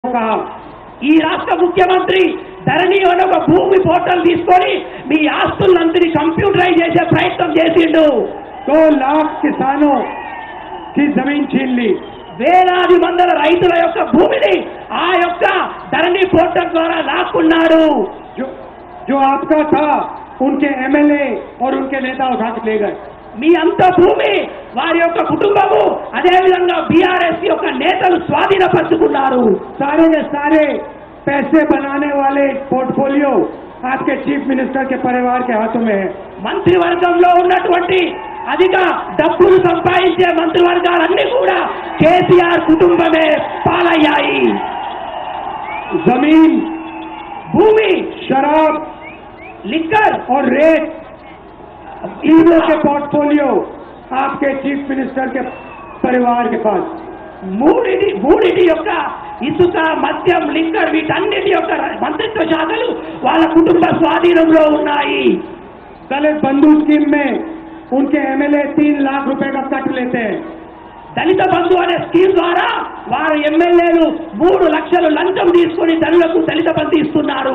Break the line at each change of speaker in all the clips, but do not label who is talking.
कहा ఈ రాష్ట్ర ముఖ్యమంత్రి ధరణి అనే ఒక భూమి పోర్టల్ తీసుకొని మీ ఆస్తులందరినీ కంప్యూటరైజ్ చేసే ప్రయత్నం చేసిండు.
2 लाख किसानों की जमीन छीन ली.
వేలాది మంది రైతుల యొక్క భూమిని ఆ యొక్క ధరణి పోర్టల్ ద్వారా లాక్కున్నాడు.
जो आपका था उनके एमएलए और उनके नेता उठा के ले गए.
మీ అంత భూమి వారి యొక్క కుటుంబము అదే విధంగా బీఆర్ఎస్ యొక్క నేతలు స్వాధీనపరుచుకున్నారు.
सारे के सारे पैसे बनाने वाले पोर्टफोलियो आपके चीफ मिनिस्टर के परिवार के हाथों में है.
మంత్రివర్గంలో ఉన్నటువంటి అధిక డబ్బులు సంపాదించే మంత్రివర్గాలన్నీ కూడా కేసీఆర్ కుటుంబమే పాలయ్యాయి.
जमीन,
భూమి,
शराब,
లిక్కర్
और रेत, तीनों के पोर्टफोलियो आपके चीफ मिनिस्टर के परिवार के पास.
మూడిటి యొక్క ఇసుక, మద్యం, లిక్కర్ వీటన్నిటి యొక్క మంత్రిత్వ శాఖలు వాళ్ళ కుటుంబ స్వాధీనంలో ఉన్నాయి.
दलित बंधु स्कीम में उनके एमएलए 3 लाख रुपए का कट लेते हैं.
దళిత బంధు అనే స్కీమ్ ద్వారా వారు ఎమ్మెల్యేలు 3 లక్షలు లంచం తీసుకుని దళితులకు దళిత బంధు ఇస్తున్నారు.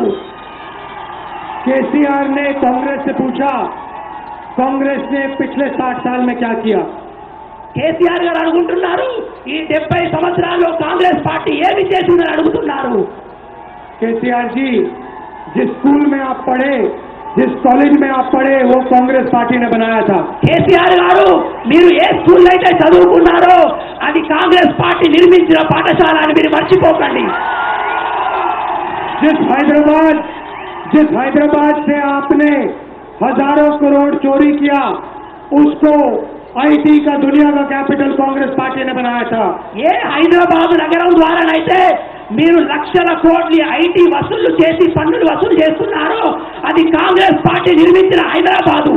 केसीआर ने कांग्रेस से पूछा, कांग्रेस ने पिछले 60 साल में क्या किया.
కేసీఆర్ గారు అడుగుతున్నారు, ఈ 70 సంవత్సరాల్లో కాంగ్రెస్ పార్టీ ఏమి చేసిందని అడుగుతున్నారు.
केसीआर जी, जिस स्कूल में आप पढ़े, जिस कॉलेज में आप पढ़े, वो कांग्रेस पार्टी ने बनाया था.
కేసీఆర్ గారు, మీరు ఏ స్కూల్లో అయితే చదువుకున్నారో అది కాంగ్రెస్ పార్టీ నిర్మించిన పాఠశాల అని మీరు మర్చిపోకండి.
जिस हैदराबाद से आपने हजारों करोड़ चोरी किया, उसको आईटी का दुनिया का कैपिटल कांग्रेस पार्टी ने बनाया था.
ఏ హైదరాబాద్ నగరం ద్వారానైతే మీరు లక్షల కోట్ల ఐటీ వసూళ్లు చేసి పన్నులు వసూలు చేస్తున్నారో అది కాంగ్రెస్ పార్టీ నిర్మించిన హైదరాబాదు.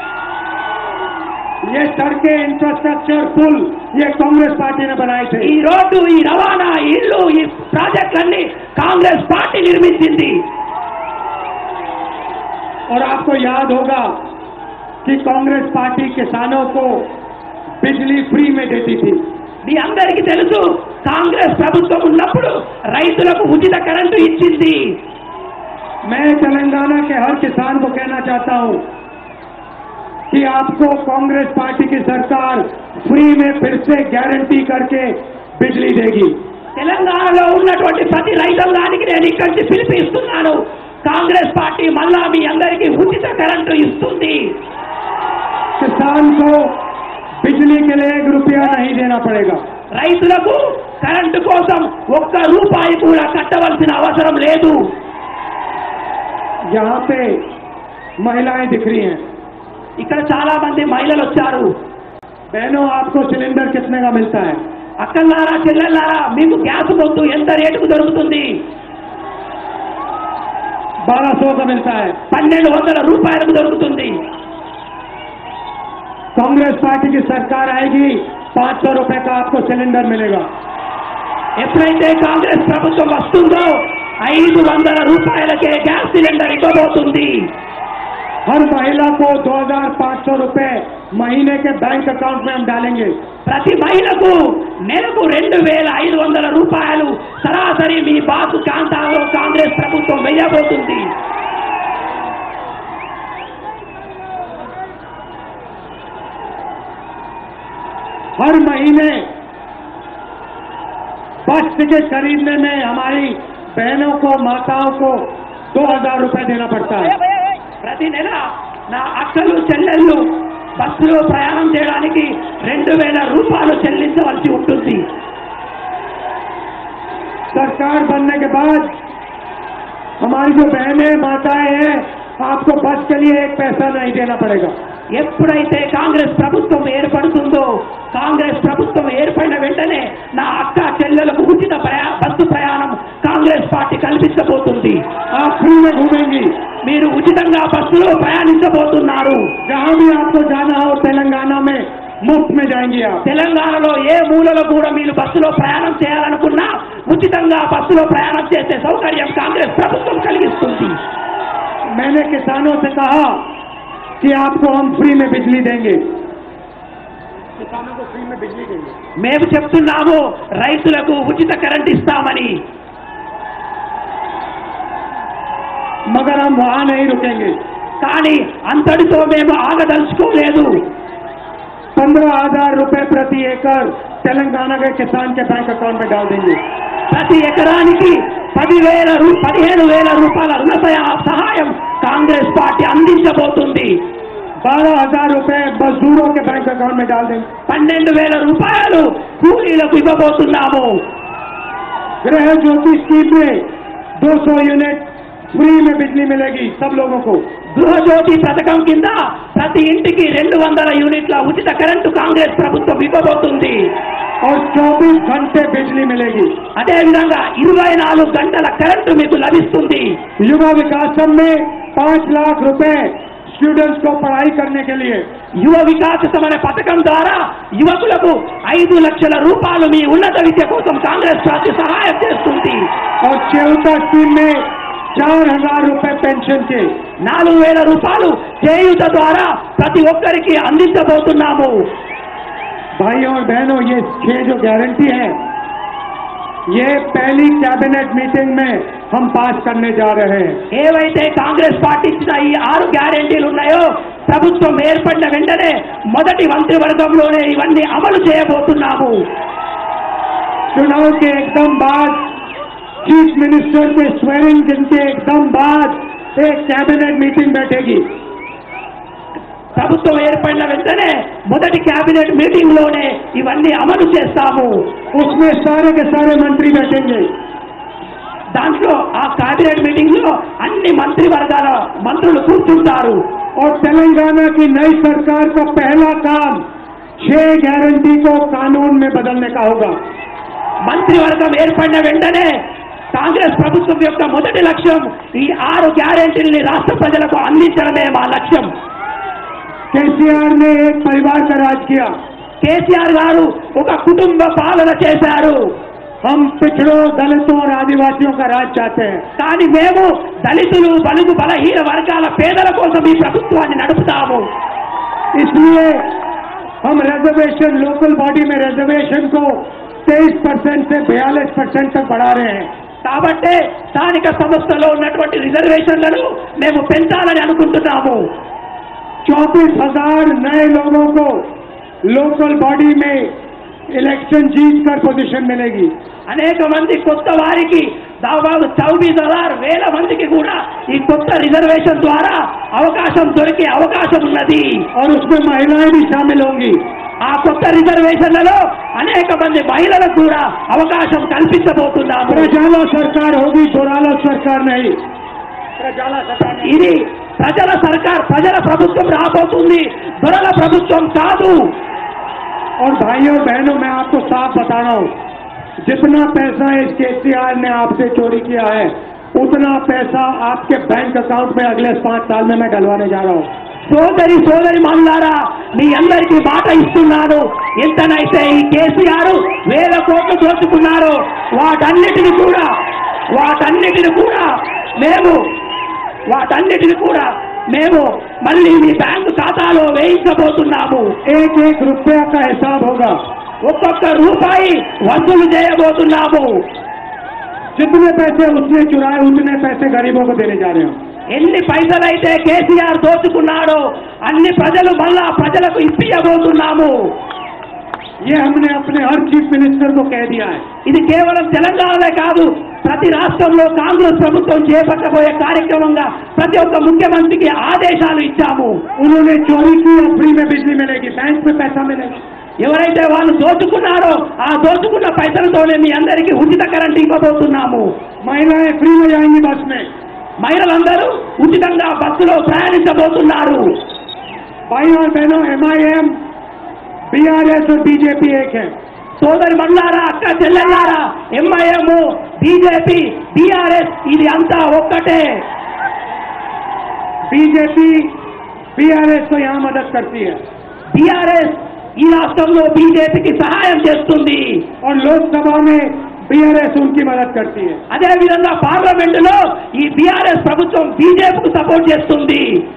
ये सड़कें, इंफ्रास्ट्रक्चर, पुल, ये कांग्रेस पार्टी ने बनाए थे.
ఈ రోడ్డు, ఈ రవాణా, ఈ ఇల్లు, ఈ ప్రాజెక్టులన్నీ కాంగ్రెస్ పార్టీ నిర్మించింది.
और आपको याद होगा कि कांग्रेस पार्टी किसानों को बिजली फ्री में देती थी.
మీ అందరికీ తెలుసు, కాంగ్రెస్ ప్రభుత్వం ఉన్నప్పుడు రైతులకు ఉచిత కరెంటు ఇచ్చింది.
मैं तेलंगाना के हर किसान को कहना चाहता हूं कि आपको कांग्रेस पार्टी की सरकार फ्री में फिर से गारंटी करके बिजली देगी.
తెలంగాణలో ఉన్నటువంటి ప్రతి రైతాంగానికి నేను ఇక్కడి నుంచి పిలిపిస్తున్నాను, కాంగ్రెస్ పార్టీ మళ్ళా మీ అందరికీ ఉచిత కరెంటు ఇస్తుంది.
किसान को बिजली के लिए 1 रुपया नहीं देना पड़ेगा.
రైతులకు కరెంటు కోసం 1 రూపాయి కూడా కట్టవలసిన అవసరం లేదు.
यहाँ पे महिलाएं दिख रही हैं.
ఇక్కడ చాలా మంది మహిళలు వచ్చారు.
बहनों, आपको सिलेंडर कितने का मिलता है?
అక్కలారా, చెల్లెల్లారా, మీకు గ్యాస్ పొద్దు ఎంత రేటుకు దొరుకుతుంది?
1200 का मिलता है.
1200 రూపాయలకు దొరుకుతుంది.
कांग्रेस पार्टी की सरकार आएगी, 500 रुपए का आपको सिलेंडर मिलेगा.
ఎప్పుడైతే కాంగ్రెస్ ప్రభుత్వం వస్తుందో 500 రూపాయలకే గ్యాస్ సిలిండర్ ఇవ్వబోతుంది.
हर महिला को 2500 रुपए महीने के बैंक अकाउंट में हम डालेंगे.
ప్రతి మహిళకు నెలకు 2500 రూపాయలు సరాసరి మీ బాకు ఖాతాలో కాంగ్రెస్ ప్రభుత్వం వేయబోతుంది.
हर महीने बस टिकट खरीदने में हमारी बहनों को, माताओं को 2000 रुपए देना पड़ता है.
ప్రతి నెల నా అక్కలు, చెల్లెళ్ళు బస్సులో ప్రయాణం చేయడానికి 2000 రూపాయలు చెల్లించవలసి ఉంటుంది.
सरकार बनने के बाद हमारी जो बहनें, माताएं हैं, आपको बस के लिए 1 पैसा नहीं देना पड़ेगा.
ఎప్పుడైతే కాంగ్రెస్ ప్రభుత్వం ఏర్పడుతుందో, కాంగ్రెస్ ప్రభుత్వం ఏర్పడిన వెంటనే నా అక్క చెల్లెలకు ఉచిత బస్సు ప్రయాణం కాంగ్రెస్ పార్టీ కల్పించబోతుంది.
आप फ्री में घूमेंगी.
మీరు ఉచితంగా బస్సులో ప్రయాణించబోతున్నారు.
जहां भी आपको जाना हो तेलंगाना में मुफ्त में जाएंगे आप.
తెలంగాణలో ఏ మూలలో కూడా మీరు బస్సులో ప్రయాణం చేయాలనుకున్నా ఉచితంగా బస్సులో ప్రయాణం చేసే సౌకర్యం కాంగ్రెస్ ప్రభుత్వం కలిగిస్తుంది.
मैंने किसानों से कहा कि आपको हम फ्री में बिजली देंगे.
మేము చెప్తున్నాము రైతులకు ఉచిత కరెంట్ ఇస్తామని.
मगर हम वहां नहीं रुकेंगे।
కానీ అంతటితో మేము ఆగదలుచుకోలేదు।
15,000 रुपए प्रति एकड़ तेलंगाना के किसान के बैंक अकाउंट में डाल देंगे।
ప్రతి ఎకరానికి 15,000 రూపాయల రుణ సహాయం కాంగ్రెస్ పార్టీ అందించబోతుంది।
12,000 रुपए मजदूरों के बैंक अकाउंट में डाल देंगे।
12,000 రూపాయలు కూలీలకు ఇవ్వబోతున్నాము।
गृह ज्योति स्कीम में 200 यूनिट फ्री में बिजली मिलेगी सब लोगों को।
గృహజ్యోతి పథకం కింద ప్రతి ఇంటికి 200 యూనిట్ల ఉచిత కరెంటు కాంగ్రెస్ ప్రభుత్వం ఇవ్వబోతుంది।
और 24 घंटे बिजली मिलेगी।
అదే విధంగా 24 గంటల కరెంటు మీకు లభిస్తుంది।
युवा विकासम में 5 लाख रुपए स्टूडेंट्स को पढ़ाई करने के लिए।
యువ వికాసం అనే పథకం ద్వారా యువకులకు 5 లక్షల రూపాయలు మీ ఉన్నత విద్య కోసం కాంగ్రెస్ పార్టీ సహాయం చేస్తుంది।
और चेउता स्कीम में 4,000 रुपए पेंशन के
4,000 రూపాయలు చేయూత ద్వారా ప్రతి ఒక్కరికి అందించబోతున్నాము।
भाइयों और बहनों, ये 6 जो गारंटी है ये पहली कैबिनेट मीटिंग में हम पास करने जा रहे हैं।
ఏవైతే కాంగ్రెస్ పార్టీ ఇచ్చిన ఈ 6 గ్యారెంటీలు ఉన్నాయో ప్రభుత్వం ఏర్పడిన వెంటనే మొదటి మంత్రివర్గంలోనే ఇవన్నీ అమలు చేయబోతున్నాము।
चुनाव के एकदम बाद चीफ मिनिस्टर के स्वेरिंग इन के एकदम बाद एक कैबिनेट मीटिंग बैठेगी।
ప్రభుత్వం ఏర్పడిన వెంటనే మొదటి కేబినెట్ మీటింగ్ లోనే ఇవన్నీ అమలు చేస్తాము।
उसमें सारे के सारे मंत्री बैठेंगे।
దాంట్లో ఆ కేబినెట్ మీటింగ్ లో అన్ని మంత్రివర్గాల మంత్రులు కూర్చుంటారు।
और तेलंगाना की नई सरकार का पहला काम 6 गारंटी को कानून में बदलने का होगा।
మంత్రివర్గం ఏర్పడిన వెంటనే కాంగ్రెస్ ప్రభుత్వం యొక్క మొదటి లక్ష్యం ఈ 6 గ్యారెంటీల్ని రాష్ట్ర ప్రజలకు అందించడమే మా లక్ష్యం।
केसीआर ने एक परिवार का राज किया।
కేసీఆర్ గారు ఒక కుటుంబ పాలన చేశారు।
हम पिछड़ों, दलितों और आदिवासियों का राज चाहते हैं।
కానీ మేము దళితులు, బలుగు, బలహీన వర్గాల పేదల కోసం ఈ ప్రభుత్వాన్ని నడుపుతాము।
इसलिए हम रिजर्वेशन, लोकल बॉडी में रिजर्वेशन को 23% से 42% तक बढ़ा रहे हैं।
కాబట్టి స్థానిక సంస్థలో ఉన్నటువంటి రిజర్వేషన్లను మేము పెంచాలని అనుకుంటున్నాము।
34,000 नए लोगों को लोकल बॉडी में इलेक्शन जीतकर पोजीशन मिलेगी।
అనేక మంది కొత్త వారికి దాదాపు 24,000 మందికి కూడా ఈ కొత్త రిజర్వేషన్ ద్వారా అవకాశం దొరికే అవకాశం ఉన్నది।
और उसमें महिलाएं भी शामिल होंगी।
ఆ కొత్త రిజర్వేషన్లలో అనేక మంది మహిళలకు కూడా అవకాశం కల్పించబోతున్నాము।
प्रजाला सरकार होगी, चोराला सरकार नहीं।
ఇది ప్రజల సర్కార్, ప్రజల ప్రభుత్వం రాబోతుంది, దొరల ప్రభుత్వం కాదు।
और भाइयों और बहनों, मैं आपको साफ बता रहा हूं, जितना पैसा इस केसीआर ने आपसे चोरी किया है उतना पैसा आपके बैंक अकाउंट में अगले 5 साल में मैं डलवाने जा रहा हूं।
సోదరి మనులారా, మీ అందరికీ మాట ఇస్తున్నాను, ఎంతనైతే ఈ కేసీఆర్ 1,000 కోట్లు దోచుకున్నారో వాటన్నిటిని కూడా మేము మళ్ళీ మీ బ్యాంకు ఖాతాలో వేయించబోతున్నాము।
एक एक रुपया का हिसाब होगा।
ఒక్కొక్క రూపాయి వసూలు చేయబోతున్నాము।
जितने पैसे उसने चुराए उतने पैसे गरीबों को देने जा रहे हैं।
ఎన్ని పైసలైతే కేసీఆర్ దోచుకున్నాడో అన్ని ప్రజలకు ఇప్పించబోతున్నాము।
ये हमने अपने हर चीफ मिनिस्टर को कह दिया है।
ఇది కేవలం తెలంగాణలో కాదు, ప్రతి రాష్ట్రంలో కాంగ్రెస్ ప్రభుత్వం చేపట్టబోయే కార్యక్రమంగా ప్రతి ఒక్క ముఖ్యమంత్రికి ఆదేశాలు ఇచ్చాము।
उन्होंने चोरी की और फ्री में बिजली मिलेगी, बैंक में पैसा मिलेगा।
ఎవరైతే వాళ్ళు దోచుకున్నారో ఆ దోచుకున్న పైసలతోనే మీ అందరికీ ఉచిత కరెంట్ ఇవ్వబోతున్నాము।
महिलाएं फ्री में जाएंगी बस में।
మహిళలందరూ ఉచితంగా బస్సులో ప్రయాణించబోతున్నారు।
भाई और बहनों, MIM, BRS और बीजेपी एक है।
సోదరి మల్లారా, అక్క చెల్లెల్లారా, ఎంఐఎం, బీజేపీ, బీఆర్ఎస్ ఇది అంతా ఒక్కటే।
बीजेपी BRS को यहाँ मदद करती है
బీఆర్ఎస్ ఈ రాష్ట్రంలో బీజేపీకి సహాయం చేస్తుంది।
और लोकसभा में BRS उनकी मदद करती है।
అదే విధంగా పార్లమెంటులో ఈ బీఆర్ఎస్ ప్రభుత్వం బీజేపీకి సపోర్ట్ చేస్తుంది।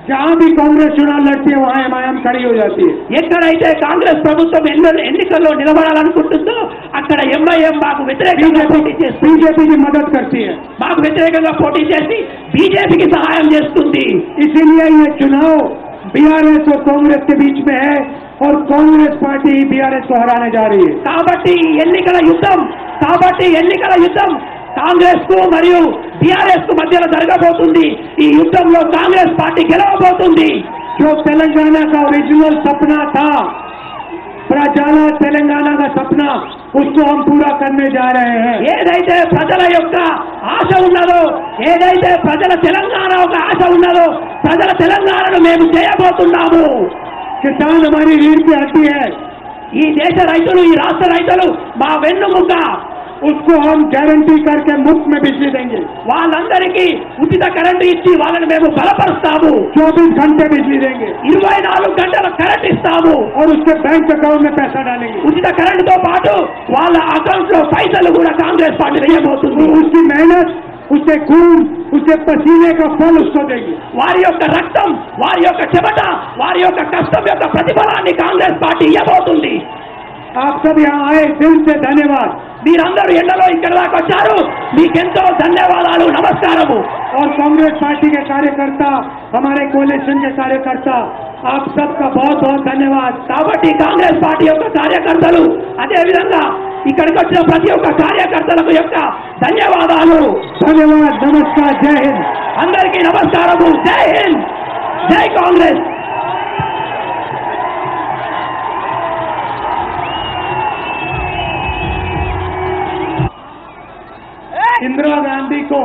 जहां भी कांग्रेस चुनाव लड़ती है वहां एमआईएम खड़ी हो जाती है।
ఎక్కడైతే కాంగ్రెస్ ప్రభుత్వం ఎన్నికల్లో నిలబడాలనుకుంటుందో అక్కడ ఎంఐఎం మాకు వ్యతిరేకంగా పోటీ చేస్తుంది,
बीजेपी की मदद करती है।
మాకు వ్యతిరేకంగా పోటీ చేసి బీజేపీకి సహాయం చేస్తుంది।
इसीलिए ये चुनाव बीआरएस और कांग्रेस के बीच में है और कांग्रेस पार्टी बीआरएस को हराने जा रही है।
కాబట్టి ఎన్నికల యుద్ధం కాంగ్రెస్ కు మరియు బీఆర్ఎస్ కు మధ్యలో జరగబోతుంది। ఈ యుద్ధంలో కాంగ్రెస్ పార్టీ గెలవబోతుంది।
जो तेलंगाना का ओरिजिनल सपना था, प्रजाला तेलंगाना का सपना, उसको हम पूरा करने जा रहे हैं।
ఏదైతే ప్రజల యొక్క ఆశ ఉన్నదో, ఏదైతే ప్రజల తెలంగాణ ఒక ఆశ ఉన్నదో, ప్రజల తెలంగాణను మేము చేయబోతున్నాము।
किसान हमारी रीढ़ की हड्डी है,
ఈ దేశ రైతులు, ఈ రాష్ట్ర రైతులు మా వెన్నుముక।
उसको हम गारंटी करके मुफ्त में बिजली देंगे।
వాళ్ళందరికీ ఉచిత కరెంటు ఇచ్చి వాళ్ళని మేము బలపరుస్తాము।
24 घंटे बिजली देंगे
24 గంటల కరెంట్ ఇస్తాము।
और उसके बैंक अकाउंट में पैसा डालेंगे।
ఉచిత కరెంటుతో పాటు వాళ్ళ అకౌంట్ లో పైసలు కూడా కాంగ్రెస్ పార్టీ వేయబోతుంది।
उसकी मेहनत, उससे खून, उससे पसीने का फल उसको देगी।
వారి యొక్క రక్తం, వారి యొక్క చెమట, వారి యొక్క కష్టం యొక్క ప్రతిఫలాన్ని కాంగ్రెస్ పార్టీ ఇవ్వబోతుంది।
आप सब यहाँ आए, दिल से धन्यवाद।
మీరందరూ ఎండలో ఇక్కడ దాకా వచ్చారు, మీకెంతో ధన్యవాదాలు, నమస్కారము।
और कांग्रेस पार्टी के कार्यकर्ता, हमारे कोalition के कार्यकर्ता, आप सबका बहुत बहुत धन्यवाद।
కాబట్టి కాంగ్రెస్ పార్టీ యొక్క కార్యకర్తలు, అదే విధంగా ఇక్కడికి వచ్చిన ప్రతి ఒక్క కార్యకర్తలకు యొక్క ధన్యవాదాలు।
धन्यवाद, नमस्कार, जय हिंद।
అందరికీ నమస్కారము। జై హింద్, జై కాంగ్రెస్।
इंदिरा गांधी को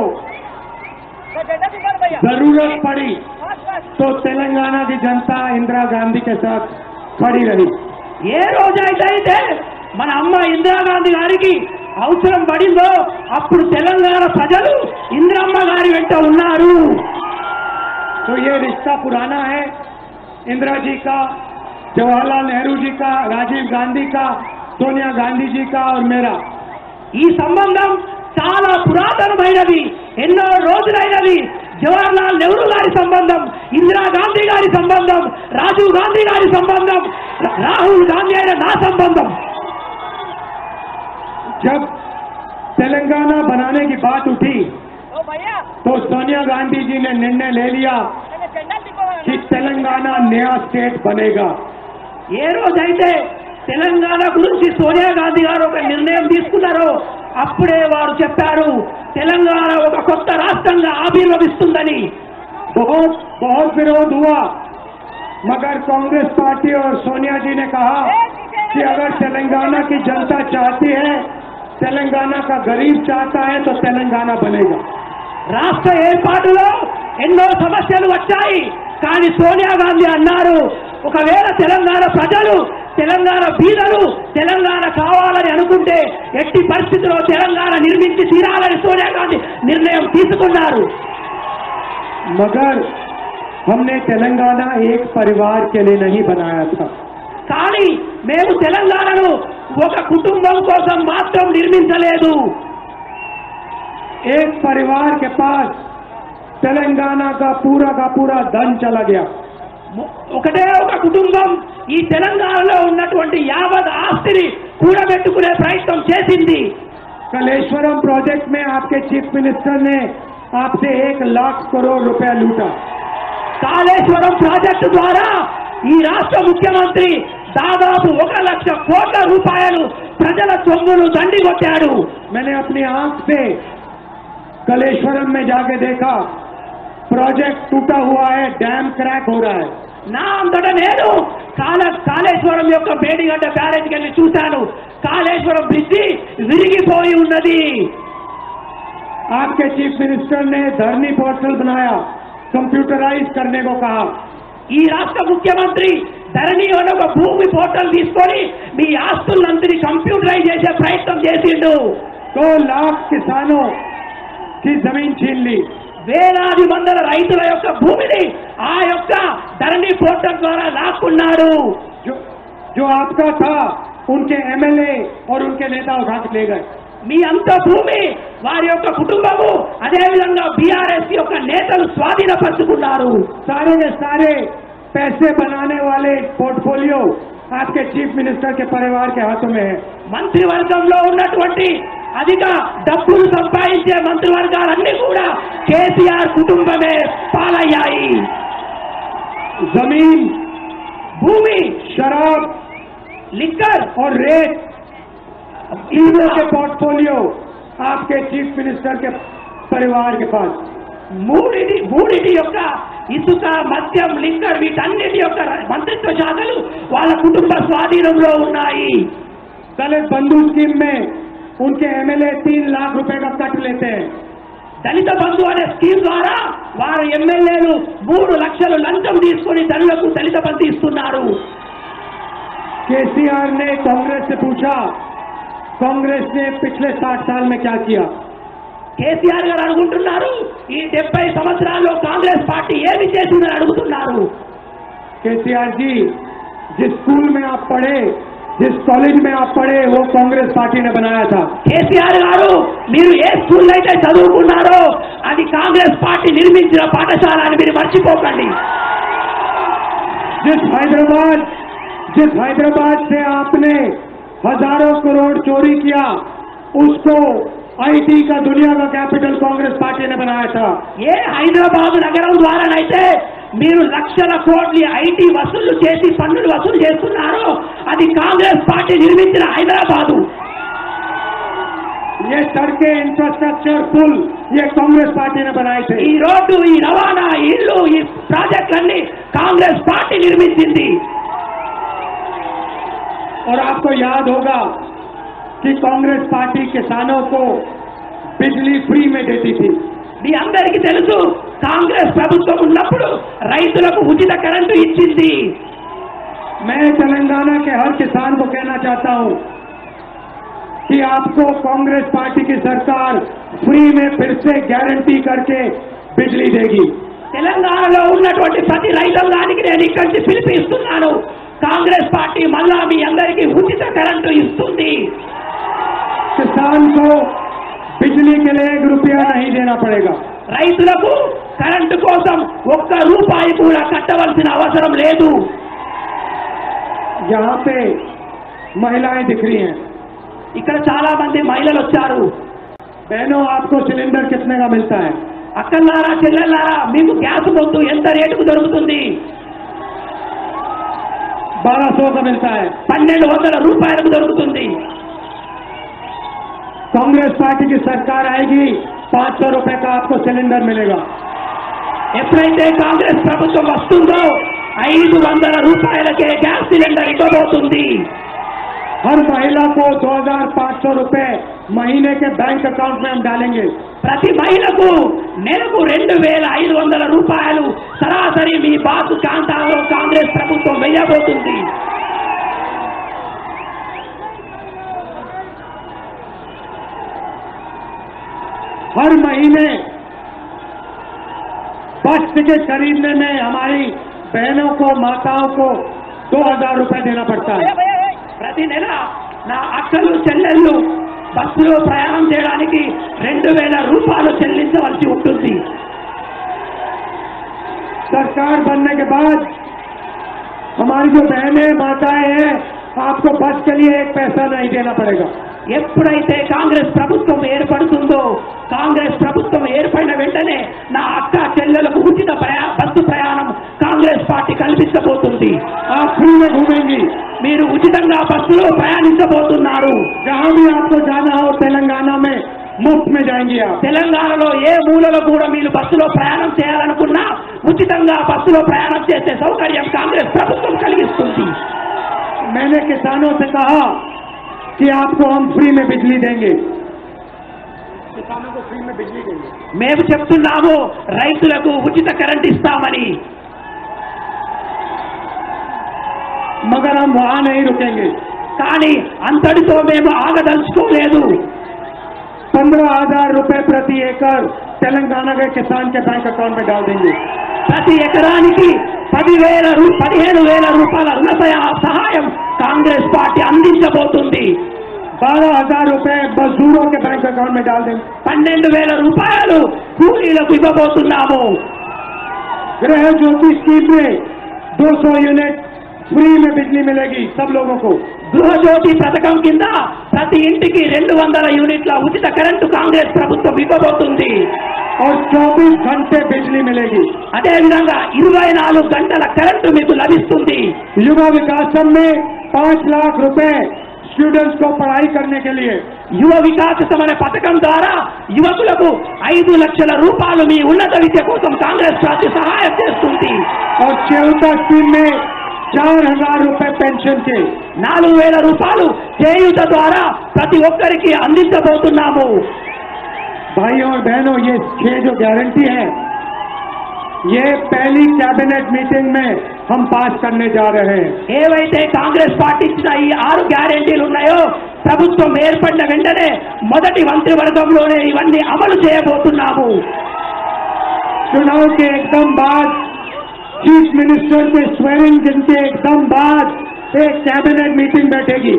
जरूरत पड़ी तो तेलंगाना की जनता इंदिरा गांधी के साथ खड़ी रही।
ఏ రోజైతే మన అమ్మ ఇందిరాగాంధీ గారికి అవసరం పడిందో అప్పుడు తెలంగాణ ప్రజలు ఇందిరమ్మ గారి వెంట ఉన్నారు।
तो ये रिश्ता पुराना है, इंदिरा जी का, जवाहरलाल नेहरू जी का, राजीव गांधी का, सोनिया गांधी जी का और मेरा।
ఈ సంబంధం చాలా పురాతనమైనది, ఎన్నో రోజులైనది। జవహర్లాల్ నెహ్రూ గారి సంబంధం, ఇందిరాగాంధీ గారి సంబంధం, రాజీవ్ గాంధీ గారి సంబంధం, రాహుల్ గాంధీ అయిన నా సంబంధం।
जब तेलंगाना बनाने की बात उठी तो सोनिया गांधी जी ने निर्णय ले लिया कि तेलंगाना नया स्टेट बनेगा।
ఏ రోజైతే తెలంగాణ గురించి సోనియా గాంధీ గారు ఒక నిర్ణయం తీసుకున్నారో అప్పుడే వారు చెప్పారు తెలంగాణ ఒక కొత్త రాష్ట్రంగా ఆవిర్భవిస్తుందని।
बहुत बहुत विरोध हुआ, मगर कांग्रेस पार्टी और सोनिया जी ने कहा कि अगर तेलंगाना की जनता चाहती है, तेलंगाना का गरीब चाहता है तो तेलंगाना बनेगा।
రాష్ట్ర ఏర్పాటులో ఎన్నో సమస్యలు వచ్చాయి, కానీ సోనియా గాంధీ అన్నారు ఒకవేళ తెలంగాణ ప్రజలు, తెలంగాణ బీదలు తెలంగాణ కావాలని అనుకుంటే ఎట్టి పరిస్థితుల్లో తెలంగాణ నిర్మించి తీరాలని సోనియా గాంధీ నిర్ణయం తీసుకున్నారు।
मगर हमने तेलंगाना एक परिवार के लिए नहीं बनाया था।
కానీ మేము తెలంగాణను ఒక కుటుంబం కోసం మాత్రం నిర్మించలేదు।
एक परिवार के पास तेलंगाना का पूरा धन चला गया।
ఒకటే ఒక కుటుంబం ఈ తెలంగాణలో ఉన్నటువంటి యావత్ ఆస్తిని కూడబెట్టుకునే ప్రయత్నం చేసింది।
कलेश्वरम प्रोजेक्ट में आपके चीफ मिनिस्टर ने आपसे 1 लाख करोड़ रुपया लूटा।
కాళేశ్వరం ప్రాజెక్టు ద్వారా ఈ రాష్ట్ర ముఖ్యమంత్రి దాదాపు 1 లక్ష కోట్ల రూపాయలు ప్రజల సొమ్మును దండిగొట్టాడు।
मैंने अपनी आंख से कलेश्वरम में जाके देखा, प्रोजेक्ट टूटा हुआ है, डैम क्रैक हो रहा है।
నా అంతట నేను కాళేశ్వరం యొక్క మేడిగడ్డ బ్యారేజ్కి వెళ్ళి చూశాను, కాళేశ్వరం బ్రిడ్జి విరిగిపోయి ఉన్నది।
आपके चीफ मिनिस्टर ने धरनी पोर्टल बनाया, कंप्यूटराइज करने को कहा।
ఈ రాష్ట్ర ముఖ్యమంత్రి ధరణి అనే ఒక భూమి పోర్టల్ తీసుకొని మీ ఆస్తులందరినీ కంప్యూటరైజ్ చేసే ప్రయత్నం చేసిండు।
2 लाख किसानों की जमीन छीन ली।
వేలాది మంది రైతుల యొక్క భూమిని ఆ యొక్క ధరణి పోర్టల్ ద్వారా లాక్కున్నాడు।
जो आपका था उनके एमएलए और उनके नेता उठा के ले गए।
మీ అంత భూమి వారి యొక్క కుటుంబము అదేవిధంగా బీఆర్ఎస్ యొక్క నేతలు స్వాధీనపరుచుకున్నారు.
सारे के सारे पैसे बनाने वाले पोर्टफोलियो आपके चीफ मिनिस्टर के परिवार के हाथों में है.
మంత్రివర్గంలో ఉన్నటువంటి అధిక డబ్బులు సంపాదించే మంత్రివర్గాలన్నీ కూడా కేసీఆర్ కుటుంబమే పాలయ్యాయి.
जमीन,
భూమి,
शराब
లిక్కర్
और रेत, तीनों के पोर्टफोलियो आपके चीफ मिनिस्टर के परिवार के पास.
మూడిటి యొక్క ఇసుక, మద్యం, లిక్కర్ వీటన్నిటి యొక్క మంత్రిత్వ శాఖలు వాళ్ళ కుటుంబ స్వాధీనంలో ఉన్నాయి.
दलित बंधु स्कीम में उनके एमएलए 3 लाख रुपए का कट लेते हैं.
దళిత బంధు అనే స్కీమ్ ద్వారా వారు ఎమ్మెల్యేలు 3 లక్షలు లంచం తీసుకుని దళితులకు దళిత బంధు ఇస్తున్నారు.
केसीआर ने कांग्रेस से पूछा, कांग्रेस ने पिछले 60 साल में क्या किया.
కేసీఆర్ గారు అడుగుతున్నారు, ఈ 70 సంవత్సరాల్లో కాంగ్రెస్ పార్టీ ఏమి చేసిందని అడుగుతున్నారు.
केसीआर जी, जिस स्कूल में आप पढ़े, जिस कॉलेज में आप पढ़े, वो कांग्रेस पार्टी ने बनाया था.
కేసీఆర్ గారు మీరు ఏ స్కూల్ అయితే చదువుకున్నారో అది కాంగ్రెస్ పార్టీ నిర్మించిన పాఠశాల అని మీరు మర్చిపోకండి.
जिस हैदराबाद से आपने हजारों करोड़ चोरी किया, उसको आईटी का दुनिया का कैपिटल कांग्रेस पार्टी ने बनाया था.
ఏ హైదరాబాద్ నగరం ద్వారానైతే మీరు లక్షల కోట్ల ఐటీ వసూలు చేసి పన్నులు వసూలు చేస్తున్నారో అది కాంగ్రెస్ పార్టీ నిర్మించిన హైదరాబాదు.
ये सड़कें, इंफ्रास्ट्रक्चर, पुल, ये कांग्रेस पार्टी ने बनाए थे.
ఈ రోడ్డు, ఈ రవాణా, ఈ ఇల్లు, ఈ ప్రాజెక్టులన్నీ కాంగ్రెస్ పార్టీ నిర్మించింది.
और आपको याद होगा कि कांग्रेस पार्टी किसानों को बिजली फ्री में देती थी.
మీ అందరికీ తెలుసు, కాంగ్రెస్ ప్రభుత్వం ఉన్నప్పుడు రైతులకు ఉచిత కరెంటు ఇచ్చింది.
मैं तेलंगाना के हर किसान को कहना चाहता हूं कि आपको कांग्रेस पार्टी की सरकार फ्री में फिर से गारंटी करके बिजली देगी.
తెలంగాణలో ఉన్నటువంటి ప్రతి రైతాంగానికి నేను ఇక్కడి నుంచి పిలిపిస్తున్నాను, కాంగ్రెస్ పార్టీ మళ్ళా మీ అందరికీ ఉచిత కరెంటు ఇస్తుంది.
किसान को बिजली के लिए 1 रुपया नहीं देना पड़ेगा.
రైతులకు కరెంటు కోసం 1 రూపాయి కూడా కట్టవలసిన అవసరం లేదు.
यहाँ पे महिलाएं दिख रही हैं.
ఇక్కడ చాలా మంది మహిళలు వచ్చారు.
बहनों, आपको सिलेंडर कितने का मिलता है?
అక్కలారా, చెల్లెల్లారా, మీకు గ్యాస్ పొద్దు ఎంత రేటుకు దొరుకుతుంది?
1200 का मिलता है.
1200 రూపాయలకు దొరుకుతుంది.
कांग्रेस पार्टी की सरकार आएगी, 500 रुपए का आपको सिलेंडर मिलेगा.
ఎప్పుడైతే కాంగ్రెస్ ప్రభుత్వం వస్తుందో 500 రూపాయలకే గ్యాస్ సిలిండర్ ఇవ్వబోతుంది.
हर महिला को 2500 रुपए महीने के बैंक अकाउंट में हम डालेंगे.
ప్రతి మహిళకు నెలకు 2500 రూపాయలు సరాసరి మీ బాసు ఖాతాలో కాంగ్రెస్ ప్రభుత్వం వేయబోతుంది.
हर महीने बस टिकट खरीदने में हमारी बहनों को, माताओं को 2000 रुपए देना पड़ता है.
ప్రతి నెల నా అక్కలు, చెల్లెళ్ళు బస్సులో ప్రయాణం చేయడానికి 2000 రూపాయలు చెల్లించవలసి ఉంటుంది.
सरकार बनने के बाद हमारी जो बहनें, माताएं हैं, आपको बस के लिए 1 पैसा नहीं देना पड़ेगा.
ఎప్పుడైతే కాంగ్రెస్ ప్రభుత్వం ఏర్పడుతుందో, కాంగ్రెస్ ప్రభుత్వం ఏర్పడిన వెంటనే నా అక్క చెల్లెలకు ఉచిత బస్సు ప్రయాణం కాంగ్రెస్ పార్టీ కల్పించబోతుంది.
आप फ्री में घूमेंगी.
మీరు ఉచితంగా బస్సులో ప్రయాణించబోతున్నారు.
जहां भी आपको जाना हो तेलंगाना में मुफ्त में जाएंगी आप.
తెలంగాణలో ఏ మూలలో కూడా మీరు బస్సులో ప్రయాణం చేయాలనుకున్నా ఉచితంగా బస్సులో ప్రయాణం చేసే సౌకర్యం కాంగ్రెస్ ప్రభుత్వం కలిగిస్తుంది.
मैंने किसानों से कहा कि आपको हम फ्री में बिजली देंगे. किसानों को फ्री में बिजली देंगे.
మేము చెప్తున్నాము రైతులకు ఉచిత కరెంట్ ఇస్తామని.
मगर हम वहां नहीं रुकेंगे.
కానీ అంతటితో మేము ఆగదలుచుకోలేదు.
15,000 रुपए प्रति एकड़ तेलंगाना के किसान के बैंक अकाउंट में डाल देंगे.
ప్రతి ఎకరానికి 15,000 రూపాయల రుణ సహాయం కాంగ్రెస్ పార్టీ అందించబోతుంది.
12,000 रुपए मजदूरों के बैंक अकाउंट में डाल देंगे।
12,000 రూపాయలు కూలీలకు ఇవ్వబోతున్నాము.
गृह ज्योति स्कीम में 200 यूनिट फ्री में बिजली मिलेगी सब लोगों को।
గృహజ్యోతి పథకం కింద ప్రతి ఇంటికి 200 యూనిట్ల ఉచిత కరెంటు కాంగ్రెస్ ప్రభుత్వం ఇవ్వబోతుంది.
और 24 घंटे बिजली मिलेगी।
అదే విధంగా 24 గంటల కరెంటు మీకు లభిస్తుంది.
युवा विकासम में 5 लाख रुपए स्टूडेंट्स को पढ़ाई करने के लिए।
యువ వికాసం అనే పథకం ద్వారా యువకులకు 5 లక్షల రూపాయలు మీ ఉన్నత విద్య కోసం కాంగ్రెస్ పార్టీ సహాయం చేస్తుంది.
और चेउता स्कीम में 4,000 रुपए पेंशन के।
4,000 రూపాయలు చేయూత ద్వారా ప్రతి ఒక్కరికి అందించబోతున్నాము.
भाइयों और बहनों, ये 6 जो गारंटी है ये पहली कैबिनेट मीटिंग में हम पास करने जा रहे हैं।
ఏవైతే కాంగ్రెస్ పార్టీ ఇచ్చిన ఈ 6 గ్యారెంటీలు ఉన్నాయో ప్రభుత్వం ఏర్పడిన వెంటనే మొదటి మంత్రివర్గంలోనే ఇవన్నీ అమలు చేయబోతున్నాము.
चुनाव के एकदम बाद चीफ मिनिस्टर के स्वेरिंग इन के एकदम बाद एक कैबिनेट मीटिंग बैठेगी।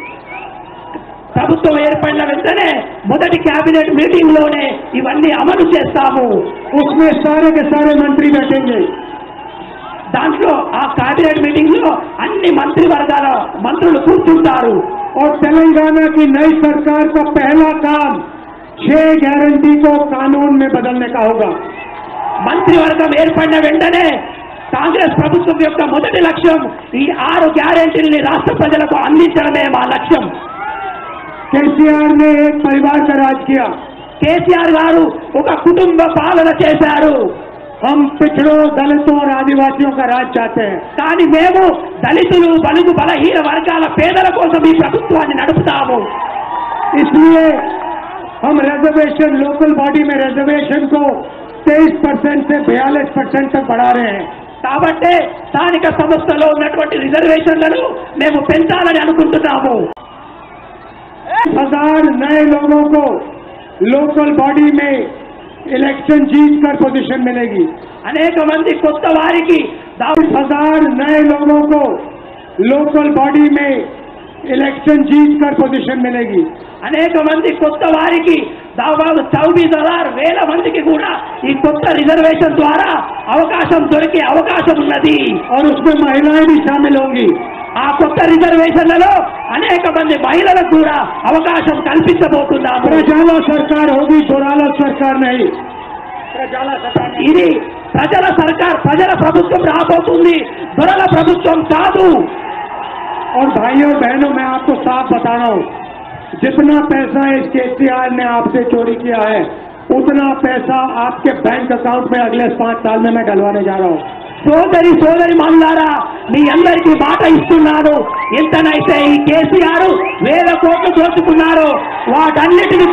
ప్రభుత్వం ఏర్పడిన వెంటనే మొదటి కేబినెట్ మీటింగ్ లోనే ఇవన్నీ అమలు చేస్తాము.
उसमें सारे के सारे मंत्री बैठेंगे।
దాంట్లో ఆ కేబినెట్ మీటింగ్ లో అన్ని మంత్రివర్గాల మంత్రులు కూర్చుంటారు.
और तेलंगाना की नई सरकार का पहला काम 6 गारंटी को कानून में बदलने का होगा।
మంత్రివర్గం ఏర్పడిన వెంటనే కాంగ్రెస్ ప్రభుత్వం యొక్క మొదటి లక్ష్యం ఈ 6 గ్యారెంటీలని రాష్ట్ర ప్రజలకు అందించడమే మా లక్ష్యం.
केसीआर ने एक परिवार का राज किया।
కేసీఆర్ గారు ఒక కుటుంబ పాలన చేశారు.
हम पिछड़ों, दलितों और आदिवासियों का राज चाहते हैं।
కానీ మేము దళితులు, బలుగు, బలహీన వర్గాల పేదల కోసం ఈ ప్రభుత్వాన్ని నడుపుతాము.
इसलिए हम रिजर्वेशन, लोकल बॉडी में रिजर्वेशन को 23% से 42% तक बढ़ा रहे हैं।
కాబట్టి స్థానిక సంస్థలో ఉన్నటువంటి రిజర్వేషన్లను మేము పెంచాలని అనుకుంటున్నాము.
1,000 नए लोगों को लोकल बॉडी में इलेक्शन जीतकर पोजीशन मिलेगी।
అనేక మంది కొత్త వారికి
1,000 नए लोगों को लोकल बॉडी में इलेक्शन जीतकर पोजीशन मिलेगी।
అనేక మంది కొత్త వారికి దాదాపు 24,000 మందికి కూడా ఈ కొత్త రిజర్వేషన్ ద్వారా అవకాశం దొరికే అవకాశం ఉన్నది.
और उसमें महिलाएं भी शामिल होंगी।
ఆ కొత్త రిజర్వేషన్లలో అనేక మంది మహిళలకు కూడా అవకాశం కల్పించబోతున్నాము.
प्रजाला सरकार होगी, दोराला सरकार नहीं। प्रजाला सरकार नहीं।
ఇది ప్రజల సర్కార్, ప్రజల ప్రభుత్వం రాబోతుంది, దొరల ప్రభుత్వం కాదు.
और भाइयों और बहनों, मैं आपको साफ बता रहा हूं, जितना पैसा इस केसीआर ने आपसे चोरी किया है उतना पैसा आपके बैंक अकाउंट में अगले 5 साल में मैं डलवाने जा रहा हूं।
సోదరి మనులారా, మీ అందరికీ మాట ఇస్తున్నాను, ఎంతనైతే ఈ కేసీఆర్ 1,000 కోట్లు దోచుకున్నారో వాటన్నిటిని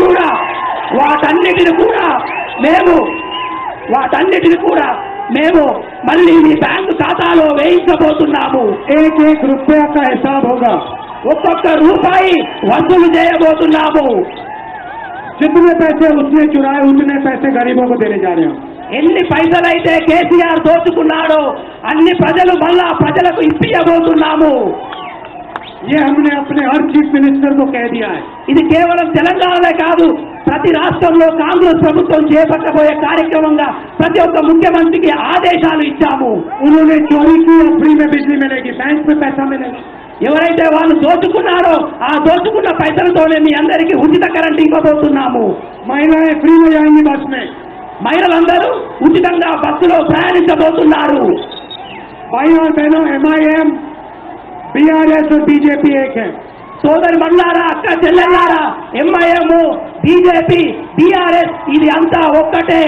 కూడా మేము మళ్ళీ మీ బ్యాంకు ఖాతాలో వేయించబోతున్నాము.
एक एक रुपया का हिसाब होगा।
ఒక్కొక్క రూపాయి వసూలు చేయబోతున్నాము.
जितने पैसे उसने चुराए उतने पैसे गरीबों को देने जा रहे हैं।
ఎన్ని పైసలైతే కేసీఆర్ దోచుకున్నాడో అన్ని ప్రజలకు ఇప్పించబోతున్నాము.
ये हमने अपने हर चीफ मिनिस्टर को कह दिया है।
ఇది కేవలం తెలంగాణలో కాదు, ప్రతి రాష్ట్రంలో కాంగ్రెస్ ప్రభుత్వం చేపట్టబోయే కార్యక్రమంగా ప్రతి ఒక్క ముఖ్యమంత్రికి ఆదేశాలు ఇచ్చాము.
उन्होंने चोरी की और फ्री में बिजली मिलेगी, बैंक में पैसा मिलेगा।
ఎవరైతే వాళ్ళు దోచుకున్నారో ఆ దోచుకున్న పైసలతోనే మీ అందరికీ ఉచిత కరెంట్ ఇవ్వబోతున్నాము.
महिलाएं फ्री में जाएंगी बस में।
మహిళలందరూ ఉచితంగా బస్సులో ప్రయాణించబోతున్నారు.
भाई और बहनों, MIM, BRS और बीजेपी एक है।
సోదరి మనులారా, అక్క చెల్లెల్లారా, ఎంఐఎం, బీజేపీ, బీఆర్ఎస్ ఇది అంతా ఒక్కటే.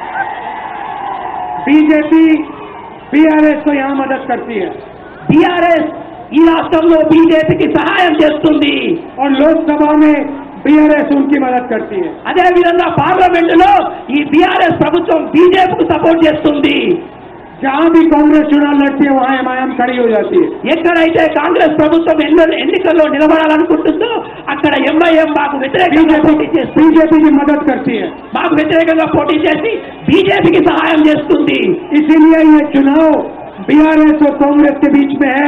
बीजेपी BRS को यहाँ मदद करती है
బీఆర్ఎస్ ఈ రాష్ట్రంలో బీజేపీకి సహాయం చేస్తుంది.
और लोकसभा में BRS उनकी मदद करती है।
అదే విధంగా పార్లమెంటులో ఈ బీఆర్ఎస్ ప్రభుత్వం బీజేపీకి సపోర్ట్ చేస్తుంది.
जहाँ भी कांग्रेस चुनाव लड़ती है वहाँ MIM खड़ी हो जाती है।
ఎక్కడైతే కాంగ్రెస్ ప్రభుత్వం ఎన్నికల్లో నిలబడాలనుకుంటుందో అక్కడ ఎంఐఎం మాకు వ్యతిరేకంగా పోటీ చేస్తుంది,
बीजेपी की मदद करती है।
మాకు వ్యతిరేకంగా పోటీ చేసి బీజేపీకి సహాయం చేస్తుంది.
इसीलिए ये चुनाव BRS और कांग्रेस के बीच में है,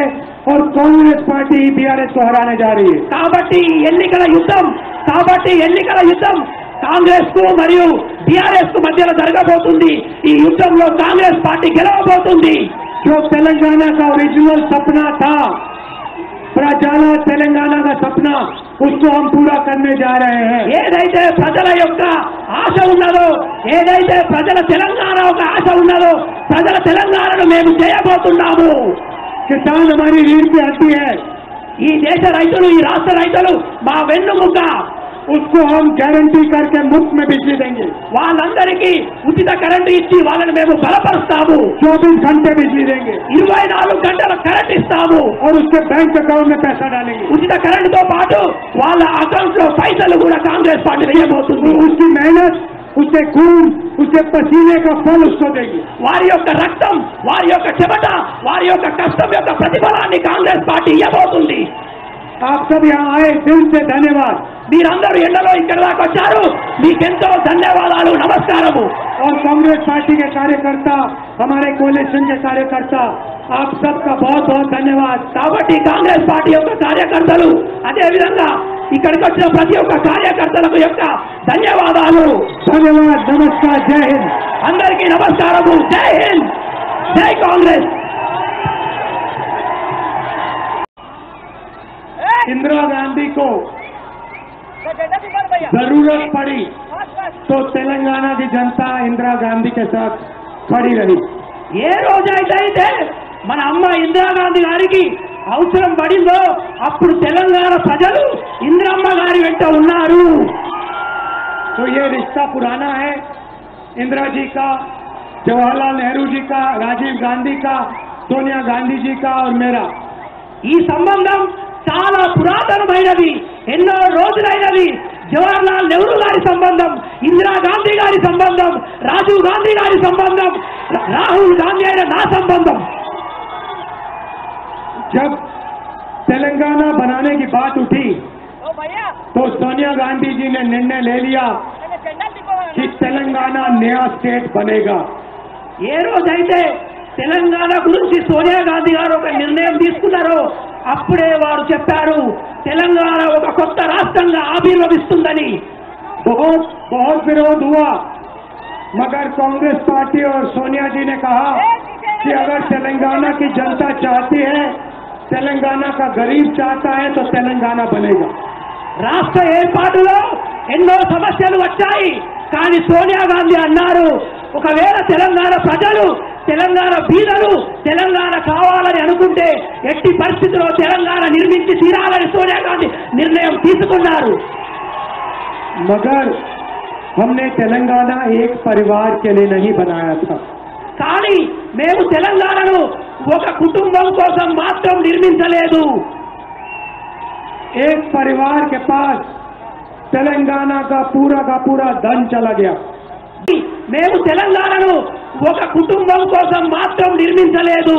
और कांग्रेस पार्टी बीआरएस को हराने जा रही है।
కాబట్టి ఎన్నికల యుద్ధం కాంగ్రెస్ కు మరియు బీఆర్ఎస్ కు మధ్యలో జరగబోతుంది। ఈ యుద్ధంలో కాంగ్రెస్ పార్టీ గెలవబోతుంది।
जो तेलंगाना का ओरिजिनल सपना था, प्रजाला तेलंगाना का सपना, उसको हम पूरा करने जा रहे हैं।
ఏదైతే ప్రజల యొక్క ఆశ ఉన్నదో, ఏదైతే ప్రజల తెలంగాణ ఒక ఆశ ఉన్నదో, ప్రజల తెలంగాణను మేము చేయబోతున్నాము।
किसान हमारी रीढ़ की हड्डी है,
ఈ దేశ రైతులు, ఈ రాష్ట్ర రైతులు మా వెన్నుముక్క।
उसको हम गारंटी करके मुफ्त में बिजली देंगे।
వాళ్ళందరికీ ఉచిత కరెంటు ఇచ్చి వాళ్ళని మేము బలపరుస్తాము।
24 घंटे बिजली देंगे
24 గంటల కరెంట్ ఇస్తాము।
और उसके बैंक अकाउंट में पैसा डालेंगे।
ఉచిత కరెంటుతో పాటు వాళ్ళ అకౌంట్ లో పైసలు కూడా కాంగ్రెస్ పార్టీ వేయబోతుంది।
उसकी मेहनत, उसके खून, उसके पसीने का फल उसको देंगे।
వారి యొక్క రక్తం, వారి యొక్క చెమట, వారి యొక్క కష్టం యొక్క ప్రతిఫలాన్ని కాంగ్రెస్ పార్టీ ఇవ్వబోతుంది।
आप सब यहाँ आए, दिल से धन्यवाद।
మీరందరూ ఎండలో ఇక్కడ దాకా వచ్చారు, మీకెంతో ధన్యవాదాలు, నమస్కారము।
और कांग्रेस पार्टी के कार्यकर्ता, हमारे कोalition के कार्यकर्ता, आप सबका बहुत बहुत धन्यवाद।
కాబట్టి కాంగ్రెస్ పార్టీ యొక్క కార్యకర్తలు, అదే విధంగా ఇక్కడికి వచ్చిన ప్రతి ఒక్క కార్యకర్తలకు యొక్క ధన్యవాదాలు।
धन्यवाद, नमस्कार, जय हिंद।
అందరికీ నమస్కారము। జై హింద్, జై కాంగ్రెస్।
इंदिरा गांधी को जरूरत पड़ी तो तेलंगाना की जनता इंदिरा गांधी के साथ खड़ी रही।
ఏ రోజైతే మన అమ్మ ఇందిరాగాంధీ గారికి అవసరం పడిందో అప్పుడు తెలంగాణ ప్రజలు ఇందిరమ్మ గారి వెంట ఉన్నారు।
तो ये रिश्ता पुराना है, इंदिरा जी का, जवाहरलाल नेहरू जी का, राजीव गांधी का, सोनिया गांधी जी का और मेरा।
ఈ సంబంధం చాలా పురాతనమైనది, ఎన్నో రోజులైనది। జవహర్లాల్ నెహ్రూ గారి సంబంధం, ఇందిరాగాంధీ గారి సంబంధం, రాజీవ్ గాంధీ గారి సంబంధం, రాహుల్ గాంధీ అయిన నా సంబంధం।
जब तेलंगाना बनाने की बात उठी तो सोनिया गांधी जी ने निर्णय ले लिया कि तेलंगाना नया स्टेट बनेगा।
ఏ రోజైతే తెలంగాణ గురించి సోనియా గాంధీ గారు ఒక నిర్ణయం తీసుకున్నారో అప్పుడే వారు చెప్పారు తెలంగాణ ఒక కొత్త రాష్ట్రంగా ఆవిర్భవిస్తుందని।
बहुत बहुत विरोध हुआ, मगर कांग्रेस पार्टी और सोनिया जी ने कहा कि अगर तेलंगाना की जनता चाहती है, तेलंगाना का गरीब चाहता है तो तेलंगाना बनेगा।
రాష్ట్ర ఏర్పాటులో ఎన్నో సమస్యలు వచ్చాయి, కానీ సోనియా గాంధీ అన్నారు ఒకవేళ తెలంగాణ ప్రజలు, తెలంగాణ బీదలు తెలంగాణ కావాలని అనుకుంటే ఎట్టి పరిస్థితుల్లో తెలంగాణ నిర్మించి తీరాలని సోనియా గాంధీ నిర్ణయం తీసుకున్నారు।
मगर हमने तेलंगाना एक परिवार के लिए नहीं बनाया था।
కానీ మేము తెలంగాణను ఒక కుటుంబం కోసం మాత్రం నిర్మించలేదు।
एक परिवार के पास तेलंगाना का पूरा धन चला गया।
మేము తెలంగాణను ఒక కుటుంబం కోసం మాత్రం నిర్మించలేదు।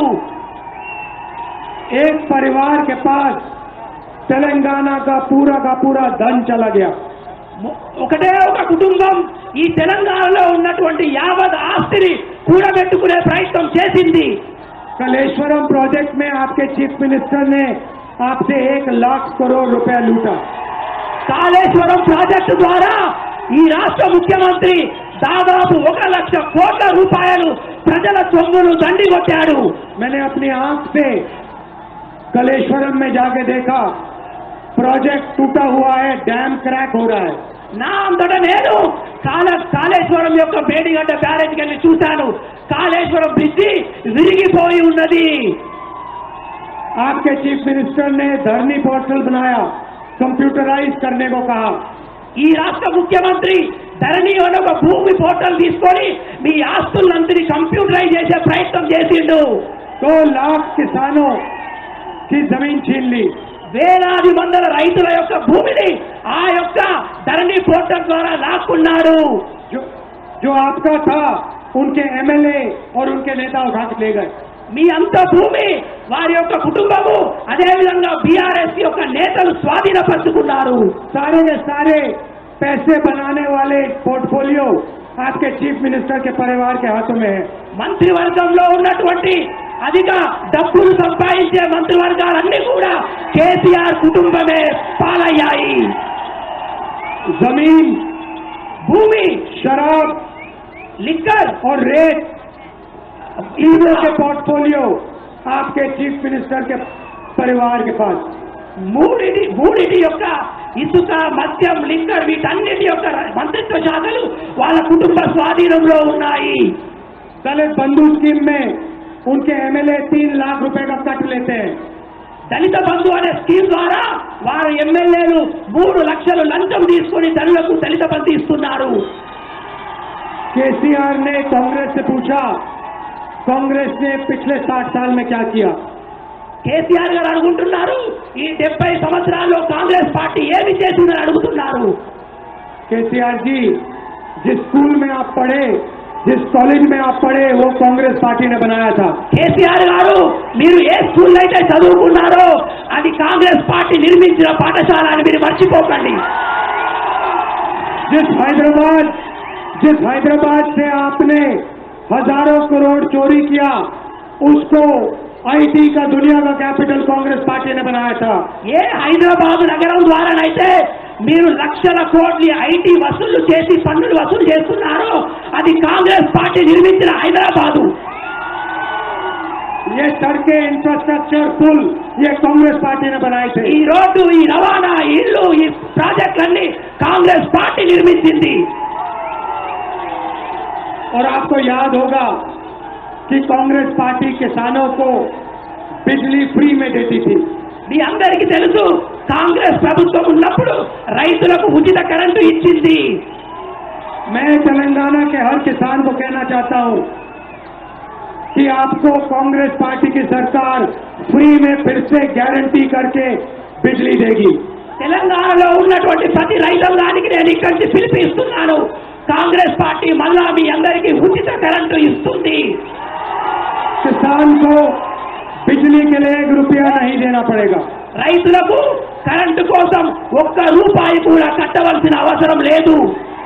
एक परिवार के पास तेलंगाना का पूरा धन चला गया।
ఒకటే ఒక కుటుంబం ఈ తెలంగాణలో ఉన్నటువంటి యావత్ ఆస్తిని కూడబెట్టుకునే ప్రయత్నం చేసింది।
कलेश्वरम प्रोजेक्ट में आपके चीफ मिनिस्टर ने आपसे 1 लाख करोड़ रुपया लूटा।
కాళేశ్వరం ప్రాజెక్టు ద్వారా ఈ రాష్ట్ర ముఖ్యమంత్రి దాదాపు 1 లక్ష కోట్ల రూపాయలు ప్రజల సొమ్మును దండిగొట్టాడు।
मैंने अपनी आंख से कलेश्वरम में जाके देखा, प्रोजेक्ट टूटा हुआ है, डैम क्रैक हो रहा है।
నా అంతట నేను కాళేశ్వరం యొక్క మేడిగడ్డ బ్యారేజ్కి వెళ్ళి చూశాను, కాళేశ్వరం బ్రిడ్జి విరిగిపోయి ఉన్నది।
आपके चीफ मिनिस्टर ने धरनी पोर्टल बनाया, कंप्यूटराइज करने को कहा।
ఈ రాష్ట్ర ముఖ్యమంత్రి ధరణి అనే ఒక భూమి పోర్టల్ తీసుకొని మీ ఆస్తులందరినీ కంప్యూటరైజ్ చేసే ప్రయత్నం చేసిండు।
2 लाख किसानों की जमीन छीन ली।
వేలాది మందల రైతుల యొక్క భూమిని ఆ యొక్క ధరణి పోర్టల్ ద్వారా లాక్కున్నాడు।
जो आपका था उनके एमएलए और उनके नेता उठा के ले गए।
మీ అంత భూమి వారి యొక్క కుటుంబము, అదేవిధంగా బీఆర్ఎస్ యొక్క నేతలు స్వాధీనపరుచుకున్నారు।
सारे के सारे पैसे बनाने वाले पोर्टफोलियो आपके चीफ मिनिस्टर के परिवार के हाथों में है।
మంత్రివర్గంలో ఉన్నటువంటి అధిక డబ్బులు సంపాదించే మంత్రివర్గాలన్నీ కూడా కేసీఆర్ కుటుంబమే పాలయ్యాయి.
जमीन,
భూమి,
शराब
లిక్కర్,
और रेत, तीनों के पोर्टफोलियो आपके चीफ मिनिस्टर के परिवार के पास.
మూడిటి యొక్క ఇసుక, మద్యం, లిక్కర్ వీటన్నిటి యొక్క మంత్రిత్వ శాఖలు వాళ్ళ కుటుంబ స్వాధీనంలో ఉన్నాయి.
दलित बंधु स्कीम में उनके एमएलए 3 लाख रुपए का कट लेते हैं.
దళిత బంధు అనే స్కీమ్ ద్వారా వారు ఎమ్మెల్యేలు 3 లక్షలు లంచం తీసుకుని దళితులకు దళిత బంధు ఇస్తున్నారు.
केसीआर ने कांग्रेस से पूछा, कांग्रेस ने पिछले 60 साल में क्या किया.
కేసీఆర్ గారు అడుగుతున్నారు, ఈ 70 సంవత్సరాల్లో కాంగ్రెస్ పార్టీ ఏమి చేసిందని అడుగుతున్నారు.
केसीआर जी, जिस स्कूल में आप पढ़े, जिस कॉलेज में आप पढ़े, वो कांग्रेस पार्टी ने बनाया था.
కేసీఆర్ గారు, మీరు ఏ స్కూల్లో అయితే చదువుకున్నారో అది కాంగ్రెస్ పార్టీ నిర్మించిన పాఠశాల అని మీరు మర్చిపోకండి.
जिस हैदराबाद से आपने हजारों करोड़ चोरी किया, उसको आईटी का दुनिया का कैपिटल कांग्रेस पार्टी ने बनाया था.
ఏ హైదరాబాద్ నగరం ద్వారానైతే మీరు లక్షల కోట్ల ఐటీ వసూలు చేసి పన్నులు వసూలు చేస్తున్నారో అది కాంగ్రెస్ పార్టీ నిర్మించిన హైదరాబాదు.
ये सड़कें, इंफ्रास्ट्रक्चर, पुल, ये कांग्रेस पार्टी ने बनाए थे.
ఈ రోడ్డు, ఈ రవాణా, ఈ ఇల్లు, ఈ ప్రాజెక్టులన్నీ కాంగ్రెస్ పార్టీ నిర్మించింది.
और आपको याद होगा कि कांग्रेस पार्टी किसानों को बिजली फ्री में देती थी.
మీ అందరికీ తెలుసు, కాంగ్రెస్ ప్రభుత్వం ఉన్నప్పుడు రైతులకు ఉచిత కరెంటు ఇచ్చింది.
मैं तेलंगाना के हर किसान को कहना चाहता हूं कि आपको कांग्रेस पार्टी की सरकार फ्री में फिर से गारंटी करके बिजली देगी.
తెలంగాణలో ఉన్నటువంటి ప్రతి రైతాంగానికి నేను ఇక్కడి నుంచి పిలిపిస్తున్నాను, కాంగ్రెస్ పార్టీ మళ్ళా మీ అందరికీ ఉచిత కరెంటు ఇస్తుంది.
किसान को बिजली के लिए 1 रुपया नहीं देना पड़ेगा.
రైతులకు కరెంటు కోసం 1 రూపాయి కూడా కట్టవలసిన అవసరం లేదు.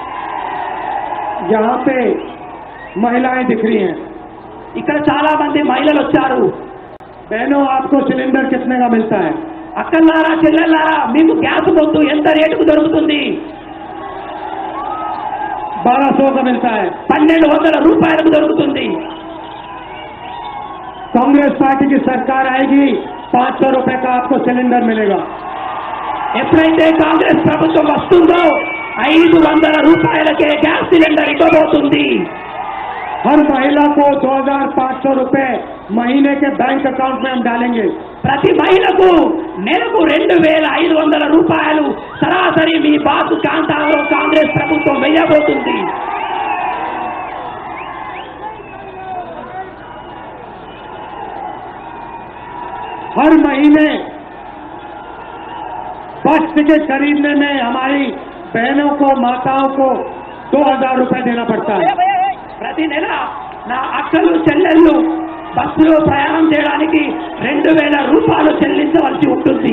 यहाँ पे महिलाएं दिख रही हैं.
ఇక్కడ చాలా మంది మహిళలు వచ్చారు.
बहनों, आपको सिलेंडर कितने का मिलता है?
అక్కలారా, చెల్లెల్లారా, మీకు గ్యాస్ మొత్తం ఎంత రేటుకు దొరుకుతుంది?
1200 का मिलता है.
1200 రూపాయలకు దొరుకుతుంది.
कांग्रेस पार्टी की सरकार आएगी, 500 रुपए का आपको सिलेंडर मिलेगा.
ఎప్పుడైతే కాంగ్రెస్ ప్రభుత్వం వస్తుందో 500 రూపాయలకే గ్యాస్ సిలిండర్ ఇవ్వబోతుంది.
हर महिला को 2500 रुपए महीने के बैंक अकाउंट में हम डालेंगे.
ప్రతి మహిళకు నెలకు 2500 రూపాయలు సరాసరి మీ బాసు ఖాతాలో కాంగ్రెస్ ప్రభుత్వం వేయబోతుంది.
हर महीने बस टिकट खरीदने में हमारी बहनों को, माताओं को 2000 रुपए देना पड़ता है.
ప్రతి నెల నా అక్కలు, చెల్లెళ్ళు బస్సులో ప్రయాణం చేయడానికి 2000 రూపాయలు చెల్లించవలసి ఉంటుంది.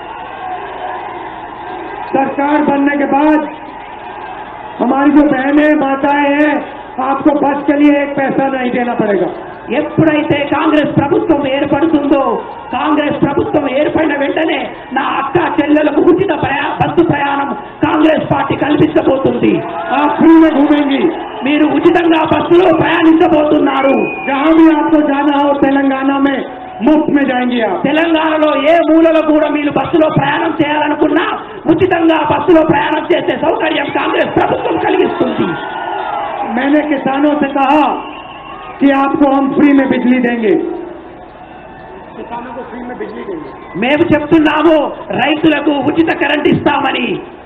सरकार बनने के बाद हमारी जो बहनें, माताएं हैं, आपको बस के लिए 1 पैसा नहीं देना पड़ेगा.
ఎప్పుడైతే కాంగ్రెస్ ప్రభుత్వం ఏర్పడుతుందో, కాంగ్రెస్ ప్రభుత్వం ఏర్పడిన వెంటనే నా అక్క చెల్లెలకు ఉచిత బస్సు ప్రయాణం కాంగ్రెస్ పార్టీ కల్పించబోతుంది.
आप फ्री में घूमेंगी.
మీరు ఉచితంగా బస్సులో ప్రయాణించబోతున్నారు.
जहां भी आपको जाना हो तेलंगाना में मुफ्त में जाएंगे आप.
తెలంగాణలో ఏ మూలలో కూడా మీరు బస్సులో ప్రయాణం చేయాలనుకున్నా ఉచితంగా బస్సులో ప్రయాణం చేసే సౌకర్యం కాంగ్రెస్ ప్రభుత్వం కలిగిస్తుంది.
मैंने किसानों से कहा कि आपको हम फ्री में बिजली देंगे. किसानों को फ्री में बिजली देंगे.
మేము చెప్తున్నాము, రైతులకు ఉచిత కరెంట్ ఇస్తామని.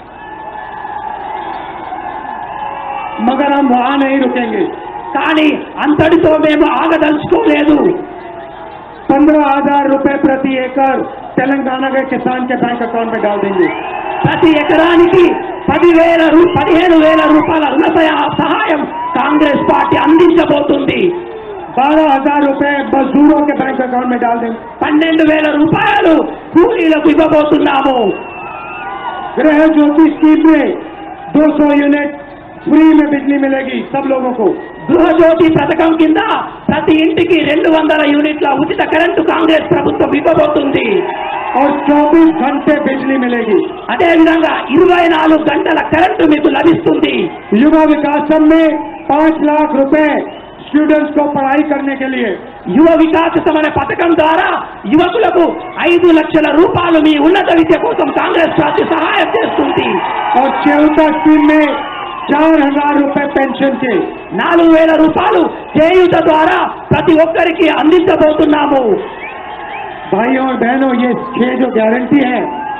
मगर हम वहां नहीं रुकेंगे.
కానీ అంతటితో మేము ఆగదలుచుకోలేదు.
15,000 रुपए प्रति एकड़ तेलंगाना के किसान के बैंक अकाउंट में डाल देंगे.
ప్రతి ఎకరానికి 15,000 రూపాయల రుణ సహాయం కాంగ్రెస్ పార్టీ అందించబోతుంది.
12,000 रुपए मजदूरों के बैंक अकाउंट में डाल देंगे.
12,000 రూపాయలు కూలీలకు ఇవ్వబోతున్నాము.
गृह ज्योति स्कीम में 200 यूनिट फ्री में बिजली मिलेगी सब लोगों को।
గృహజ్యోతి పథకం కింద ప్రతి ఇంటికి 200 యూనిట్ల ఉచిత కరెంటు కాంగ్రెస్ ప్రభుత్వం ఇవ్వబోతుంది.
और 24 घंटे बिजली मिलेगी।
అదే విధంగా 24 గంటల కరెంటు మీకు లభిస్తుంది.
युवा विकासम में 5 लाख रुपए स्टूडेंट्स को पढ़ाई करने के लिए,
యువ వికాసం అనే పథకం ద్వారా యువకులకు 5 లక్షల రూపాయలు మీ ఉన్నత విద్య కోసం కాంగ్రెస్ పార్టీ సహాయం చేస్తుంది.
और चेउता स्कीम में 4000 रुपए पेंशन के,
4000 రూపాయలు చేయూత ద్వారా ప్రతి ఒక్కరికి అందించబోతున్నాము.
भाइयों और बहनों, ये 6 जो गारंटी है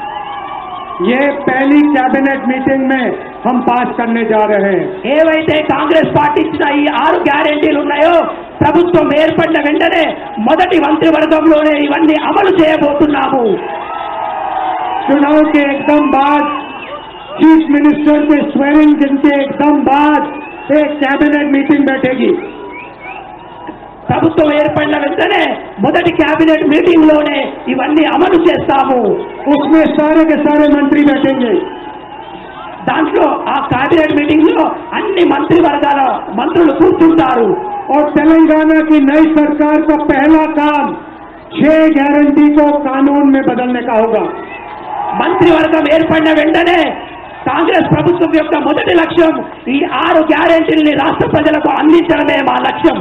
ये पहली कैबिनेट मीटिंग में हम पास करने जा रहे हैं।
ఏవైతే కాంగ్రెస్ పార్టీ ఇచ్చిన ఈ 6 గ్యారెంటీలు ఉన్నాయో ప్రభుత్వం ఏర్పడిన వెంటనే మొదటి మంత్రివర్గంలోనే ఇవన్నీ అమలు చేయబోతున్నాము.
चुनाव के एकदम बाद, चीफ मिनिस्टर के स्वेरिंग दिन के एकदम बाद एक कैबिनेट मीटिंग बैठेगी।
ప్రభుత్వం ఏర్పడిన వెంటనే మొదటి కేబినెట్ మీటింగ్ లోనే ఇవన్నీ అమలు చేస్తాము.
उसमें सारे के सारे मंत्री बैठेंगे।
దాంట్లో ఆ కేబినెట్ మీటింగ్ లో అన్ని మంత్రివర్గాల మంత్రులు కూర్చుంటారు.
और तेलंगाना की नई सरकार का पहला काम 6 गारंटी को कानून में बदलने का होगा।
మంత్రివర్గం ఏర్పడిన వెంటనే కాంగ్రెస్ ప్రభుత్వం యొక్క మొదటి లక్ష్యం ఈ 6 గ్యారెంటీల్ని రాష్ట్ర ప్రజలకు అందించడమే మా లక్ష్యం.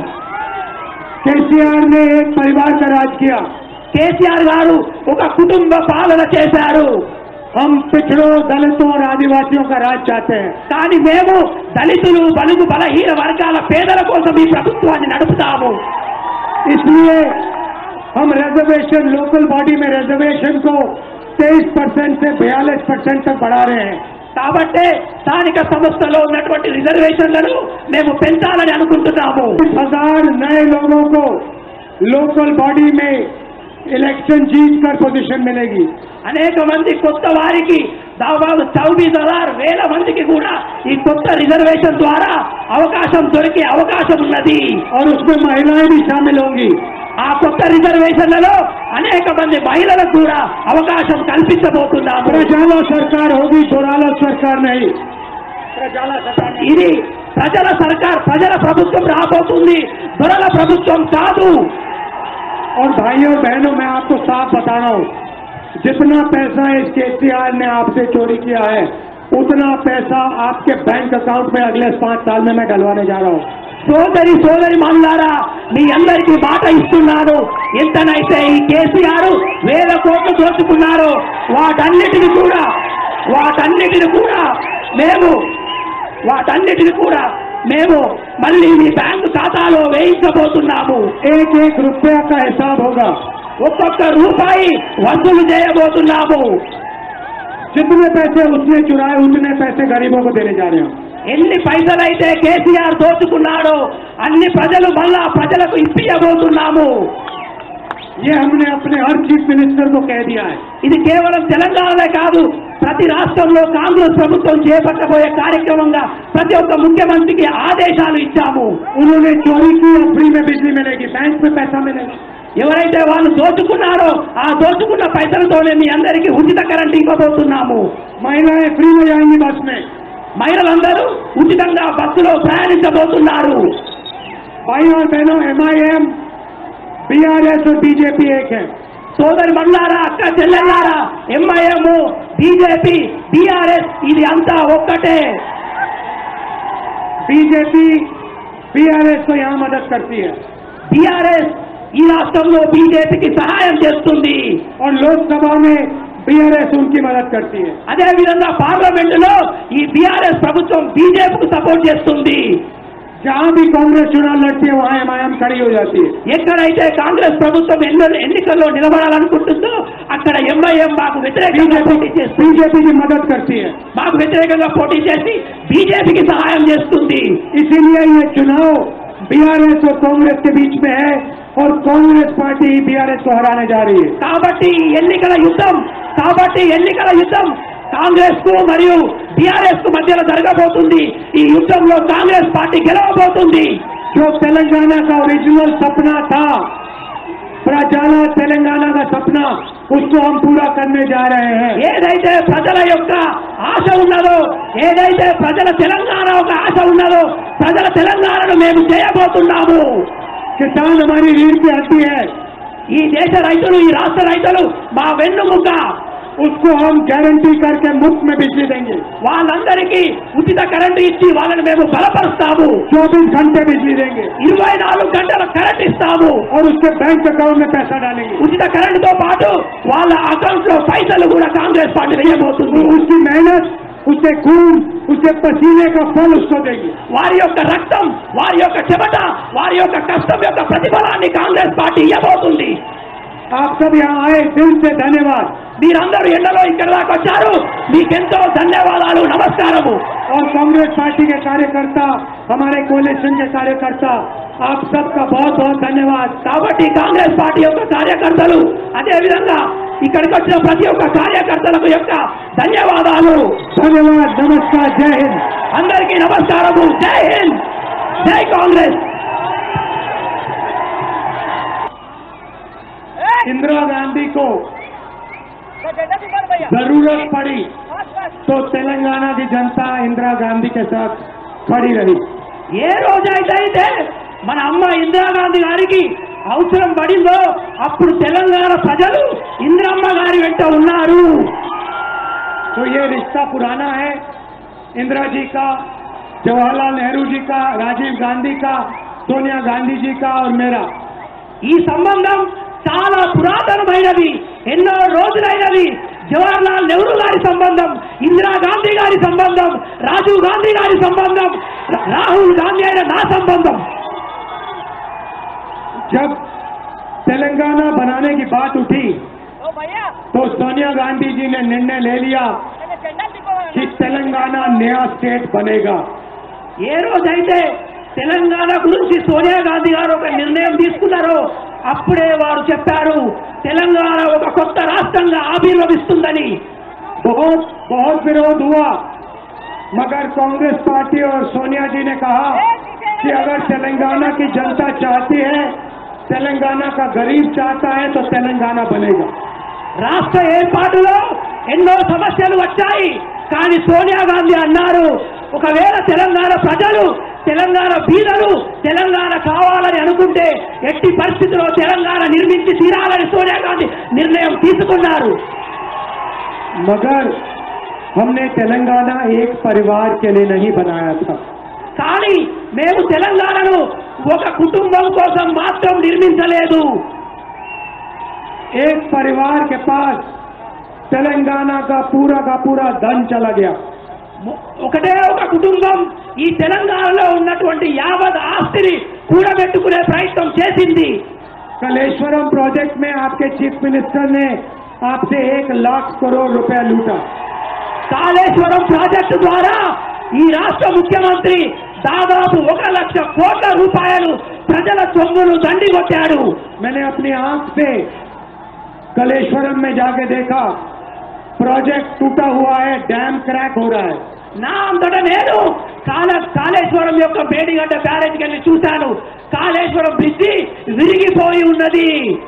केसीआर ने एक परिवार का राज किया।
కేసీఆర్ గారు ఒక కుటుంబ పాలన చేశారు.
हम पिछड़ों, दलितों और आदिवासियों का राज चाहते हैं।
కానీ మేము దళితులు, బలుగు, బలహీన వర్గాల పేదల కోసం ఈ ప్రభుత్వాన్ని నడుపుతాము.
इसलिए हम रिजर्वेशन, लोकल बॉडी में रिजर्वेशन को 23% से 42% तक बढ़ा रहे हैं।
కాబట్టి స్థానిక సంస్థలో ఉన్నటువంటి రిజర్వేషన్లను మేము పెంచాలని అనుకుంటున్నాము.
1000 नए लोगों को लोकल बॉडी में इलेक्शन जीत कर पोजीशन मिलेगी।
అనేక మంది కొత్త వారికి దాదాపు 24,000 మందికి కూడా ఈ కొత్త రిజర్వేషన్ ద్వారా అవకాశం దొరికే అవకాశం ఉన్నది.
और उसमें महिलाएं भी शामिल होंगी।
ఆ కొత్త రిజర్వేషన్లలో అనేక మంది మహిళలకు కూడా అవకాశం కల్పించబోతున్నాము.
प्रजाला सरकार होगी, दोराला सरकार नहीं। प्रजाला सरकार नहीं।
ఇది ప్రజల సర్కార్, ప్రజల ప్రభుత్వం రాబోతుంది, దొరల ప్రభుత్వం కాదు.
और भाइयों बहनों, मैं आपको साफ बता रहा हूं, जितना पैसा इस केसीआर ने आपसे चोरी किया है उतना पैसा आपके बैंक अकाउंट में अगले 5 साल में मैं डलवाने जा रहा हूं।
సోదరి మనులారా, మీ అందరికీ మాట ఇస్తున్నాను, ఎంతనైతే ఈ కేసీఆర్ 1000 కోట్లు దోచుకున్నారో వాటన్నిటిని కూడా మేము మళ్ళీ మీ బ్యాంకు ఖాతాలో వేయించబోతున్నాము.
एक एक रुपया का हिसाब होगा।
ఒక్కొక్క రూపాయి వసూలు చేయబోతున్నాము.
जितने पैसे उसने चुराए उतने पैसे गरीबों को देने जा रहे हैं।
ఎన్ని పైసలైతే కేసీఆర్ దోచుకున్నాడో అన్ని ప్రజలకు ఇప్పించబోతున్నాము.
ये हमने अपने हर चीफ मिनिस्टर को कह दिया है।
ఇది కేవలం తెలంగాణలో కాదు, ప్రతి రాష్ట్రంలో కాంగ్రెస్ ప్రభుత్వం చేపట్టబోయే కార్యక్రమంగా ప్రతి ఒక్క ముఖ్యమంత్రికి ఆదేశాలు ఇచ్చాము.
उन्होंने चोरी की और फ्री में बिजली मिलेगी, बैंक में पैसा मिलेगा।
ఎవరైతే వాళ్ళు దోచుకున్నారో ఆ దోచుకున్న పైసలతోనే మీ అందరికీ ఉచిత కరెంట్ ఇవ్వబోతున్నాము.
महिलाएं फ्री में जाएंगी बस में।
మహిళలందరూ ఉచితంగా బస్సులో ప్రయాణించబోతున్నారు.
भाई और बहनों, MIM, BRS और बीजेपी एक है।
సోదరి మనులారా, అక్క చెల్లెల్లారా, ఎంఐఎం, బీజేపీ, బీఆర్ఎస్ ఇది అంతా ఒక్కటే.
बीजेपी BRS को यहाँ मदद करती है
బీఆర్ఎస్ ఈ రాష్ట్రంలో బీజేపీకి సహాయం చేస్తుంది.
और लोकसभा में BRS उनकी मदद करती है।
అదే విధంగా పార్లమెంటులో ఈ బీఆర్ఎస్ ప్రభుత్వం బీజేపీకి సపోర్ట్ చేస్తుంది.
जहाँ भी कांग्रेस चुनाव लड़ती है वहाँ MIM खड़ी हो जाती है।
ఎక్కడైతే కాంగ్రెస్ ప్రభుత్వం ఎన్నికల్లో నిలబడాలనుకుంటుందో అక్కడ ఎంఐఎం మాకు వ్యతిరేకంగా పోటీ చేస్తుంది,
बीजेपी की मदद करती है।
మాకు వ్యతిరేకంగా పోటీ చేసి బీజేపీకి సహాయం చేస్తుంది.
इसीलिए ये चुनाव BRS और कांग्रेस के बीच में है और कांग्रेस पार्टी BRS को हराने जा रही है।
కాబట్టి ఎన్నికల యుద్ధం కాంగ్రెస్ కు మరియు బీఆర్ఎస్ కు మధ్యలో జరగబోతుంది. ఈ యుద్ధంలో కాంగ్రెస్ పార్టీ గెలవబోతుంది.
जो तेलंगाना का ओरिजिनल सपना था, प्रजाला तेलंगाना का सपना उसको हम पूरा करने जा रहे हैं।
ఏదైతే ప్రజల యొక్క ఆశ ఉన్నదో, ఏదైతే ప్రజల తెలంగాణ ఒక ఆశ ఉన్నదో, ప్రజల తెలంగాణను మేము చేయబోతున్నాము.
किसान हमारी रीढ़ की हड्डी है,
ఈ దేశ రైతులు, ఈ రాష్ట్ర రైతులు మా వెన్నుముక.
उसको हम गारंटी करके मुफ्त में बिजली देंगे।
వాళ్ళందరికీ ఉచిత కరెంటు ఇచ్చి వాళ్ళని మేము బలపరుస్తాము.
24 घंटे बिजली देंगे
24 గంటల కరెంట్ ఇస్తాము.
और उसके बैंक अकाउंट में पैसा डालेंगे।
ఉచిత కరెంటుతో పాటు వాళ్ళ అకౌంట్ లో పైసలు కూడా కాంగ్రెస్ పార్టీ వేయబోతుంది.
उसकी मेहनत, उसके खून, उसके पसीने का फल उसको देंगे।
వారి యొక్క రక్తం, వారి యొక్క చెమట, వారి యొక్క కష్టం యొక్క ప్రతిఫలాన్ని కాంగ్రెస్ పార్టీ ఇవ్వబోతుంది.
आप सब यहाँ आए, दिल से धन्यवाद।
మీరందరూ ఎండలో ఇక్కడ దాకా వచ్చారు, మీకెంతో ధన్యవాదాలు, నమస్కారము.
और कांग्रेस पार्टी के कार्यकर्ता, हमारे कोalition के कार्यकर्ता, आप सबका बहुत बहुत धन्यवाद।
కాబట్టి కాంగ్రెస్ పార్టీ యొక్క కార్యకర్తలు, అదే విధంగా ఇక్కడికి వచ్చిన ప్రతి ఒక్క కార్యకర్తలకు యొక్క ధన్యవాదాలు.
धन्यवाद, नमस्कार, जय हिंद।
అందరికీ నమస్కారము. జై హింద్, జై కాంగ్రెస్.
इंदिरा गांधी को जरूरत पड़ी तो तेलंगाना की जनता इंदिरा गांधी के साथ खड़ी रही।
ఏ రోజైతే మన అమ్మ ఇందిరాగాంధీ గారికి అవసరం పడిందో అప్పుడు తెలంగాణ ప్రజలు ఇందిరమ్మ గారి వెంట ఉన్నారు.
तो ये रिश्ता पुराना है, इंदिरा जी का, जवाहरलाल नेहरू जी का, राजीव गांधी का, सोनिया गांधी जी का और मेरा।
ఈ సంబంధం చాలా పురాతనమైనది, ఎన్నో రోజులైనది. జవహర్లాల్ నెహ్రూ గారి సంబంధం, ఇందిరాగాంధీ గారి సంబంధం, రాజీవ్ గాంధీ గారి సంబంధం, రాహుల్ గాంధీ అయిన నా సంబంధం.
जब तेलंगाना बनाने की बात उठी तो सोनिया गांधी जी ने निर्णय ले लिया कि तेलंगाना नया स्टेट बनेगा।
ఏ రోజైతే తెలంగాణ గురించి సోనియా గాంధీ గారు ఒక నిర్ణయం తీసుకున్నారో అప్పుడే వారు చెప్పారు తెలంగాణ ఒక కొత్త రాష్ట్రంగా ఆవిర్భవిస్తుందని.
बहुत बहुत विरोध हुआ, मगर कांग्रेस पार्टी और सोनिया जी ने कहा कि अगर तेलंगाना की जनता चाहती है, तेलंगाना का गरीब चाहता है तो तेलंगाना बनेगा।
రాష్ట్ర ఏర్పాటులో ఎన్నో సమస్యలు వచ్చాయి, కానీ సోనియా గాంధీ అన్నారు ఒకవేళ తెలంగాణ ప్రజలు, తెలంగాణ బీదలు తెలంగాణ కావాలని అనుకుంటే ఎట్టి పరిస్థితుల్లో తెలంగాణ నిర్మించి తీరాలని సోనియా గాంధీ నిర్ణయం తీసుకున్నారు.
मगर हमने तेलंगाना एक परिवार के लिए नहीं बनाया था।
కానీ మేము తెలంగాణను ఒక కుటుంబం కోసం మాత్రం నిర్మించలేదు.
एक परिवार के पास तेलंगाना का पूरा धन चला गया।
ఒకటే ఒక కుటుంబం ఈ తెలంగాణలో ఉన్నటువంటి యావత్ ఆస్తిని కూడబెట్టుకునే ప్రయత్నం చేసింది.
कलेश्वरम प्रोजेक्ट में आपके चीफ मिनिस्टर ने आपसे 1 लाख करोड़ रुपया लूटा।
కాళేశ్వరం ప్రాజెక్టు ద్వారా ఈ రాష్ట్ర ముఖ్యమంత్రి దాదాపు 1 లక్ష కోట్ల రూపాయలు ప్రజల సొమ్మును దండిగొట్టాడు.
मैंने अपनी आंख से कलेश्वरम में जाके देखा, प्रोजेक्ट टूटा हुआ है, डैम क्रैक हो रहा है।
నా అంతటా నేను కాళేశ్వరం యొక్క మేడిగడ్డ బ్యారేజ్కి వెళ్ళి చూశాను. కాళేశ్వరం బ్రిడ్జి విరిగిపోయి ఉన్నది.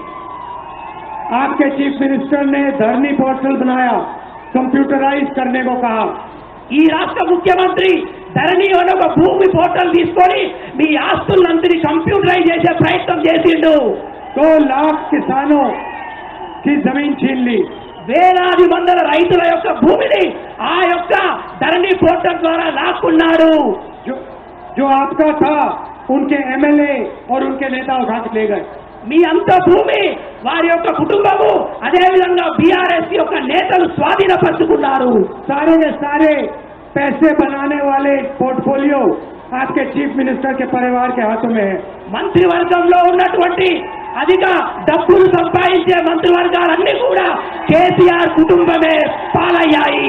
आपके चीफ मिनिस्टर ने धरनी पोर्टल बनाया, कंप्यूटराइज करने को कहा।
ఈ రాష్ట్ర ముఖ్యమంత్రి ధరణి అనే ఒక భూమి పోర్టల్ తీసుకొని మీ ఆస్తులందరినీ కంప్యూటరైజ్ చేసే ప్రయత్నం చేసిండు.
2 लाख किसानों की जमीन छीन ली।
వేలాది మందల రైతుల యొక్క భూమిని ఆ యొక్క ధరణి పోర్టల్ ద్వారా లాక్కున్నాడు.
जो आपका था उनके एमएलए और उनके नेता उठा के ले गए।
మీ అంత భూమి వారి యొక్క కుటుంబము, అదేవిధంగా బీఆర్ఎస్ యొక్క నేతలు స్వాధీనపరుచుకున్నారు.
सारे के सारे पैसे बनाने वाले पोर्टफोलियो आपके चीफ मिनिस्टर के परिवार के हाथों में है।
మంత్రివర్గంలో ఉన్నటువంటి అధిక డబ్బులు సంపాదించే మంత్రివర్గాలన్నీ కూడా కేసీఆర్ కుటుంబమే పాలయ్యాయి.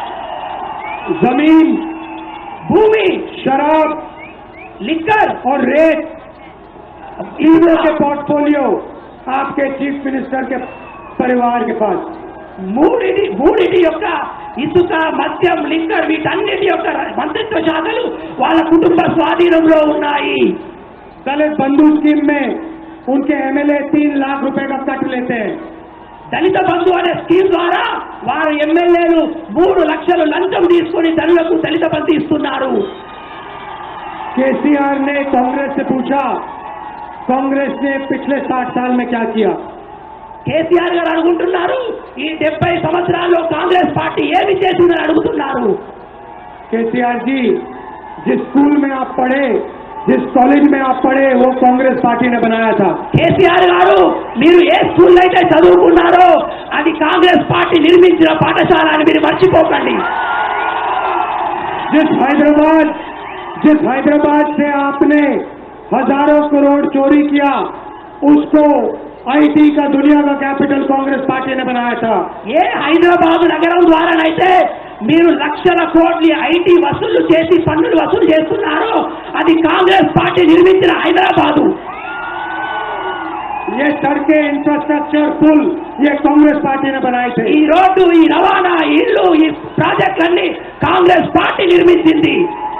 जमीन,
భూమి,
शराब
లిక్కర్
और रेत, तीनों के पोर्टफोलियो आपके चीफ मिनिस्टर के परिवार के पास।
మూడిటి యొక్క ఇసుక, మద్యం, లిక్కర్ వీటన్నిటి యొక్క మంత్రిత్వ శాఖలు వాళ్ళ కుటుంబ స్వాధీనంలో ఉన్నాయి.
दलित बंधु स्कीम में उनके एमएलए 3 लाख रुपए का कट लेते हैं।
దళిత బంధు అనే స్కీమ్ ద్వారా వారు ఎమ్మెల్యేలు 3 లక్షలు లంచం తీసుకొని దళితులకు దళిత బంధు ఇస్తున్నారు.
केसीआर ने कांग्रेस से पूछा, कांग्रेस ने पिछले 60 साल में क्या किया?
కేసీఆర్ గారు అడుగుతున్నారు, ఈ 70 సంవత్సరాల్లో కాంగ్రెస్ పార్టీ ఏమి చేసిందని అడుగుతున్నారు.
केसीआर जी, जिस स्कूल में आप पढ़े, जिस कॉलेज में आप पढ़े, वो कांग्रेस पार्टी ने बनाया था.
కేసీఆర్ గారు, మీరు ఏ స్కూల్ అయితే చదువుకున్నారో అది కాంగ్రెస్ పార్టీ నిర్మించిన పాఠశాల అని మీరు మర్చిపోకండి.
जिस हैदराबाद से आपने हजारों करोड़ चोरी किया, उसको आईटी का दुनिया का कैपिटल कांग्रेस पार्टी ने बनाया था.
ఏ హైదరాబాద్ నగరం ద్వారానైతే మీరు లక్షల కోట్ల ఐటీ వసూలు చేసి పన్నులు వసూలు చేస్తున్నారో అది కాంగ్రెస్ పార్టీ నిర్మించిన హైదరాబాదు.
ये सड़कें, इंफ्रास्ट्रक्चर, पुल, ये कांग्रेस पार्टी ने बनाए थे.
ఈ రోడ్డు, ఈ రవాణా, ఈ ఇల్లు, ఈ ప్రాజెక్టులన్నీ కాంగ్రెస్ పార్టీ నిర్మించింది.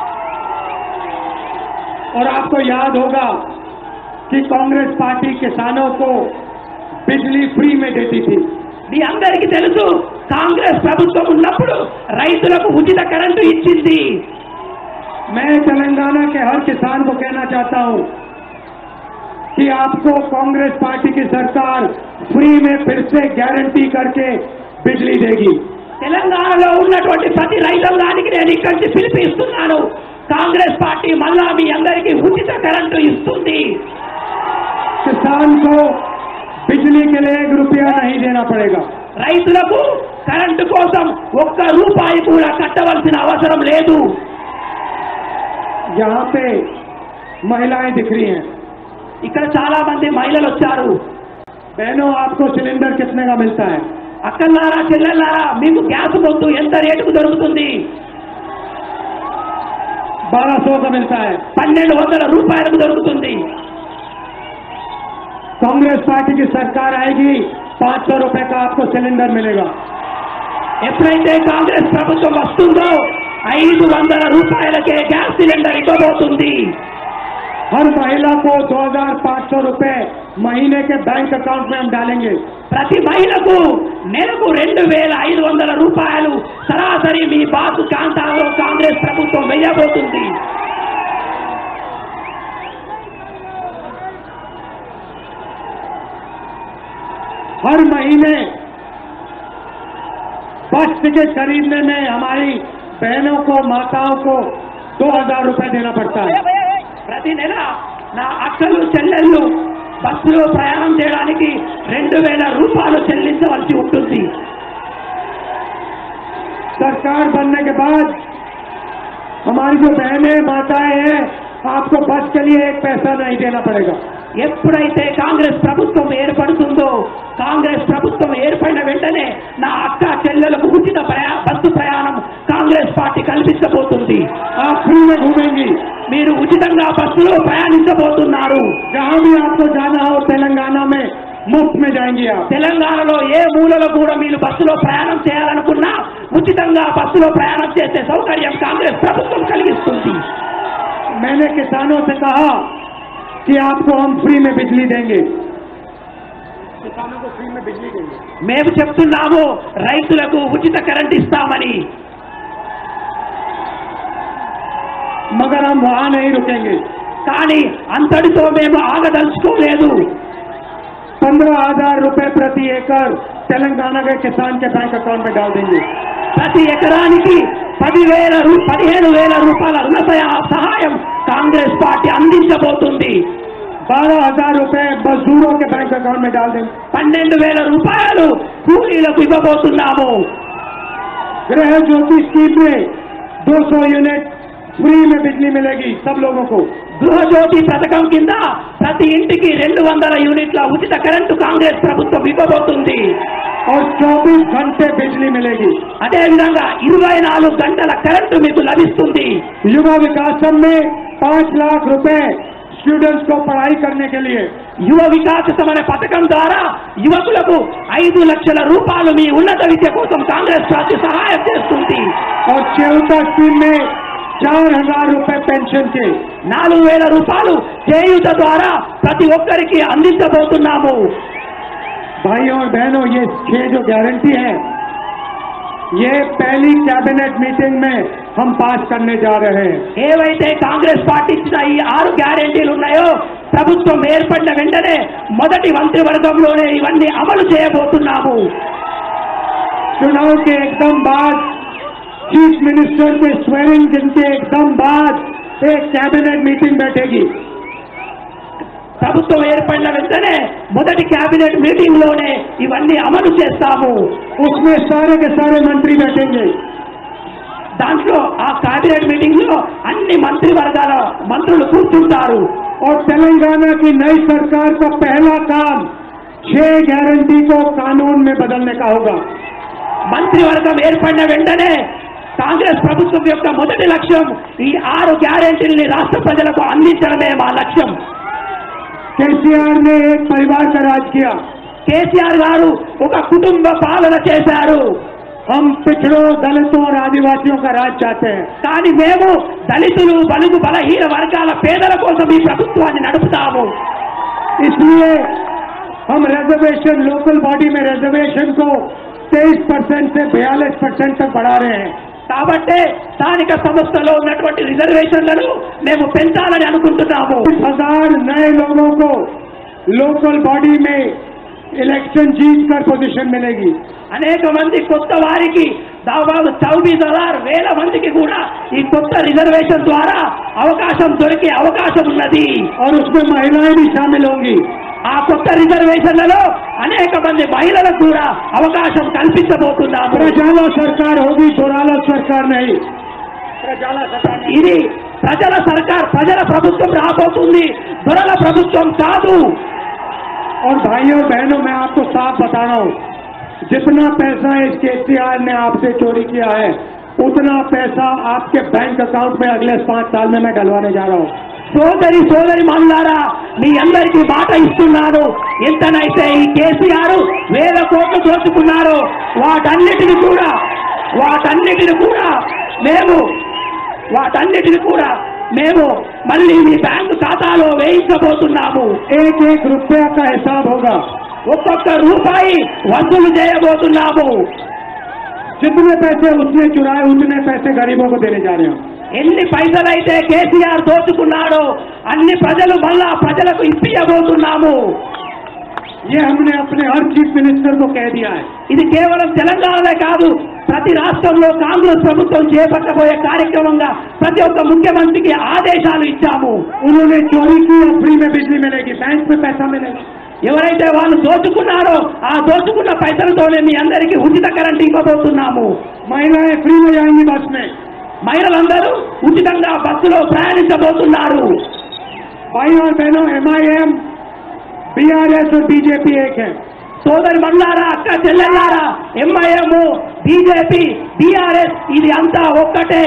और आपको याद होगा कि कांग्रेस पार्टी किसानों को बिजली फ्री में देती थी.
మీ అందరికీ తెలుసు, కాంగ్రెస్ ప్రభుత్వం ఉన్నప్పుడు రైతులకు ఉచిత కరెంటు ఇచ్చింది.
मैं तेलंगाना के हर किसान को कहना चाहता हूं कि आपको कांग्रेस पार्टी की सरकार फ्री में फिर से गारंटी करके बिजली देगी.
తెలంగాణలో ఉన్నటువంటి ప్రతి రైతాంగానికి నేను ఇక్కడి నుంచి పిలిపిస్తున్నాను, కాంగ్రెస్ పార్టీ మళ్ళా మీ అందరికీ ఉచిత కరెంటు ఇస్తుంది.
किसान को बिजली के लिए 1 रुपया नहीं देना पड़ेगा.
రైతులకు కరెంటు కోసం 1 రూపాయి కూడా కట్టవలసిన అవసరం లేదు.
यहाँ पे महिलाएं दिख रही हैं.
ఇక్కడ చాలా మంది మహిళలు వచ్చారు.
बहनों, आपको सिलेंडर कितने का मिलता है?
అక్కలారా, చెల్లెల్లారా, మీకు గ్యాస్ మొత్తం ఎంత రేటుకు దొరుకుతుంది?
1200 का मिलता है.
1200 రూపాయలకు దొరుకుతుంది.
कांग्रेस पार्टी की सरकार आएगी, 500 रुपए का आपको सिलेंडर मिलेगा.
ఎప్పుడైతే కాంగ్రెస్ ప్రభుత్వం వస్తుందో 500 రూపాయలకే గ్యాస్ సిలిండర్ ఇవ్వబోతుంది.
हर महिला को 2500 रुपए महीने के बैंक अकाउंट में हम डालेंगे.
ప్రతి మహిళకు నెలకు 2500 రూపాయలు సరాసరి మీ బాసు ఖాతాలో కాంగ్రెస్ ప్రభుత్వం వేయబోతుంది.
हर महीने बस टिकट खरीदने में हमारी बहनों को, माताओं को 2000 रुपए देना पड़ता है.
ప్రతి నెల నా అక్కలు, చెల్లెళ్ళు బస్సులో ప్రయాణం చేయడానికి 2000 రూపాయలు చెల్లించవలసి ఉంటుంది.
सरकार बनने के बाद हमारी जो बहनें, माताएं हैं, आपको बस के लिए 1 पैसा नहीं देना पड़ेगा.
ఎప్పుడైతే కాంగ్రెస్ ప్రభుత్వం ఏర్పడుతుందో, కాంగ్రెస్ ప్రభుత్వం ఏర్పడిన వెంటనే నా అక్క చెల్లెలకు ఉచిత బస్సు ప్రయాణం కాంగ్రెస్ పార్టీ కల్పించబోతుంది.
आप फ्री में घूमेंगी.
మీరు ఉచితంగా బస్సులో ప్రయాణించబోతున్నారు.
जहां भी आपको जाना हो तेलंगाना में मुफ्त में जाएंगी आप.
తెలంగాణలో ఏ మూలలో కూడా మీరు బస్సులో ప్రయాణం చేయాలనుకున్నా ఉచితంగా బస్సులో ప్రయాణం చేసే సౌకర్యం కాంగ్రెస్ ప్రభుత్వం కలిగిస్తుంది.
मैंने किसानों से कहा कि आपको हम फ्री में बिजली देंगे. किसानों को फ्री में बिजली देंगे.
మేము చెప్తున్నాము, రైతులకు ఉచిత కరెంట్ ఇస్తామని.
मगर हम वहां नहीं रुकेंगे.
కానీ అంతటితో మేము ఆగదలుచుకోలేదు.
15,000 रुपए प्रति एकड़ तेलंगाना के किसान के बैंक अकाउंट में डाल देंगे.
ప్రతి ఎకరానికి 15,000 రూపాయల రుణ సహాయం కాంగ్రెస్ పార్టీ అందించబోతుంది.
12,000 रुपए मजदूरों के बैंक अकाउंट में डाल देंगे.
12,000 రూపాయలు కూలీలకు ఇవ్వబోతున్నాము.
गृह ज्योति स्कीम में 200 यूनिट फ्री में बिजली मिलेगी सब लोगों को.
గృహజ్యోతి పథకం కింద ప్రతి ఇంటికి 200 యూనిట్ల ఉచిత కరెంటు కాంగ్రెస్ ప్రభుత్వం ఇవ్వబోతుంది.
और 24 घंटे बिजली मिलेगी.
అదేవిధంగా 24 గంటల కరెంటు మీకు లభిస్తుంది.
युवा विकासम में 5 लाख रुपए स्टूडेंट्स को पढ़ाई करने के लिए.
యువ వికాసం అనే పథకం ద్వారా యువకులకు 5 లక్షల రూపాయలు మీ ఉన్నత విద్య కోసం కాంగ్రెస్ పార్టీ సహాయం చేస్తుంది.
और चेउता स्कीम में 4,000 रुपए पेंशन के.
4,000 రూపాయలు చేయూత ద్వారా ప్రతి ఒక్కరికి అందించబోతున్నాము.
भाइयों और बहनों, ये 6 जो गारंटी है, ये पहली कैबिनेट मीटिंग में हम पास करने जा रहे हैं।
ఏవైతే కాంగ్రెస్ పార్టీ ఇచ్చిన ఈ 6 గ్యారెంటీలు ఉన్నాయో ప్రభుత్వం ఏర్పడిన వెంటనే మొదటి మంత్రివర్గంలోనే ఇవన్నీ అమలు చేయబోతున్నాము.
चुनाव के एकदम बाद, चीफ मिनिस्टर के स्वेरिंग इन के एकदम बाद एक कैबिनेट मीटिंग बैठेगी।
ప్రభుత్వం ఏర్పడిన వెంటనే మొదటి కేబినెట్ మీటింగ్ లోనే ఇవన్నీ అమలు చేస్తాము.
उसमें सारे के सारे मंत्री बैठेंगे।
దాంట్లో ఆ కేబినెట్ మీటింగ్ లో అన్ని మంత్రివర్గాల మంత్రులు కూర్చుంటారు.
और तेलंगाना की नई सरकार का पहला काम 6 गारंटी को कानून में बदलने का होगा।
మంత్రివర్గం ఏర్పడిన వెంటనే కాంగ్రెస్ ప్రభుత్వం యొక్క మొదటి లక్ష్యం ఈ 6 గ్యారెంటీల్ని రాష్ట్ర ప్రజలకు అందించడమే మా లక్ష్యం.
केसीआर ने एक परिवार का राज किया।
కేసీఆర్ గారు ఒక కుటుంబ పాలన చేశారు.
हम पिछड़ों, दलितों और आदिवासियों का राज चाहते हैं।
కానీ మేము దళితులు, బలుగు, బలహీన వర్గాల పేదల కోసం ఈ ప్రభుత్వాన్ని నడుపుతాము.
इसलिए हम रिजर्वेशन, लोकल बॉडी में रिजर्वेशन को 23% से 42% तक बढ़ा रहे हैं।
కాబట్టి స్థానిక సంస్థలో ఉన్నటువంటి రిజర్వేషన్లను మేము పెంచాలని అనుకుంటున్నాము.
1000 नए लोगों को लोकल बॉडी में इलेक्शन जीतकर पोजीशन मिलेगी।
అనేక మంది కొత్త వారికి దాదాపు 24,000 వేల మందికి కూడా ఈ కొత్త రిజర్వేషన్ ద్వారా అవకాశం దొరికే అవకాశం ఉన్నది.
और उसमें महिलाएं भी शामिल होंगी।
ఆ కొత్త రిజర్వేషన్లలో అనేక మంది మహిళలకు కూడా అవకాశం కల్పించబోతున్నాము.
प्रजाला सरकार होगी, चोराला सरकार नहीं। प्रजाला सरकार नहीं।
ఇది ప్రజల సర్కార్, ప్రజల ప్రభుత్వం రాబోతుంది, దొరల ప్రభుత్వం కాదు.
और भाइयों बहनों, मैं आपको साफ बता रहा हूं, जितना पैसा इस केसीआर ने आपसे चोरी किया है, उतना पैसा आपके बैंक अकाउंट में अगले 5 साल में मैं डलवाने जा रहा हूं।
సోదరి మనులారా, మీ అందరికీ మాట ఇస్తున్నాను, ఎంతనైతే ఈ కేసీఆర్ 1000 కోట్లు దోచుకున్నారో వాటన్నిటిని కూడా మేము మళ్ళీ మీ బ్యాంకు ఖాతాలో వేయించబోతున్నాము.
एक एक रुपया का हिसाब होगा।
ఒక్కొక్క రూపాయి వసూలు చేయబోతున్నాము.
जितने पैसे उसने चुराए, उतने पैसे गरीबों को देने जा रहे हैं।
ఎన్ని పైసలైతే కేసీఆర్ దోచుకున్నాడో అన్ని ప్రజలకు ఇప్పించబోతున్నాము.
ये हमने अपने हर चीफ मिनिस्टर को कह दिया है।
ఇది కేవలం తెలంగాణలో కాదు, ప్రతి రాష్ట్రంలో కాంగ్రెస్ ప్రభుత్వం చేపట్టబోయే కార్యక్రమంగా ప్రతి ఒక్క ముఖ్యమంత్రికి ఆదేశాలు ఇచ్చాము.
उन्होंने चोरी की, फ्री में बिजली मिलेगी, बैंक में पैसा मिलेगा।
ఎవరైతే వాళ్ళు దోచుకున్నారో ఆ దోచుకున్న పైసలతోనే మీ అందరికీ ఉచిత కరెంట్ ఇవ్వబోతున్నాము.
महिलाएं फ्री में जाएंगी बस में।
మహిళలందరూ ఉచితంగా బస్సులో ప్రయాణించబోతున్నారు.
भाई और बहनों, MIM, BRS और बीजेपी एक है।
సోదరి మనులారా, అక్క చెల్లెల్లారా, ఎంఐఎం, బీజేపీ, బీఆర్ఎస్ ఇది అంతా ఒక్కటే.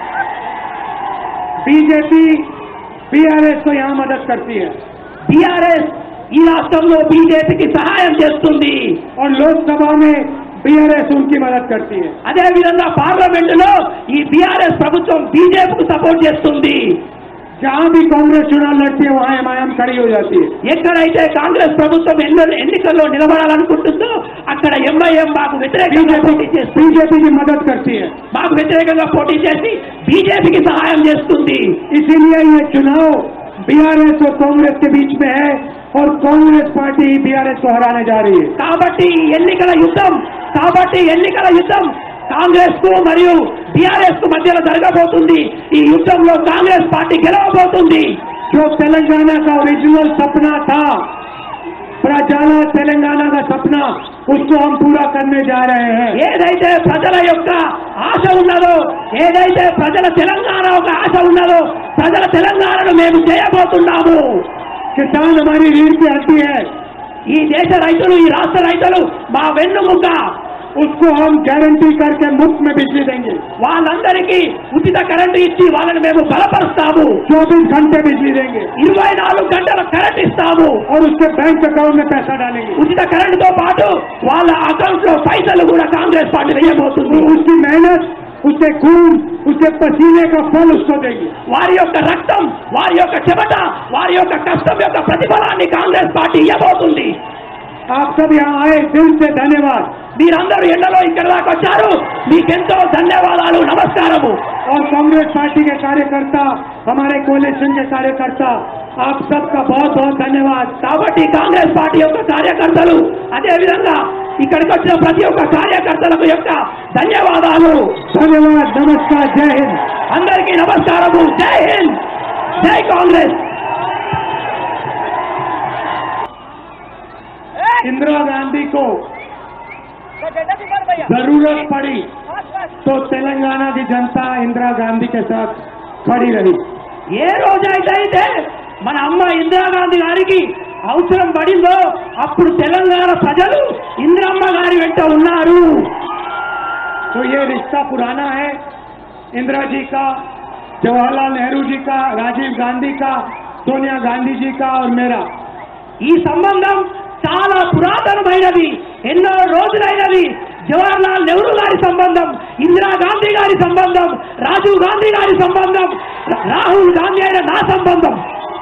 बीजेपी BRS को यहाँ मदद करती है
బీఆర్ఎస్ ఈ రాష్ట్రంలో బీజేపీకి సహాయం చేస్తుంది.
और लोकसभा में BRS उनकी मदद करती है।
అదే విధంగా పార్లమెంటులో ఈ బీఆర్ఎస్ ప్రభుత్వం బీజేపీకి సపోర్ట్ చేస్తుంది.
जहाँ भी कांग्रेस चुनाव लड़ती है, वहाँ MIM खड़ी हो जाती है।
ఎక్కడైతే కాంగ్రెస్ ప్రభుత్వం ఎన్నికల్లో నిలబడాలనుకుంటుందో అక్కడ ఎంఐఎం మాకు వ్యతిరేకంగా పోటీ చేస్తుంది,
बीजेपी की मदद करती है।
మాకు వ్యతిరేకంగా పోటీ చేసి బీజేపీకి సహాయం చేస్తుంది.
इसीलिए ये चुनाव BRS और कांग्रेस के बीच में है और कांग्रेस पार्टी BRS को हराने जा रही है।
కాబట్టి ఎన్నికల యుద్ధం కాంగ్రెస్ కు మరియు బీఆర్ఎస్ కు మధ్యలో జరగబోతుంది. ఈ యుద్ధంలో కాంగ్రెస్ పార్టీ గెలవబోతుంది.
जो तेलंगाना का ओरिजिनल सपना था, प्रजाला तेलंगाना का सपना, उसको हम पूरा करने जा रहे हैं।
ఏదైతే ప్రజల యొక్క ఆశ ఉన్నదో, ఏదైతే ప్రజల తెలంగాణ ఒక ఆశ ఉన్నదో, ప్రజల తెలంగాణను మేము చేయబోతున్నాము.
किसान हमारी रीढ़ की हड्डी है।
ఈ దేశ రైతులు, ఈ రాష్ట్ర రైతులు మా వెన్నుముక.
उसको हम गारंटी करके मुफ्त में बिजली देंगे।
వాళ్ళందరికీ ఉచిత కరెంటు ఇచ్చి వాళ్ళని మేము బలపరుస్తాము.
24 घंटे बिजली देंगे
24 గంటల కరెంట్ ఇస్తాము.
और उसके बैंक अकाउंट में पैसा डालेंगे।
ఉచిత కరెంటుతో పాటు వాళ్ళ అకౌంట్ లో పైసలు కూడా కాంగ్రెస్ పార్టీ వేయబోతుంది.
उसकी मेहनत, उसके खून, उसके पसीने का फल उसको देंगे।
వారి యొక్క రక్తం, వారి యొక్క చెమట, వారి యొక్క కష్టం యొక్క ప్రతిఫలాన్ని కాంగ్రెస్ పార్టీ ఇవ్వబోతుంది.
आप सब यहाँ आए, दिल से धन्यवाद।
మీరందరూ ఎండలో ఇక్కడ దాకా వచ్చారు, మీకెంతో ధన్యవాదాలు, నమస్కారము।
और कांग्रेस पार्टी के कार्यकर्ता, हमारे कोalition के कार्यकर्ता, आप सबका बहुत बहुत धन्यवाद।
కాబట్టి కాంగ్రెస్ పార్టీ యొక్క కార్యకర్తలు, అదే విధంగా ఇక్కడికి వచ్చిన ప్రతి ఒక్క కార్యకర్తలకు యొక్క ధన్యవాదాలు।
धन्यवाद, नमस्कार, जय हिंद।
అందరికీ నమస్కారము, జై హింద్, జై కాంగ్రెస్।
इंदिरा गांधी को जरूरत पड़ी तो तेलंगाना की जनता इंदिरा गांधी के साथ खड़ी रही।
ఏ రోజైతే మన అమ్మ ఇందిరాగాంధీ గారికి అవసరం పడిందో అప్పుడు తెలంగాణ ప్రజలు ఇందిరమ్మ గారి వెంట ఉన్నారు।
तो ये रिश्ता पुराना है, इंदिरा जी का, जवाहरलाल नेहरू जी का, राजीव गांधी का, सोनिया गांधी जी का और मेरा।
ఈ సంబంధం చాలా పురాతనమైనది, ఎన్నో రోజులైనది। జవహర్లాల్ నెహ్రూ గారి సంబంధం, ఇందిరాగాంధీ గారి సంబంధం, రాజీవ్ గాంధీ గారి సంబంధం, రాహుల్ గాంధీ అయిన నా సంబంధం।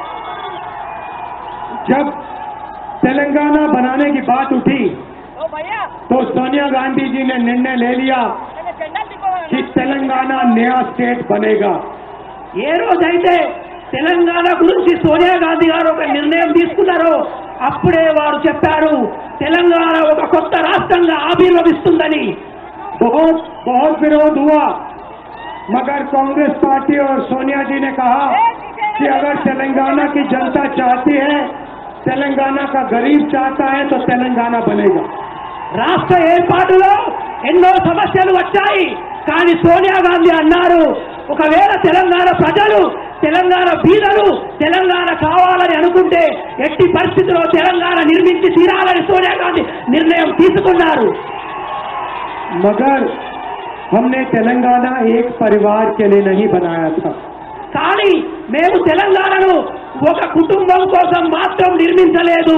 जब तेलंगाना बनाने की बात उठी तो सोनिया गांधी जी ने निर्णय ले लिया कि तेलंगाना नया स्टेट बनेगा।
ఏ రోజైతే తెలంగాణ గురించి సోనియా గాంధీ గారు ఒక నిర్ణయం తీసుకున్నారో అప్పుడే వారు చెప్పారు తెలంగాణ ఒక కొత్త రాష్ట్రంగా ఆవిర్భవిస్తుందని।
बहुत बहुत विरोध हुआ, मगर कांग्रेस पार्टी और सोनिया जी ने कहा कि अगर तेलंगाना की जनता चाहती है, तेलंगाना का गरीब चाहता है तो तेलंगाना बनेगा।
రాష్ట్ర ఏర్పాటులో ఎన్నో సమస్యలు వచ్చాయి, కానీ సోనియా గాంధీ అన్నారు ఒకవేళ తెలంగాణ ప్రజలు, తెలంగాణ బీదలు తెలంగాణ కావాలని అనుకుంటే ఎట్టి పరిస్థితుల్లో తెలంగాణ నిర్మించి తీరాలని సోనియా గాంధీ నిర్ణయం తీసుకున్నారు।
मगर हमने तेलंगाना एक परिवार के लिए नहीं बनाया था।
కానీ మేము తెలంగాణను ఒక కుటుంబం కోసం మాత్రం నిర్మించలేదు।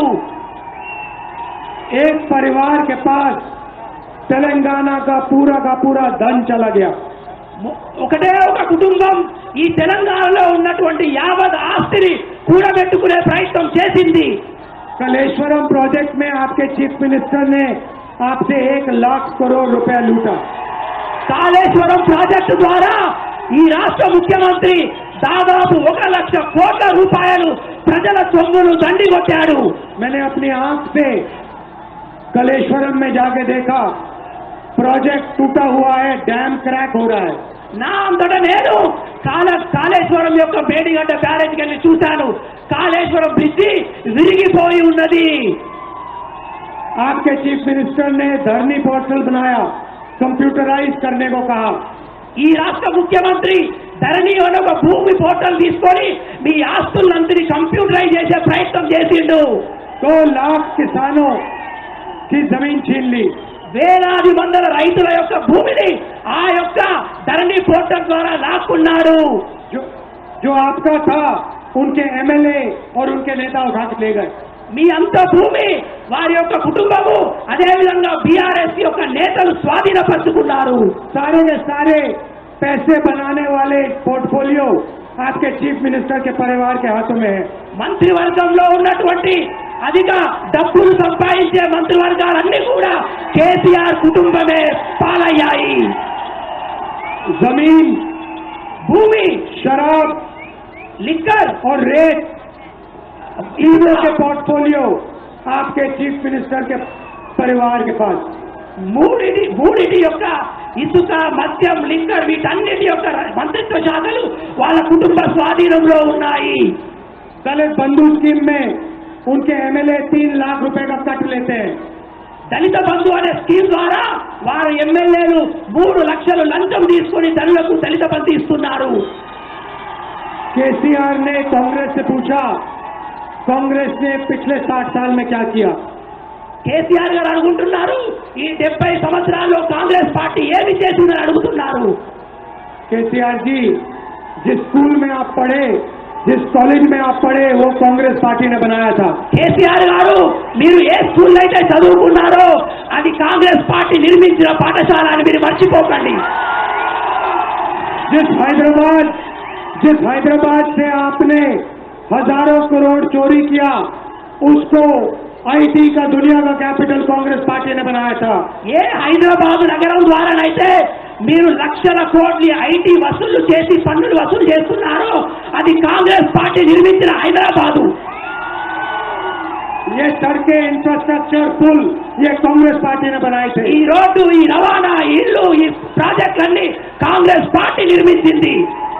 एक परिवार के पास तेलंगाना का पूरा धन चला गया।
ఒకటే ఒక కుటుంబం ఈ తెలంగాణలో ఉన్నటువంటి యావత్ ఆస్తిని కూడబెట్టుకునే ప్రయత్నం చేసింది।
कलेश्वरम प्रोजेक्ट में आपके चीफ मिनिस्टर ने आपसे 1 लाख करोड़ रुपया लूटा।
కాళేశ్వరం ప్రాజెక్టు ద్వారా ఈ రాష్ట్ర ముఖ్యమంత్రి దాదాపు 1 లక్ష కోట్ల రూపాయలు ప్రజల సొమ్మును దండిగొట్టాడు।
मैंने अपनी आंख से कलेश्वरम में जाके देखा, प्रोजेक्ट टूटा हुआ है, डैम क्रैक हो रहा है।
నా అంతటా నేను కాళేశ్వరం యొక్క మేడిగడ్డ బ్యారేజ్కి వెళ్ళి చూశాను, కాళేశ్వరం బ్రిడ్జి విరిగిపోయి ఉన్నది।
आपके चीफ मिनिस्टर ने धरनी पोर्टल बनाया, कंप्यूटराइज करने को कहा।
ఈ రాష్ట్ర ముఖ్యమంత్రి ధరణి అనే ఒక భూమి పోర్టల్ తీసుకొని మీ ఆస్తులందరినీ కంప్యూటరైజ్ చేసే ప్రయత్నం చేసిండు।
2 लाख किसानों की जमीन छीन ली।
వేలాది మందల రైతుల యొక్క భూమిని ఆ యొక్క ధరణి పోర్టల్ ద్వారా లాక్కున్నాడు।
जो आपका था उनके एमएलए और उनके नेता उठा के ले गए।
మీ అంత భూమి వారి యొక్క కుటుంబము, అదేవిధంగా బీఆర్ఎస్ యొక్క నేతలు స్వాధీనపరుచుకున్నారు।
सारे के सारे पैसे बनाने वाले पोर्टफोलियो आपके चीफ मिनिस्टर के परिवार के हाथों में है।
మంత్రివర్గంలో ఉన్నటువంటి అధిక డబ్బులు సంపాదించే మంత్రివర్గాలన్నీ కూడా కేసీఆర్ కుటుంబమే పాలయ్యాయి।
जमीन,
భూమి,
शराब
లిక్కర్
और रेत, तीनों के पोर्टफोलियो आपके चीफ मिनिस्टर के परिवार के पास।
మూడిటి యొక్క ఇసుక, మద్యం, లిక్కర్ వీటన్నిటి యొక్క మంత్రిత్వ శాఖలు వాళ్ళ కుటుంబ స్వాధీనంలో ఉన్నాయి।
दलित बंधु स्कीम में उनके एमएलए 3 लाख रुपए का कट लेते हैं।
దళిత బంధు అనే స్కీమ్ ద్వారా వారు ఎమ్మెల్యేలు 3 లక్షలు లంచం తీసుకొని దళితులకు దళిత బంధు ఇస్తున్నారు।
केसीआर ने कांग्रेस से पूछा, कांग्रेस ने पिछले 60 साल में क्या किया।
కేసీఆర్ గారు అనుకుంటున్నారు ఈ 70 సంవత్సరాల్లో కాంగ్రెస్ పార్టీ ఏమి చేసిందని అడుగుతున్నారు।
केसीआर जी, जिस स्कूल में आप पढ़े, जिस कॉलेज में आप पढ़े, वो कांग्रेस पार्टी ने बनाया था।
కేసీఆర్ గారు మీరు ఏ స్కూల్ అయితే చదువుకున్నారో అది కాంగ్రెస్ పార్టీ నిర్మించిన పాఠశాల అని మీరు మర్చిపోకండి।
जिस हैदराबाद से आपने हजारों करोड़ चोरी किया, उसको आईटी का दुनिया का कैपिटल कांग्रेस पार्टी ने बनाया था।
ఏ హైదరాబాద్ నగరం ద్వారానైతే మీరు లక్షల కోట్ల ఐటీ వసూలు చేసి పన్నులు వసూలు చేస్తున్నారో అది కాంగ్రెస్ పార్టీ నిర్మించిన హైదరాబాదు.
ये सड़कें, इंफ्रास्ट्रक्चर, पुल ये कांग्रेस पार्टी ने बनाए थे।
ఈ రోడ్డు, ఈ రవాణా, ఈ ఇల్లు, ఈ ప్రాజెక్టులన్నీ కాంగ్రెస్ పార్టీ నిర్మించింది.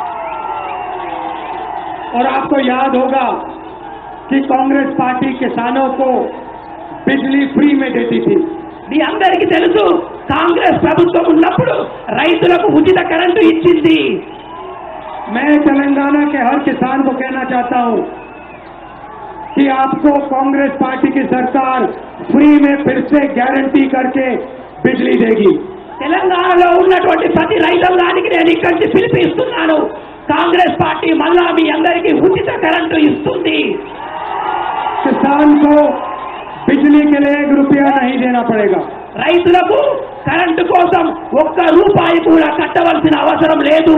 और आपको याद होगा कि कांग्रेस पार्टी किसानों को बिजली फ्री में देती थी।
మీ అందరికీ తెలుసు కాంగ్రెస్ ప్రభుత్వం ఉన్నప్పుడు రైతులకు ఉచిత కరెంటు ఇచ్చింది.
मैं तेलंगाना के हर किसान को कहना चाहता हूं कि आपको कांग्रेस पार्टी की सरकार फ्री में फिर से गारंटी करके बिजली देगी।
తెలంగాణలో ఉన్నటువంటి ప్రతి రైతాంగానికి నేను ఇక్కడి నుంచి పిలిపిస్తున్నాను. కాంగ్రెస్ పార్టీ మళ్ళా మీ అందరికీ ఉచిత కరెంటు ఇస్తుంది.
किसान को बिजली के लिए 1 रुपया नहीं देना पड़ेगा।
రైతులకు కరెంటు కోసం ఒక్క రూపాయి కూడా కట్టవలసిన అవసరం లేదు.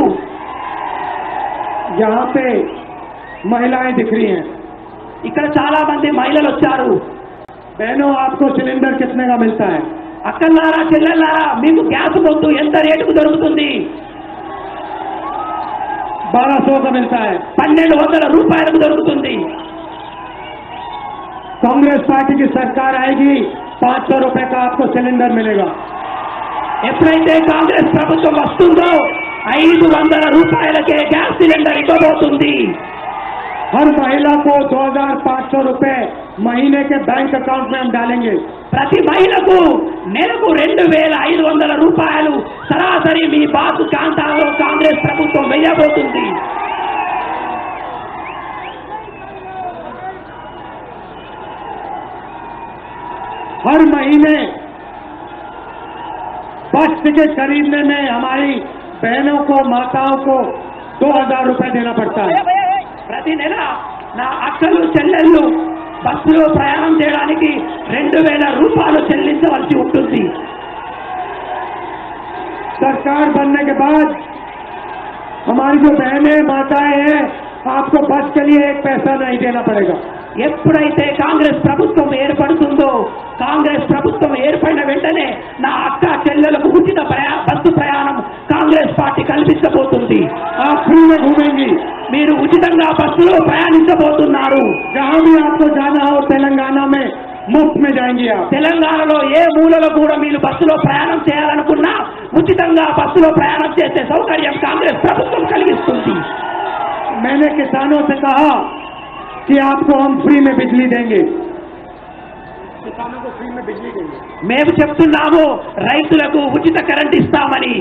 यहाँ पे महिलाएं दिख रही हैं।
ఇక్కడ చాలా మంది మహిళలు వచ్చారు.
बहनों, आपको सिलेंडर कितने का मिलता है?
అక్కలారా, చెల్లెల్లారా, మీకు గ్యాస్ పొద్దు ఎంత రేటుకు దొరుకుతుంది?
1200 का मिलता है।
1200 రూపాయలకు దొరుకుతుంది.
कांग्रेस पार्टी की सरकार आएगी, 500 रुपए का आपको सिलेंडर मिलेगा।
ఎప్పుడైతే కాంగ్రెస్ ప్రభుత్వం వస్తుందో 500 రూపాయలకే గ్యాస్ సిలిండర్ ఇవ్వబోతుంది.
हर महिला को 2500 रुपए महीने के बैंक अकाउंट में हम डालेंगे।
ప్రతి మహిళకు నెలకు 2500 రూపాయలు సరాసరి మీ బాసు ఖాతాలో కాంగ్రెస్ ప్రభుత్వం వేయబోతుంది.
हर महीने बस टिकट खरीदने में हमारी बहनों को, माताओं को 2000 रुपए देना पड़ता है।
ప్రతి నెల నా అక్కలు, చెల్లెళ్ళు బస్సులో ప్రయాణం చేయడానికి 2000 రూపాయలు చెల్లించవలసి ఉంటుంది.
सरकार बनने के बाद हमारी जो बहनें, माताएं हैं, आपको बस के लिए 1 पैसा नहीं देना पड़ेगा।
ఎప్పుడైతే కాంగ్రెస్ ప్రభుత్వం ఏర్పడుతుందో, కాంగ్రెస్ ప్రభుత్వం ఏర్పడిన వెంటనే నా అక్క చెల్లెలకు ఉచిత బస్సు ప్రయాణం కాంగ్రెస్ పార్టీ కల్పించబోతుంది.
आप फ्री में घूमेंगी।
మీరు ఉచితంగా బస్సులో ప్రయాణించబోతున్నారు.
जहां भी आपको जाना हो तेलंगाना में मुफ्त में जाएंगी आप।
తెలంగాణలో ఏ మూలలో కూడా మీరు బస్సులో ప్రయాణం చేయాలనుకున్నా ఉచితంగా బస్సులో ప్రయాణం చేసే సౌకర్యం కాంగ్రెస్ ప్రభుత్వం కలిగిస్తుంది.
मैंने किसानों से कहा कि आपको हम फ्री में बिजली देंगे। किसानों को फ्री में बिजली देंगे।
మేము చెప్తున్నాము రైతులకు ఉచిత కరెంట్ ఇస్తామని.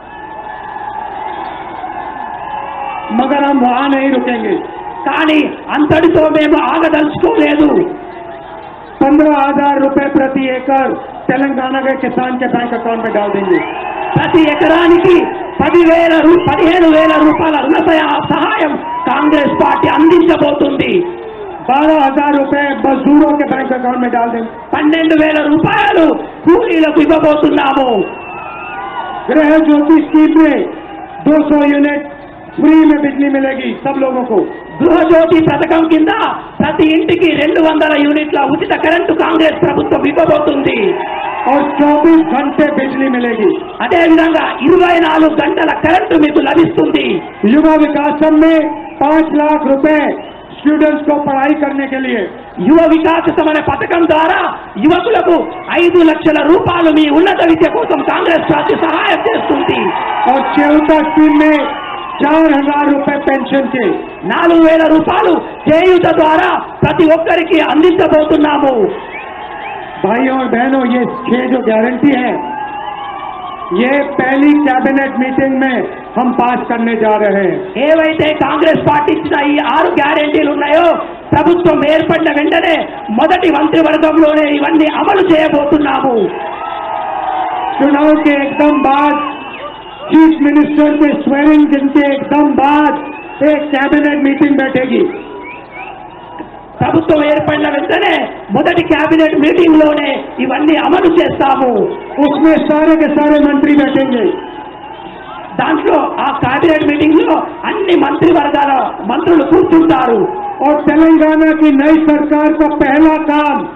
मगर हम वहां नहीं रुकेंगे।
కానీ అంతటితో మేము ఆగదలుచుకోలేదు.
15,000 रुपए प्रति एकड़ तेलंगाना के किसान के बैंक अकाउंट में डाल देंगे।
ప్రతి ఎకరానికి 15,000 రూపాయల రుణ సహాయం కాంగ్రెస్ పార్టీ అందించబోతుంది.
12,000 रुपए मजदूरों के बैंक अकाउंट में डाल देंगे।
12,000 రూపాయలు కూలీలకు ఇవ్వబోతున్నాము.
गृह ज्योति स्कीम में 200 यूनिट फ्री में बिजली मिलेगी सब लोगों को।
గృహజ్యోతి పథకం కింద ప్రతి ఇంటికి 200 యూనిట్ల ఉచిత కరెంటు కాంగ్రెస్ ప్రభుత్వం ఇవ్వబోతుంది.
और 24 घंटे बिजली मिलेगी।
అదేవిధంగా 24 గంటల కరెంటు మీకు లభిస్తుంది.
युवा विकासम में 5 लाख रुपए स्टूडेंट्स को पढ़ाई करने के लिए।
యువ వికాసం అనే పథకం ద్వారా యువకులకు 5 లక్షల రూపాయలు మీ ఉన్నత విద్య కోసం కాంగ్రెస్ పార్టీ సహాయం చేస్తుంది.
और चेउता स्कीम में 4,000 रुपए पेंशन के।
4,000 రూపాయలు చేయూత ద్వారా ప్రతి ఒక్కరికి అందించబోతున్నాము.
भाइयों और बहनों, ये 6 जो गारंटी है ये पहली कैबिनेट मीटिंग में हम पास करने जा रहे हैं।
ఏవైతే కాంగ్రెస్ పార్టీ ఇచ్చిన ఈ 6 గ్యారెంటీలు ఉన్నాయో ప్రభుత్వం ఏర్పడిన వెంటనే మొదటి మంత్రివర్గంలోనే ఇవన్నీ అమలు చేయబోతున్నాము.
चुनाव के एकदम बाद, चीफ मिनिस्टर के स्वेरिंग इन के एकदम बाद एक कैबिनेट मीटिंग बैठेगी।
ప్రభుత్వం ఏర్పడిన వెంటనే మొదటి కేబినెట్ మీటింగ్ లోనే ఇవన్నీ అమలు చేస్తాము.
उसमें सारे के सारे मंत्री बैठेंगे।
దాంట్లో ఆ కేబినెట్ మీటింగ్ లో అన్ని మంత్రివర్గాల మంత్రులు కూర్చుంటారు.
और तेलंगाना की नई सरकार का पहला काम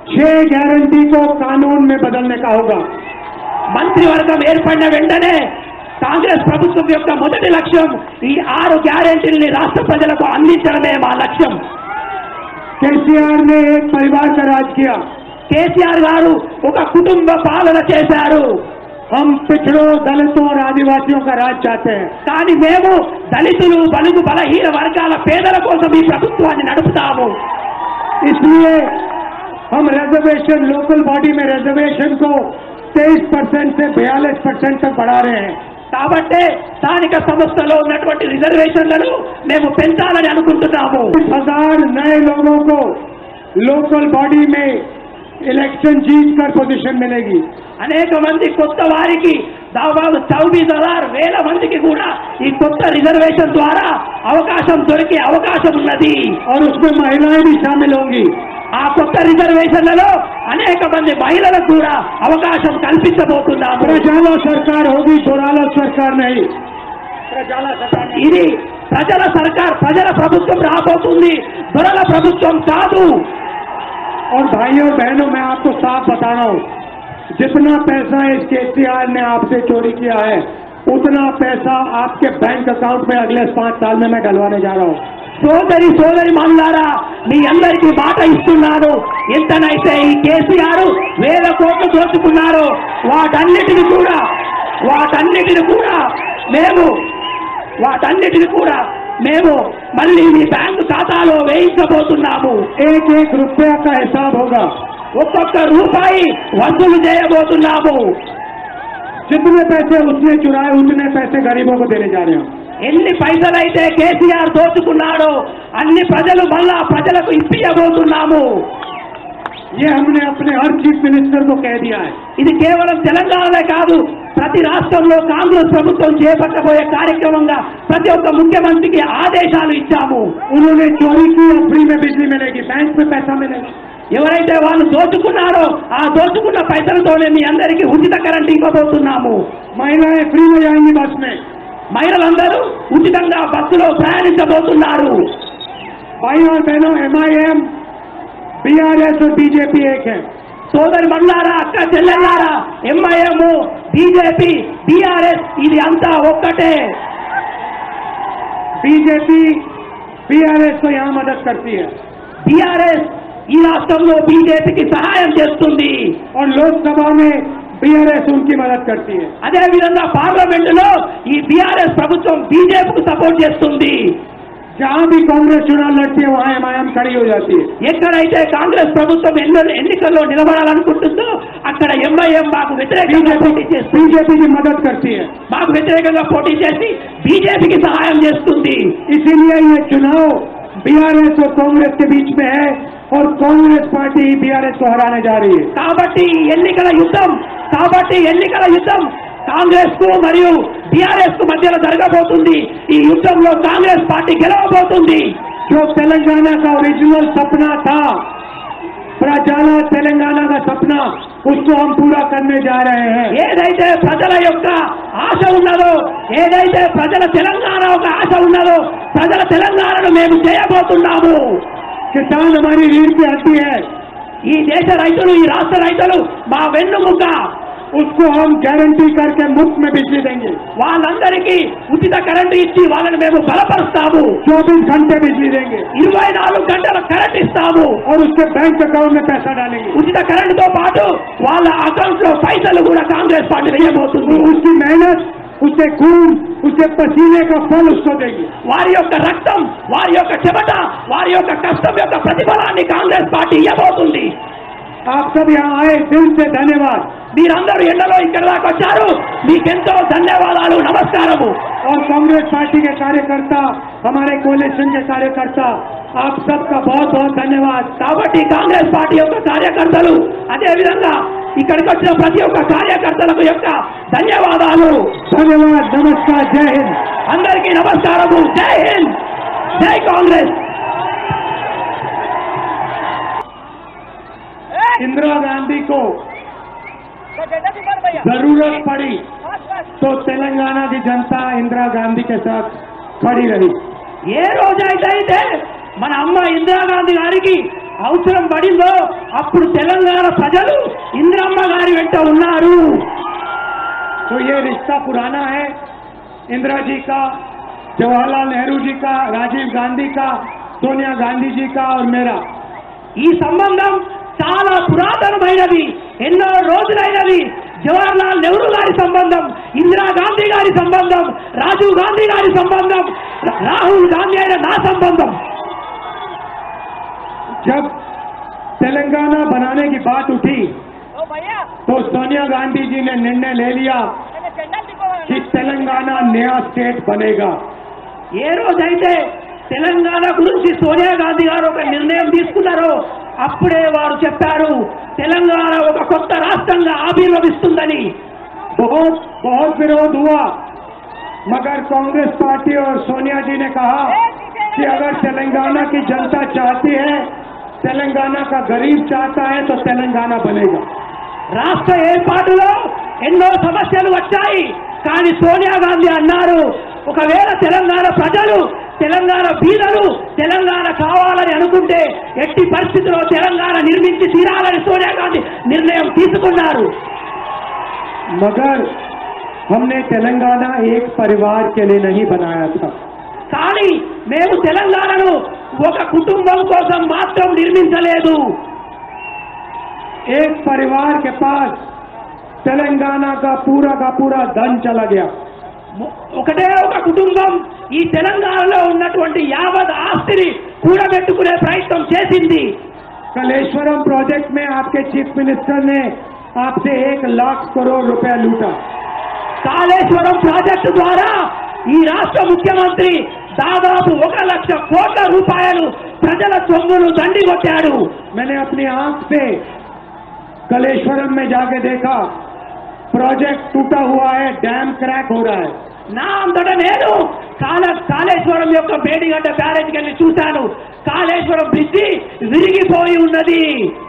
6 गारंटी को कानून में बदलने का होगा।
మంత్రివర్గం ఏర్పడిన వెంటనే కాంగ్రెస్ ప్రభుత్వం యొక్క మొదటి లక్ష్యం ఈ 6 గ్యారెంటీలని రాష్ట్ర ప్రజలకు అందించడమే మా లక్ష్యం.
केसीआर ने एक परिवार का राज किया।
కేసీఆర్ గారు ఒక కుటుంబ పాలన చేశారు.
हम पिछड़ों, दलितों और आदिवासियों का राज चाहते हैं।
కానీ మేము దళితులు, బలుగు, బలహీన వర్గాల పేదల కోసం ఈ ప్రభుత్వాన్ని నడుపుతాము.
इसलिए हम रिजर्वेशन, लोकल बॉडी में रिजर्वेशन को 23% से 42% तक बढ़ा रहे हैं।
కాబట్టి స్థానిక సంస్థలో ఉన్నటువంటి రిజర్వేషన్లను మేము పెంచాలని అనుకుంటున్నాము.
1000 नए लोगों को लोकल बॉडी में इलेक्शन जीतकर पोजीशन मिलेगी।
అనేక మంది కొత్త వారికి దాదాపు 24,000 మందికి కూడా ఈ కొత్త రిజర్వేషన్ ద్వారా అవకాశం దొరికే అవకాశం ఉన్నది.
और उसमें महिलाएं भी शामिल होंगी।
ఆ కొత్త రిజర్వేషన్లలో అనేక మంది మహిళలకు కూడా అవకాశం కల్పించబోతున్నాము.
प्रजाला सरकार होगी, दोराला सरकार नहीं। प्रजाला सरकार नहीं।
ఇది ప్రజల సర్కార్, ప్రజల ప్రభుత్వం రాబోతుంది, దొరల ప్రభుత్వం కాదు.
और भाइयों बहनों, मैं आपको साफ बता रहा हूं, जितना पैसा इस केसीआर ने आपसे चोरी किया है, उतना पैसा आपके बैंक अकाउंट में अगले 5 साल में मैं डलवाने जा रहा हूं।
సోదరి మనులారా, మీ అందరికీ మాట ఇస్తున్నాను, ఎంతనైతే ఈ కేసీఆర్ 1000 కోట్లు దోచుకున్నారో వాటన్నిటిని కూడా మేము మళ్ళీ మీ బ్యాంకు ఖాతాలో వేయించబోతున్నాము.
एक एक रुपया का हिसाब होगा।
ఒక్కొక్క రూపాయి వసూలు చేయబోతున్నాము.
जितने पैसे उसने चुराए उतने पैसे गरीबों को देने जा रहे हैं।
ఎన్ని పైసలైతే కేసీఆర్ దోచుకున్నాడో అన్ని ప్రజలకు ఇప్పియబోతున్నాము.
ये हमने अपने हर चीफ मिनिस्टर को कह दिया है।
ఇది కేవలం తెలంగాణలో కాదు, ప్రతి రాష్ట్రంలో కాంగ్రెస్ ప్రభుత్వం చేపట్టబోయే కార్యక్రమంగా ప్రతి ఒక్క ముఖ్యమంత్రికి ఆదేశాలు ఇచ్చాము.
उन्होंने चोरी की, फ्री में बिजली मिलेगी, बैंक में पैसा मिलेगा।
ఎవరైతే వాళ్ళు దోచుకున్నారో ఆ దోచుకున్న పైసలతోనే మీ అందరికీ ఉచిత కరెంట్ ఇవ్వబోతున్నాము.
महिलाएं फ्री में जाएंगी बस में।
మహిళలందరూ ఉచితంగా బస్సులో ప్రయాణించబోతున్నారు.
भाई और बहनों, MIM, BRS और बीजेपी एक है।
సోదరి మనులారా, అక్క చెల్లెల్లారా, ఎంఐఎం, బీజేపీ, బీఆర్ఎస్ ఇది అంతా ఒక్కటే.
बीजेपी BRS को यहाँ मदद करती है
బీఆర్ఎస్ ఈ రాష్ట్రంలో బీజేపీకి సహాయం చేస్తుంది.
और लोकसभा में BRS उनकी मदद करती है।
అదే విధంగా పార్లమెంటులో ఈ బీఆర్ఎస్ ప్రభుత్వం బీజేపీకి సపోర్ట్ చేస్తుంది.
जहाँ भी कांग्रेस चुनाव लड़ती है वहाँ MIM खड़ी हो जाती है।
ఎక్కడైతే కాంగ్రెస్ ప్రభుత్వం ఎన్నికల్లో నిలబడాలనుకుంటుందో అక్కడ ఎంఐఎం మాకు వ్యతిరేకంగా పోటీ చేస్తుంది.
बीजेपी की मदद करती है।
మాకు వ్యతిరేకంగా పోటీ చేసి బీజేపీకి సహాయం చేస్తుంది.
इसीलिए ये चुनाव BRS और कांग्रेस के बीच में है और कांग्रेस पार्टी BRS को हराने जा रही है।
కాబట్టి ఎన్నికల యుద్ధం కాంగ్రెస్ కు మరియు బీఆర్ఎస్ కు మధ్యలో జరగబోతుంది. ఈ యుద్ధంలో కాంగ్రెస్ పార్టీ గెలవబోతుంది.
जो तेलंगाना का ओरिजिनल सपना था, प्रजाला तेलंगाना का सपना, उसको हम पूरा करने जा रहे हैं।
ఏదైతే ప్రజల యొక్క ఆశ ఉన్నదో, ఏదైతే ప్రజల తెలంగాణ ఒక ఆశ ఉన్నదో, ప్రజల తెలంగాణను మేము చేయబోతున్నాము.
किसान हमारी रीढ़ की हड्डी है।
ఈ దేశ రైతులు, ఈ రాష్ట్ర రైతులు మా వెన్నుముక.
उसको हम गारंटी करके मुफ्त में बिजली देंगे।
వాళ్ళందరికీ ఉచిత కరెంటు ఇచ్చి వాళ్ళని మేము బలపరుస్తాము.
24 घंटे बिजली देंगे
24 గంటల కరెంట్ ఇస్తాము.
और उसके बैंक अकाउंट में पैसा डालेंगे।
ఉచిత కరెంటుతో పాటు వాళ్ళ అకౌంట్ లో పైసలు కూడా కాంగ్రెస్ పార్టీ వేయబోతుంది.
उसकी मेहनत, उसके खून, उसके पसीने का फल उसको देंगे।
వారి యొక్క రక్తం, వారి యొక్క చెమట, వారి యొక్క కష్టం యొక్క ప్రతిఫలాన్ని కాంగ్రెస్ పార్టీ ఇవ్వబోతుంది.
आप सब यहाँ आए, दिल से धन्यवाद।
మీరందరూ ఎండలో ఇక్కడ దాకా వచ్చారు, మీకెంతో ధన్యవాదాలు, నమస్కారము.
और कांग्रेस पार्टी के कार्यकर्ता, हमारे कोalition के कार्यकर्ता, आप सबका बहुत बहुत धन्यवाद।
కాబట్టి కాంగ్రెస్ పార్టీ యొక్క కార్యకర్తలు, అదే విధంగా ఇక్కడికి వచ్చిన ప్రతి ఒక్క కార్యకర్తలకు యొక్క ధన్యవాదాలు.
धन्यवाद, नमस्कार, जय हिंद।
అందరికీ నమస్కారము. జై హింద్, జై కాంగ్రెస్.
इंदिरा गांधी को जरूरत पड़ी तो तेलंगाना की जनता इंदिरा गांधी के साथ खड़ी रही।
ఏ రోజైతే మన అమ్మ ఇందిరాగాంధీ గారికి అవసరం పడిందో అప్పుడు తెలంగాణ ప్రజలు ఇందిరమ్మ గారి వెంట ఉన్నారు.
तो ये रिश्ता पुराना है, इंदिरा जी का, जवाहरलाल नेहरू जी का, राजीव गांधी का, सोनिया गांधी जी का और मेरा.
ఈ సంబంధం చాలా పురాతనమైనది, ఎన్నో రోజులైనది. జవహర్లాల్ నెహ్రూ గారి సంబంధం, ఇందిరాగాంధీ గారి సంబంధం, రాజీవ్ గాంధీ గారి సంబంధం, రాహుల్ గాంధీ అయిన నా సంబంధం.
जब तेलंगाना बनाने की बात उठी तो सोनिया गांधी जी ने निर्णय ले लिया कि तेलंगाना नया स्टेट बनेगा.
ఏ రోజైతే తెలంగాణ గురించి సోనియా గాంధీ గారు ఒక నిర్ణయం తీసుకున్నారో అప్పుడే వారు చెప్పారు తెలంగాణ ఒక కొత్త రాష్ట్రంగా ఆవిర్భవిస్తుందని.
बहुत बहुत विरोध हुआ, मगर कांग्रेस पार्टी और सोनिया जी ने कहा कि अगर तेलंगाना की जनता चाहती है, तेलंगाना का गरीब चाहता है तो तेलंगाना बनेगा.
రాష్ట్ర ఏర్పాటులో ఎన్నో సమస్యలు వచ్చాయి, కానీ సోనియా గాంధీ అన్నారు ఒకవేళ తెలంగాణ ప్రజలు, తెలంగాణ బీదలు తెలంగాణ కావాలని అనుకుంటే ఎట్టి పరిస్థితుల్లో తెలంగాణ నిర్మించి తీరాలని సోనియా గాంధీ నిర్ణయం తీసుకున్నారు.
मगर हमने तेलंगाना एक परिवार के लिए नहीं बनाया था.
కానీ మేము తెలంగాణను ఒక కుటుంబం కోసం మాత్రం నిర్మించలేదు.
एक परिवार के पास तेलंगाना का पूरा धन चला गया.
ఒకటే ఒక కుటుంబం ఈ తెలంగాణలో ఉన్నటువంటి యావత్ ఆస్తిని కూడబెట్టుకునే ప్రయత్నం చేసింది.
कलेश्वरम प्रोजेक्ट में आपके चीफ मिनिस्टर ने आपसे 1 लाख करोड़ रुपया लूटा.
కాళేశ్వరం ప్రాజెక్టు ద్వారా ఈ రాష్ట్ర ముఖ్యమంత్రి దాదాపు 1 లక్ష కోట్ల రూపాయలు ప్రజల సొమ్మును దండిగొట్టాడు.
मैंने अपनी आंख से कलेश्वरम में जाके देखा, प्रोजेक्ट टूटा हुआ है, डैम क्रैक हो रहा है.
నా అంతటా నేను కాళేశ్వరం యొక్క మేడిగడ్డ బ్యారేజ్కి వెళ్ళి చూశాను. కాళేశ్వరం బ్రిడ్జి విరిగిపోయి ఉన్నది.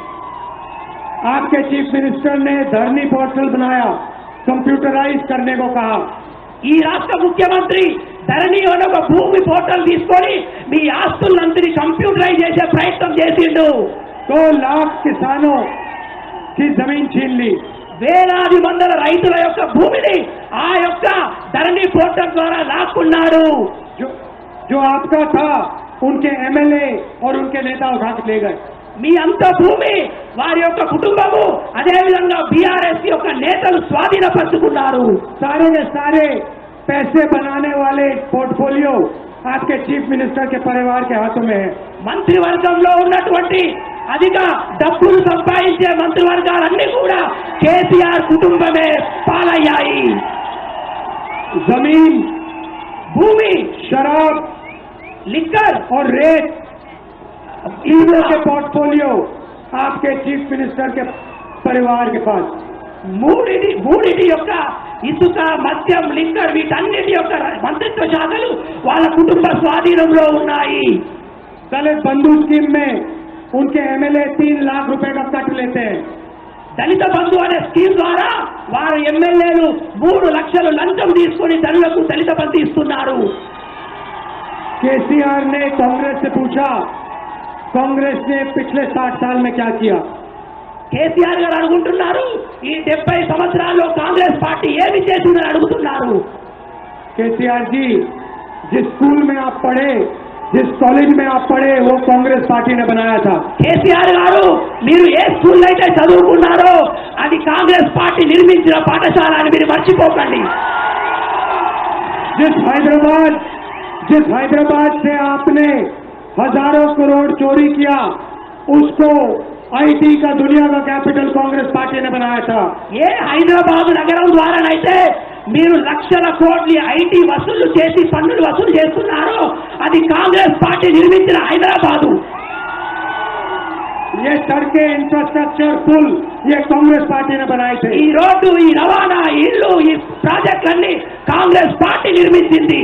आपके चीफ मिनिस्टर ने धरनी पोर्टल बनाया, कंप्यूटराइज करने को कहा.
ఈ రాష్ట్ర ముఖ్యమంత్రి ధరణి అనే ఒక భూమి పోర్టల్ తీసుకొని మీ ఆస్తులందరినీ కంప్యూటరైజ్ చేసే ప్రయత్నం చేసిండు.
2 लाख किसानों की जमीन छीन ली.
వేలాది మందల రైతుల యొక్క భూమిని ఆ యొక్క ధరణి పోర్టల్ ద్వారా లాక్కున్నాడు.
जो आपका था उनके एमएलए और उनके नेता उठा के ले गए.
మీ అంత భూమి వారి యొక్క కుటుంబము అదేవిధంగా బీఆర్ఎస్ యొక్క నేతలు స్వాధీనపరుచుకున్నారు.
सारे के सारे पैसे बनाने वाले पोर्टफोलियो आपके चीफ मिनिस्टर के परिवार के हाथों में है.
మంత్రివర్గంలో ఉన్నటువంటి అధిక డబ్బులు సంపాదించే మంత్రివర్గాలన్నీ కూడా కేసీఆర్ కుటుంబమే పాలయ్యాయి.
जमीन,
భూమి,
शराब
లిక్కర్
और रेत, तीनों के पोर्टफोलियो आपके चीफ मिनिस्टर के परिवार के पास.
మూడిటి యొక్క ఇసుక, మద్యం, లిక్కర్ వీటన్నిటి యొక్క మంత్రిత్వ శాఖలు వాళ్ళ కుటుంబ స్వాధీనంలో ఉన్నాయి.
दलित बंधु स्कीम में उनके एमएलए 3 लाख रुपए का कट लेते हैं.
దళిత బంధు అనే స్కీమ్ ద్వారా వారి ఎమ్మెల్యేలు 3 లక్షలు లంచం తీసుకొని దళితులకు దళిత బంధు ఇస్తున్నారు.
केसीआर ने कांग्रेस से पूछा, कांग्रेस ने पिछले 60 साल में क्या किया.
కేసీఆర్ గారు అడుగుతున్నారు ఈ 70 సంవత్సరాల్లో కాంగ్రెస్ పార్టీ ఏమి చేసిందని అడుగుతున్నారు.
केसीआर जी, जिस स्कूल में आप पढ़े, जिस कॉलेज में आप पढ़े, वो कांग्रेस पार्टी ने बनाया था.
కేసీఆర్ గారు మీరు ఏ స్కూల్ అయితే చదువుకున్నారో అది కాంగ్రెస్ పార్టీ నిర్మించిన పాఠశాల అని మీరు మర్చిపోకండి.
जिस हैदराबाद से आपने हजारों करोड़ चोरी किया, उसको आईटी का दुनिया का कैपिटल कांग्रेस पार्टी ने बनाया था.
ఏ హైదరాబాద్ నగరం ద్వారానైతే మీరు లక్షల కోట్ల ఐటీ వసూలు చేసి పన్నులు వసూలు చేస్తున్నారో అది కాంగ్రెస్ పార్టీ నిర్మించిన హైదరాబాదు.
ये सड़कें, इंफ्रास्ट्रक्चर, पुल, ये कांग्रेस पार्टी ने बनाए थे.
ఈ రోడ్డు, ఈ రవాణా, ఈ ఇల్లు, ఈ ప్రాజెక్టులన్నీ కాంగ్రెస్ పార్టీ నిర్మించింది.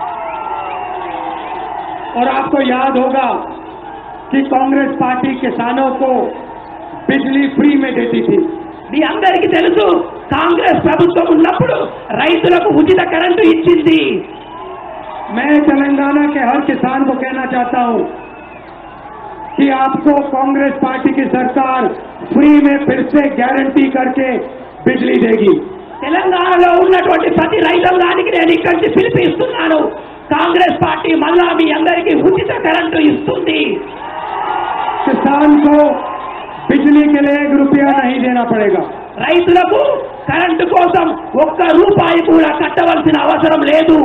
और आपको याद होगा कि कांग्रेस पार्टी किसानों को बिजली फ्री में देती थी.
మీ అందరికీ తెలుసు కాంగ్రెస్ ప్రభుత్వం ఉన్నప్పుడు రైతులకు ఉచిత కరెంటు ఇచ్చింది.
मैं तेलंगाना के हर किसान को कहना चाहता हूं कि आपको कांग्रेस पार्टी की सरकार फ्री में फिर से गारंटी करके बिजली देगी।
తెలంగాణలో ఉన్నటువంటి ప్రతి రైతాంగానికి నేను ఇక్కడి నుంచి పిలిపిస్తున్నాను. కాంగ్రెస్ పార్టీ మళ్ళా మీ అందరికీ ఉచిత కరెంటు ఇస్తుంది.
किसान को बिजली के लिए 1 रुपया नहीं देना पड़ेगा।
రైతులకు కరెంటు కోసం 1 రూపాయి కూడా కట్టవలసిన అవసరం లేదు.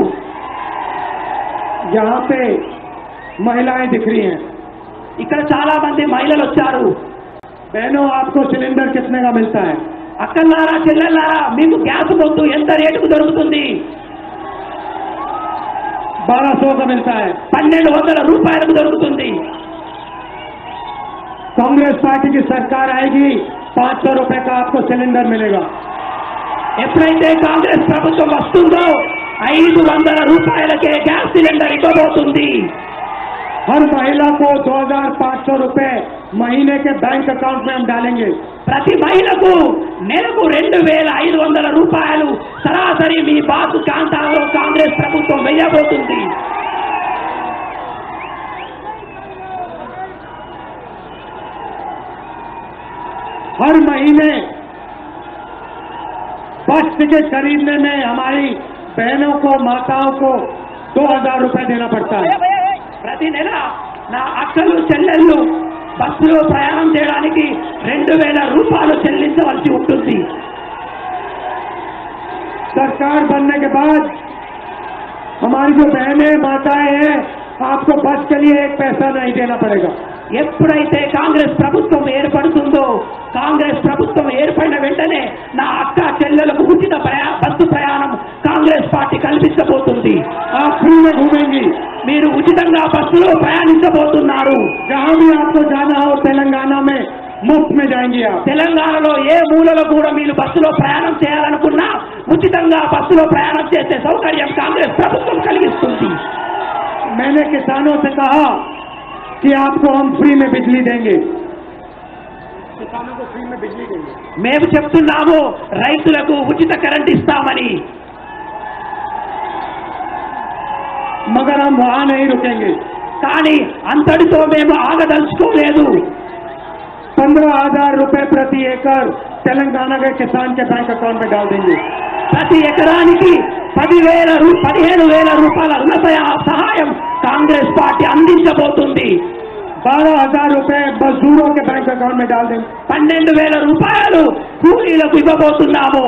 यहाँ पे महिलाएं दिख रही हैं।
ఇక్కడ చాలా మంది మహిళలు వచ్చారు.
बहनों, आपको सिलेंडर कितने का मिलता है?
అక్కలారా చెల్లెల్లారా, మీకు గ్యాస్ మొత్తం ఎంత రేటుకు దొరుకుతుంది?
1200 का मिलता है।
1200 రూపాయలకు దొరుకుతుంది.
कांग्रेस पार्टी की सरकार आएगी, 500 रुपए का आपको सिलेंडर मिलेगा।
ఎప్పుడైతే కాంగ్రెస్ ప్రభుత్వం వస్తుందో 500 రూపాయలకే గ్యాస్ సిలిండర్ ఇవ్వబోతుంది.
हर महिला को 2500 रुपए महीने के बैंक अकाउंट में हम डालेंगे।
ప్రతి మహిళకు నెలకు 2500 రూపాయలు సరాసరి మీ బాసు ఖాతాలో కాంగ్రెస్ ప్రభుత్వం వేయబోతుంది.
हर महीने बस टिकट खरीदने में हमारी बहनों को, माताओं को 2000 रुपए देना पड़ता है।
ప్రతి నెల నా అక్కలు చెల్లెళ్ళు బస్సులో ప్రయాణం చేయడానికి 2000 రూపాయలు చెల్లించవలసి ఉంటుంది.
सरकार बनने के बाद हमारी जो बहनें, माताएं हैं, आपको बस के लिए 1 पैसा नहीं देना पड़ेगा।
ఎప్పుడైతే కాంగ్రెస్ ప్రభుత్వం ఏర్పడుతుందో, కాంగ్రెస్ ప్రభుత్వం ఏర్పడిన వెంటనే నా అక్క చెల్లెలకు ఉచిత బస్సు ప్రయాణం కాంగ్రెస్ పార్టీ కల్పించబోతుంది.
आप फ्री में घूमेंगी।
మీరు ఉచితంగా బస్సులో ప్రయాణించబోతున్నారు.
जहां भी आपको जाना हो तेलंगाना में मुफ्त में जाएंगे आप।
తెలంగాణలో ఏ మూలలో కూడా మీరు బస్సులో ప్రయాణం చేయాలనుకున్నా ఉచితంగా బస్సులో ప్రయాణం చేసే సౌకర్యం కాంగ్రెస్ ప్రభుత్వం కలిగిస్తుంది.
मैंने किसानों से कहा कि आपको हम फ्री में बिजली देंगे। किसानों को फ्री में बिजली देंगे।
మేము చెప్తున్నాము రైతులకు ఉచిత కరెంట్ ఇస్తామని.
मगर हम वहां नहीं रुकेंगे।
కానీ అంతటితో మేము ఆగదలుచుకోలేదు.
15,000 रुपए प्रति एकड़ तेलंगाना के किसान के बैंक अकाउंट में डाल देंगे।
ప్రతి ఎకరానికి 15,000 రూపాయల రుణ సహాయం కాంగ్రెస్ పార్టీ అందించబోతుంది.
12,000 रुपए मजदूरों के बैंक अकाउंट में डाल देंगे।
12,000 రూపాయలు కూలీలకు ఇవ్వబోతున్నాము.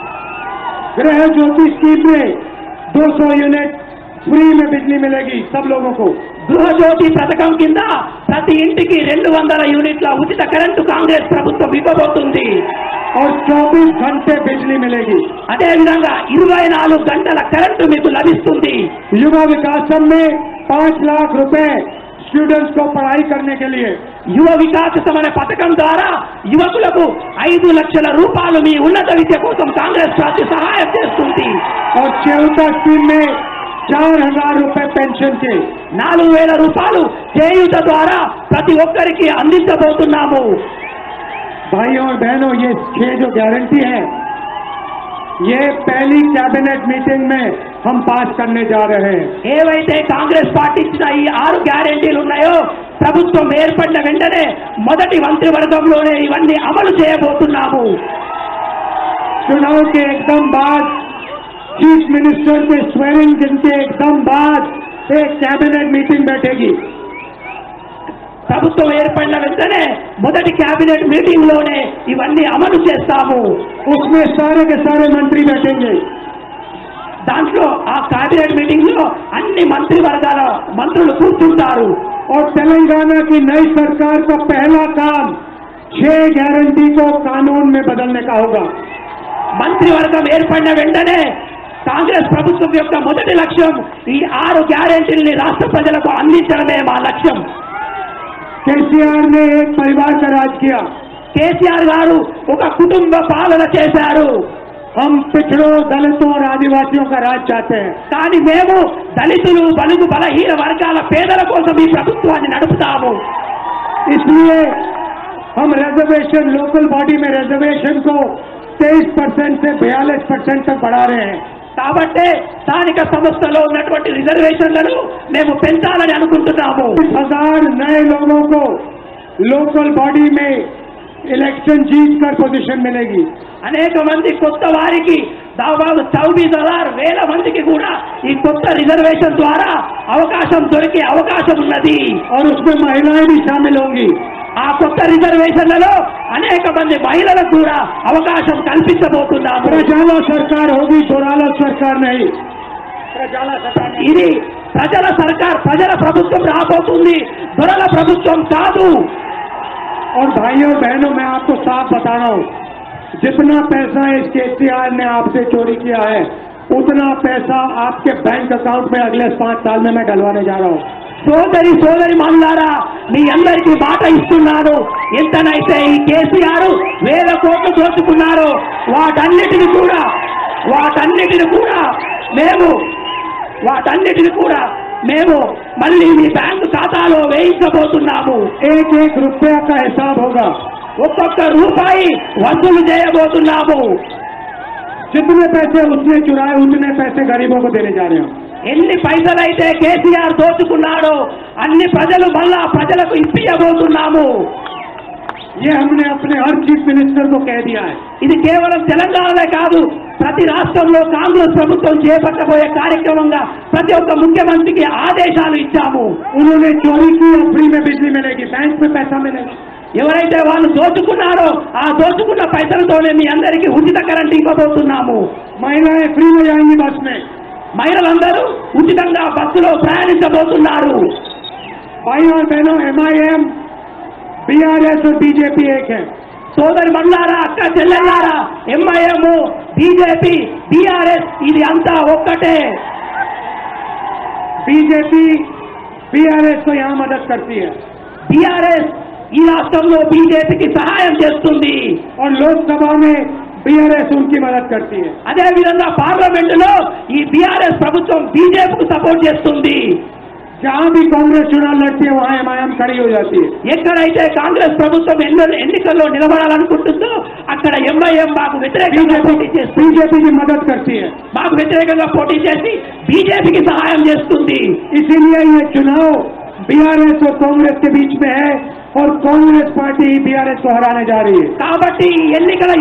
गृह ज्योति स्कीम में 200 यूनिट फ्री में बिजली मिलेगी सब लोगों को।
గృహజ్యోతి పథకం కింద ప్రతి ఇంటికి 200 యూనిట్ల ఉచిత కరెంటు కాంగ్రెస్ ప్రభుత్వం ఇవ్వబోతుంది.
और 24 घंटे बिजली मिलेगी।
అదేవిధంగా 24 గంటల కరెంటు మీకు లభిస్తుంది.
युवा विकासम में 5 लाख रुपए स्टूडेंट्स को पढ़ाई करने के लिए।
యువ వికాసం అనే పథకం ద్వారా యువకులకు 5 లక్షల రూపాయలు మీ ఉన్నత విద్య కోసం కాంగ్రెస్ పార్టీ సహాయం చేస్తుంది.
और चेउता स्कीम में 4,000 रुपए पेंशन के।
4,000 రూపాయలు చేయూత ద్వారా ప్రతి ఒక్కరికి అందించబోతున్నాము.
भाइयों और बहनों, ये 6 जो गारंटी है, ये पहली कैबिनेट मीटिंग में हम पास करने जा रहे हैं।
ఏవైతే కాంగ్రెస్ పార్టీ ఇచ్చిన ఈ 6 గ్యారెంటీలు ఉన్నాయో ప్రభుత్వం ఏర్పడిన వెంటనే మొదటి మంత్రివర్గంలోనే ఇవన్నీ అమలు చేయబోతున్నాము.
चुनाव के एकदम बाद, चीफ मिनिस्टर के स्वेरिंग इन के एकदम बाद एक कैबिनेट मीटिंग बैठेगी।
ప్రభుత్వం ఏర్పడిన వెంటనే మొదటి కేబినెట్ మీటింగ్ లోనే ఇవన్నీ అమలు చేస్తాము.
उसमें सारे के सारे मंत्री बैठेंगे।
దాంట్లో ఆ కేబినెట్ మీటింగ్ లో అన్ని మంత్రివర్గాల మంత్రులు కూర్చుంటారు.
और तेलंगाना की नई सरकार का पहला काम 6 गारंटी को कानून में बदलने का होगा।
మంత్రివర్గం ఏర్పడిన వెంటనే కాంగ్రెస్ ప్రభుత్వం యొక్క మొదటి లక్ష్యం ఈ 6 గ్యారెంటీల్ని రాష్ట్ర ప్రజలకు అందించడమే మా లక్ష్యం.
केसीआर ने एक परिवार का राज किया।
కేసీఆర్ గారు ఒక కుటుంబ పాలన చేశారు.
हम पिछड़ों, दलितों और आदिवासियों का राज चाहते हैं।
కానీ మేము దళితులు, బలుగు, బలహీన వర్గాల పేదల కోసం ఈ ప్రభుత్వాన్ని నడుపుతాము.
इसलिए हम रिजर्वेशन, लोकल बॉडी में रिजर्वेशन को 23% से 42% तक बढ़ा रहे हैं।
కాబట్టే స్థానిక సంస్థలో ఉన్నటువంటి రిజర్వేషన్లను మేము పెంచాలని అనుకుంటున్నాము.
10,000 नए लोगों को लोकल बॉडी में इलेक्शन जीतकर पोजीशन मिलेगी.
అనేక మంది కొత్త వారికి దాదాపు 24,000 మందికి కూడా ఈ కొత్త రిజర్వేషన్ ద్వారా అవకాశం దొరికే అవకాశం ఉన్నది.
और उसमें महिलाएं भी शामिल होंगी.
ఆ కొత్త రిజర్వేషన్లలో అనేక మంది మహిళలకు కూడా అవకాశం కల్పించబోతున్నాము.
प्रजाला सरकार होगी, चोराला सरकार नहीं. प्रजाला सरकार नहीं.
ఇది ప్రజల సర్కార్, ప్రజల ప్రభుత్వం రాబోతుంది, దొరల ప్రభుత్వం కాదు.
और भाइयों बहनों, मैं आपको साफ बता रहा हूं, जितना पैसा इस केसीआर ने आपसे चोरी किया है उतना पैसा आपके बैंक अकाउंट में अगले 5 साल में मैं डलवाने जा रहा हूं.
సోదరి మనులారా, మీ అందరికీ మాట ఇస్తున్నాను. ఎంతనైతే ఈ కేసీఆర్ 1,000 కోట్లు దోచుకున్నారో వాటన్నిటిని కూడా మేము మళ్ళీ మీ బ్యాంకు ఖాతాలో వేయించబోతున్నాము.
एक रुपया का हिसाब होगा.
ఒక్కొక్క రూపాయి వసూలు చేయబోతున్నాము.
जितने पैसे उसने चुराए उतने पैसे गरीबों को देने जा रहे हैं.
ఎన్ని పైసలైతే కేసీఆర్ దోచుకున్నాడో అన్ని ప్రజలకు ఇప్పించబోతున్నాము.
ये हमने अपने हर चीफ मिनिस्टर को कह दिया है.
ఇది కేవలం తెలంగాణలో కాదు, ప్రతి రాష్ట్రంలో కాంగ్రెస్ ప్రభుత్వం చేపట్టబోయే కార్యక్రమంగా ప్రతి ఒక్క ముఖ్యమంత్రికి ఆదేశాలు ఇచ్చాము.
उन्होंने चोरी की और फ्री में बिजली मिलेगी, बैंक में पैसा मिलेगा.
ఎవరైతే వాళ్ళు దోచుకున్నారో ఆ దోచుకున్న పైసలతోనే మీ అందరికీ ఉచిత కరెంట్ ఇవ్వబోతున్నాము.
महिलाएं फ्री में जाएंगी बस में.
మహిళలందరూ ఉచితంగా బస్సులో ప్రయాణించబోతున్నారు.
भाई और बहनों, MIM, BRS और बीजेपी एक है.
సోదరి మనులారా, అక్క చెల్లెల్లారా, MIM, బీజేపీ, BRS ఇది అంతా ఒక్కటే.
बीजेपी BRS को यहाँ मदद करती है
BRS ఈ రాష్ట్రంలో బీజేపీకి సహాయం చేస్తుంది.
और लोकसभा में BRS उनकी मदद करती है.
అదే విధంగా పార్లమెంటులో ఈ BRS ప్రభుత్వం బీజేపీకి సపోర్ట్ చేస్తుంది.
जहाँ भी कांग्रेस चुनाव लड़ती है वहाँ MIM खड़ी हो जाती है.
ఎక్కడైతే కాంగ్రెస్ ప్రభుత్వం ఎన్నికల్లో నిలబడాలనుకుంటుందో అక్కడ MIM మాకు వ్యతిరేకంగా పోటీ చేస్తుంది.
बीजेपी की मदद करती है.
మాకు వ్యతిరేకంగా పోటీ చేసి బీజేపీకి సహాయం చేస్తుంది.
इसीलिए ये चुनाव BRS और कांग्रेस के बीच में है और कांग्रेस पार्टी BRS को हराने जा रही है.
కాబట్టి ఎన్నికల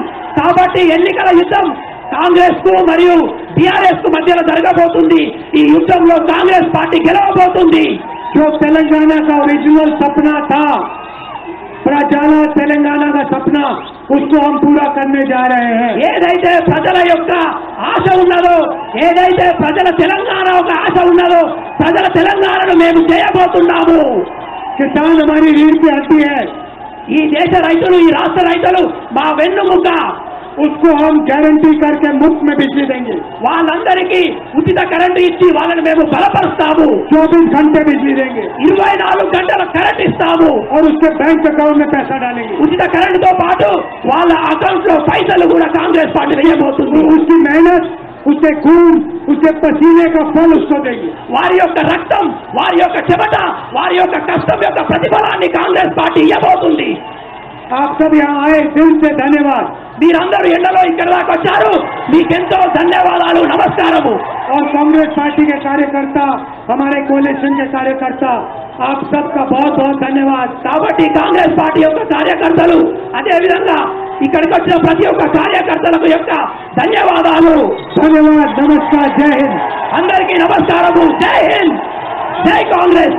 యుద్ధం కాంగ్రెస్ కు మరియు BRS కు మధ్యలో జరగబోతుంది. ఈ యుద్ధంలో కాంగ్రెస్ పార్టీ గెలవబోతుంది.
जो तेलंगाना का ओरिजिनल सपना था, प्रजाला तेलंगाना का सपना, उसको हम पूरा करने जा रहे हैं.
ఏదైతే ప్రజల యొక్క ఆశ ఉన్నదో, ఏదైతే ప్రజల తెలంగాణ ఒక ఆశ ఉన్నదో, ప్రజల తెలంగాణను మేము చేయబోతున్నాము.
किसान हमारी रीढ़ की हड्डी है.
ఈ దేశ రైతులు, ఈ రాష్ట్ర రైతులు మా వెన్నుముక్క.
उसको हम गारंटी करके मुफ्त में बिजली देंगे.
వాళ్ళందరికీ ఉచిత కరెంటు ఇచ్చి వాళ్ళని మేము బలపరుస్తాము.
24 घंटे बिजली देंगे
24 గంటల కరెంట్ ఇస్తాము.
और उसके बैंक अकाउंट में पैसा डालेंगे.
ఉచిత కరెంటుతో పాటు వాళ్ళ అకౌంట్ లో పైసలు కూడా కాంగ్రెస్ పార్టీ వేయబోతుంది.
उसकी मेहनत, उसके खून, उसके पसीने का फल उसको देंगे.
వారి యొక్క రక్తం, వారి యొక్క చెమట, వారి యొక్క కష్టం యొక్క ప్రతిఫలాన్ని కాంగ్రెస్ పార్టీ ఇవ్వబోతుంది.
आप सब यहाँ आए, दिल से धन्यवाद.
మీరందరూ ఎండలో ఇక్కడ దాకా వచ్చారు, మీకెంతో ధన్యవాదాలు, నమస్కారము.
और कांग्रेस पार्टी के कार्यकर्ता, हमारे कोalition के कार्यकर्ता, आप सबका बहुत बहुत धन्यवाद.
కాబట్టి కాంగ్రెస్ పార్టీ యొక్క కార్యకర్తలు, అదే విధంగా ఇక్కడికి వచ్చిన ప్రతి ఒక్క కార్యకర్తలకు యొక్క ధన్యవాదాలు.
धन्यवाद, नमस्कार, जय हिंद.
అందరికీ నమస్కారము. జై హింద్, జై కాంగ్రెస్.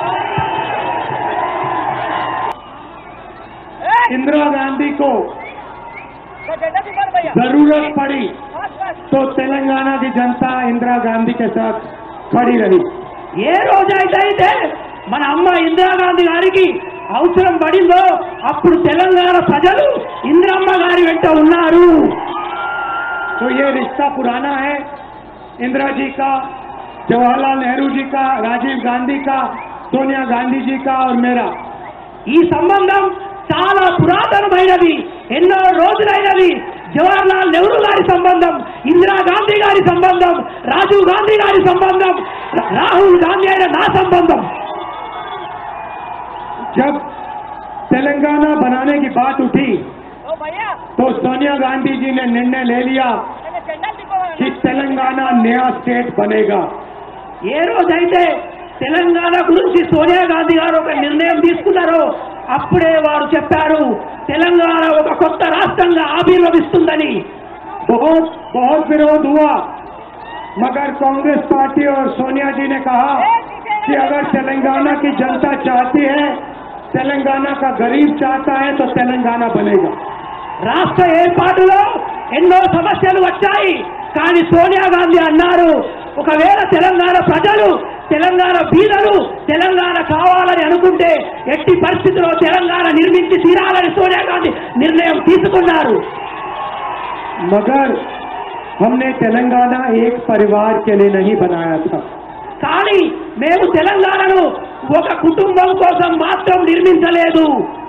इंदिरा गांधी को जरूरत पड़ी तो तेलंगाना की जनता इंदिरा गांधी के साथ खड़ी रही.
ఏ రోజైతే మన అమ్మ ఇందిరాగాంధీ గారికి అవసరం పడిందో అప్పుడు తెలంగాణ ప్రజలు ఇందిరమ్మ గారి వెంట ఉన్నారు.
तो ये रिश्ता पुराना है. इंदिरा जी का, जवाहरलाल नेहरू जी का, राजीव गांधी का, सोनिया गांधी जी का और मेरा.
ఈ సంబంధం చాలా పురాతనమైనది, ఎన్నో రోజులైనది. జవహర్లాల్ నెహ్రూ గారి సంబంధం, ఇందిరాగాంధీ గారి సంబంధం, రాజీవ్ గాంధీ గారి సంబంధం, రాహుల్ గాంధీ అయిన నా సంబంధం.
जब तेलंगाना बनाने की बात उठी तो सोनिया गांधी जी ने निर्णय ले लिया कि तेलंगाना नया स्टेट बनेगा।
ఏ రోజైతే తెలంగాణ గురించి సోనియా గాంధీ గారు ఒక నిర్ణయం తీసుకున్నారో అప్పుడే వారు చెప్పారు తెలంగాణ ఒక కొత్త రాష్ట్రంగా ఆవిర్భవిస్తుందని।
बहुत बहुत विरोध हुआ, मगर कांग्रेस पार्टी और सोनिया जी ने कहा कि अगर तेलंगाना की जनता चाहती है, तेलंगाना का गरीब चाहता है, तो तेलंगाना बनेगा।
రాష్ట్ర ఏర్పాటులో ఎన్నో సమస్యలు వచ్చాయి, కానీ సోనియా గాంధీ అన్నారు ఒకవేళ తెలంగాణ ప్రజలు తెలంగాణ బీదలు తెలంగాణ కావాలని అనుకుంటే ఎట్టి పరిస్థితుల్లో తెలంగాణ నిర్మించి తీరాలని సోనియా గాంధీ నిర్ణయం తీసుకున్నారు।
मगर हमने तेलंगाना एक परिवार के लिए नहीं बनाया था।
కానీ మేము తెలంగాణను ఒక కుటుంబం కోసం మాత్రం నిర్మించలేదు।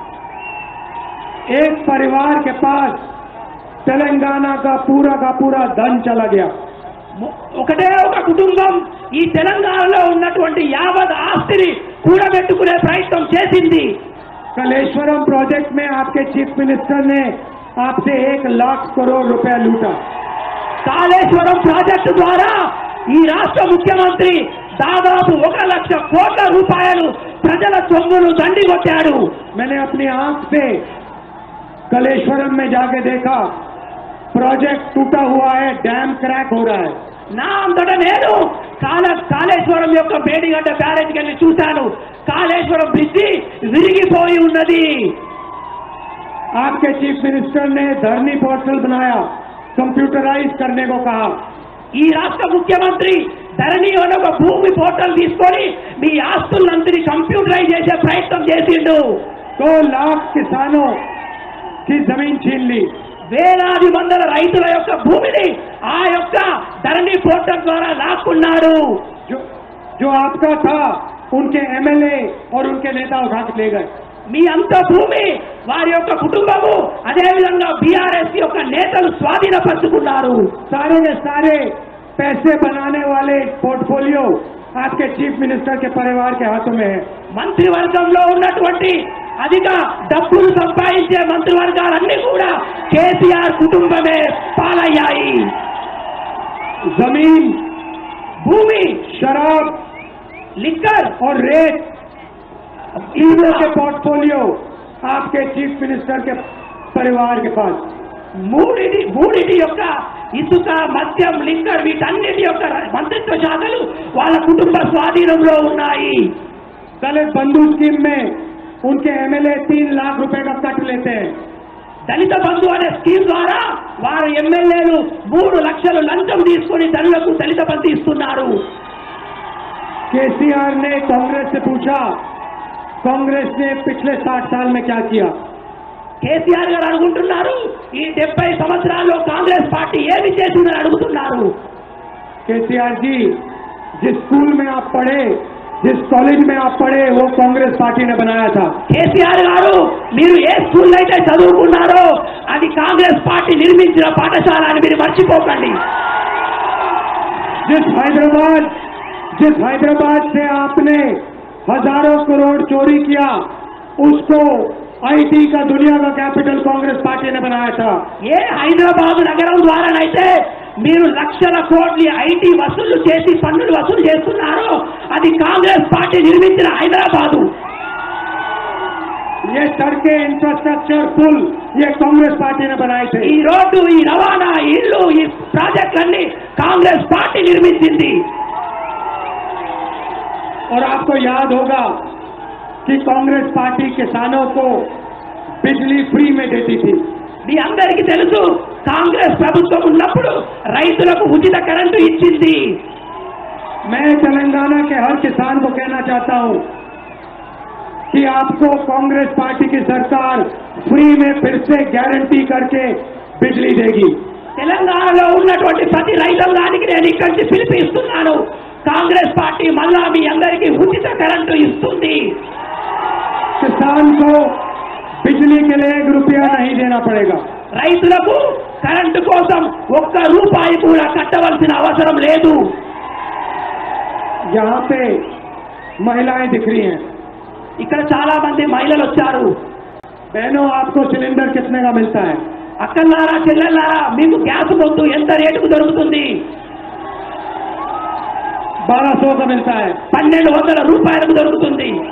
एक परिवार के पास तेलंगाना का पूरा धन चला गया।
ఒకటే ఒక కుటుంబం ఈ తెలంగాణలో ఉన్నటువంటి యావత్ ఆస్తిని కూడబెట్టుకునే ప్రయత్నం చేసింది।
कलेश्वरम प्रोजेक्ट में आपके चीफ मिनिस्टर ने आपसे 1 लाख करोड़ रुपया लूटा।
కాళేశ్వరం ప్రాజెక్టు ద్వారా ఈ రాష్ట్ర ముఖ్యమంత్రి దాదాపు 1 లక్ష కోట్ల రూపాయలు ప్రజల సొమ్మును దండిగొట్టాడు।
मैंने अपनी आंख से कलेश्वरम में जाके देखा, प्रोजेक्ट टूटा हुआ है, डैम क्रैक हो रहा है।
నా అంతటా నేను కాళేశ్వరం యొక్క మేడిగడ్డ బ్యారేజ్కి వెళ్ళి చూశాను, కాళేశ్వరం బ్రిడ్జి విరిగిపోయి ఉన్నది।
आपके चीफ मिनिस्टर ने धरनी पोर्टल बनाया, कंप्यूटराइज करने को कहा।
ఈ రాష్ట్ర ముఖ్యమంత్రి ధరణి అనే ఒక భూమి పోర్టల్ తీసుకొని మీ ఆస్తులందరినీ కంప్యూటరైజ్ చేసే ప్రయత్నం చేసిండు।
2 लाख किसानों की जमीन छीन ली।
వేలాది మందల రైతుల యొక్క భూమిని ఆ యొక్క ధరణి పోర్టల్ ద్వారా లాక్కున్నాడు।
जो आपका था उनके एमएलए और उनके नेता उठा के ले गए।
మీ అంత భూమి వారి యొక్క కుటుంబము అదేవిధంగా బీఆర్ఎస్ యొక్క నేతలు స్వాధీనపరుచుకున్నారు।
सारे के सारे पैसे बनाने वाले पोर्टफोलियो आपके चीफ मिनिस्टर के परिवार के हाथों में है।
మంత్రివర్గంలో ఉన్నటువంటి అధిక డబ్బులు సంపాదించే మంత్రివర్గాలన్నీ కూడా కేసీఆర్ కుటుంబమే పాలయ్యాయి।
जमीन,
భూమి,
शराब
లిక్కర్
और रेत, तीनों के पोर्टफोलियो आपके चीफ मिनिस्टर के परिवार के पास।
మూడిటి యొక్క ఇసుక, మద్యం, లిక్కర్ వీటన్నిటి యొక్క మంత్రిత్వ శాఖలు వాళ్ళ కుటుంబ స్వాధీనంలో ఉన్నాయి।
दलित बंधु स्कीम में उनके एमएलए 3 लाख रुपए का कट लेते हैं।
దళిత బంధు అనే స్కీమ్ ద్వారా వారు ఎమ్మెల్యేలు 3 లక్షలు లంచం తీసుకుని దళితులకు దళిత బంధు ఇస్తున్నారు।
केसीआर ने कांग्रेस से पूछा, कांग्रेस ने पिछले 60 साल में क्या किया।
కేసీఆర్ గారు అడుగుతున్నారు ఈ 70 సంవత్సరాల్లో కాంగ్రెస్ పార్టీ ఏమి చేసిందని అడుగుతున్నారు।
केसीआर जी, जिस स्कूल में आप पढ़े, जिस कॉलेज में आप पढ़े, वो कांग्रेस पार्टी ने बनाया था।
కేసీఆర్ గారు మీరు ఏ స్కూల్ అయితే చదువుకున్నారో అది కాంగ్రెస్ పార్టీ నిర్మించిన పాఠశాల అని మీరు మర్చిపోకండి।
जिस हैदराबाद से आपने हजारों करोड़ चोरी किया, उसको आईटी का दुनिया का कैपिटल कांग्रेस पार्टी ने बनाया था।
ఏ హైదరాబాద్ నగరం ద్వారానైతే మీరు లక్షల కోట్ల ఐటీ వసూలు చేసి పన్నులు వసూలు చేస్తున్నారో అది కాంగ్రెస్ పార్టీ నిర్మించిన హైదరాబాదు।
ये सड़कें, इंफ्रास्ट्रक्चर, पुल, ये कांग्रेस पार्टी ने बनाए थे।
ఈ రోడ్డు, ఈ రవాణా, ఈ ఇల్లు, ఈ ప్రాజెక్టులన్నీ కాంగ్రెస్ పార్టీ నిర్మించింది।
और आपको याद होगा कि कांग्रेस पार्टी किसानों को बिजली फ्री में देती थी।
మీ అందరికీ తెలుసు కాంగ్రెస్ ప్రభుత్వం ఉన్నప్పుడు రైతులకు ఉచిత కరెంటు ఇచ్చింది।
मैं तेलंगाना के हर किसान को कहना चाहता हूं कि आपको कांग्रेस पार्टी की सरकार फ्री में फिर से गारंटी करके बिजली देगी।
తెలంగాణలో ఉన్నటువంటి ప్రతి రైతాంగానికి నేను ఇక్కడి నుంచి పిలిపిస్తున్నాను, కాంగ్రెస్ పార్టీ మళ్ళా మీ అందరికీ ఉచిత కరెంటు ఇస్తుంది।
किसान को बिजली के लिए 1 रुपया नहीं देना पड़ेगा।
రైతులకు కరెంటు కోసం 1 రూపాయి కూడా కట్టవలసిన అవసరం లేదు।
यहाँ पे महिलाएं दिख रही हैं।
ఇక్కడ చాలా మంది మహిళలు వచ్చారు।
बहनों, आपको सिलेंडर कितने का मिलता है?
అక్కలారా చెల్లెల్లారా మీకు గ్యాస్ పొద్దు ఎంత రేటుకు దొరుకుతుంది?
1200 का मिलता है,
1200 రూపాయలకు దొరుకుతుంది.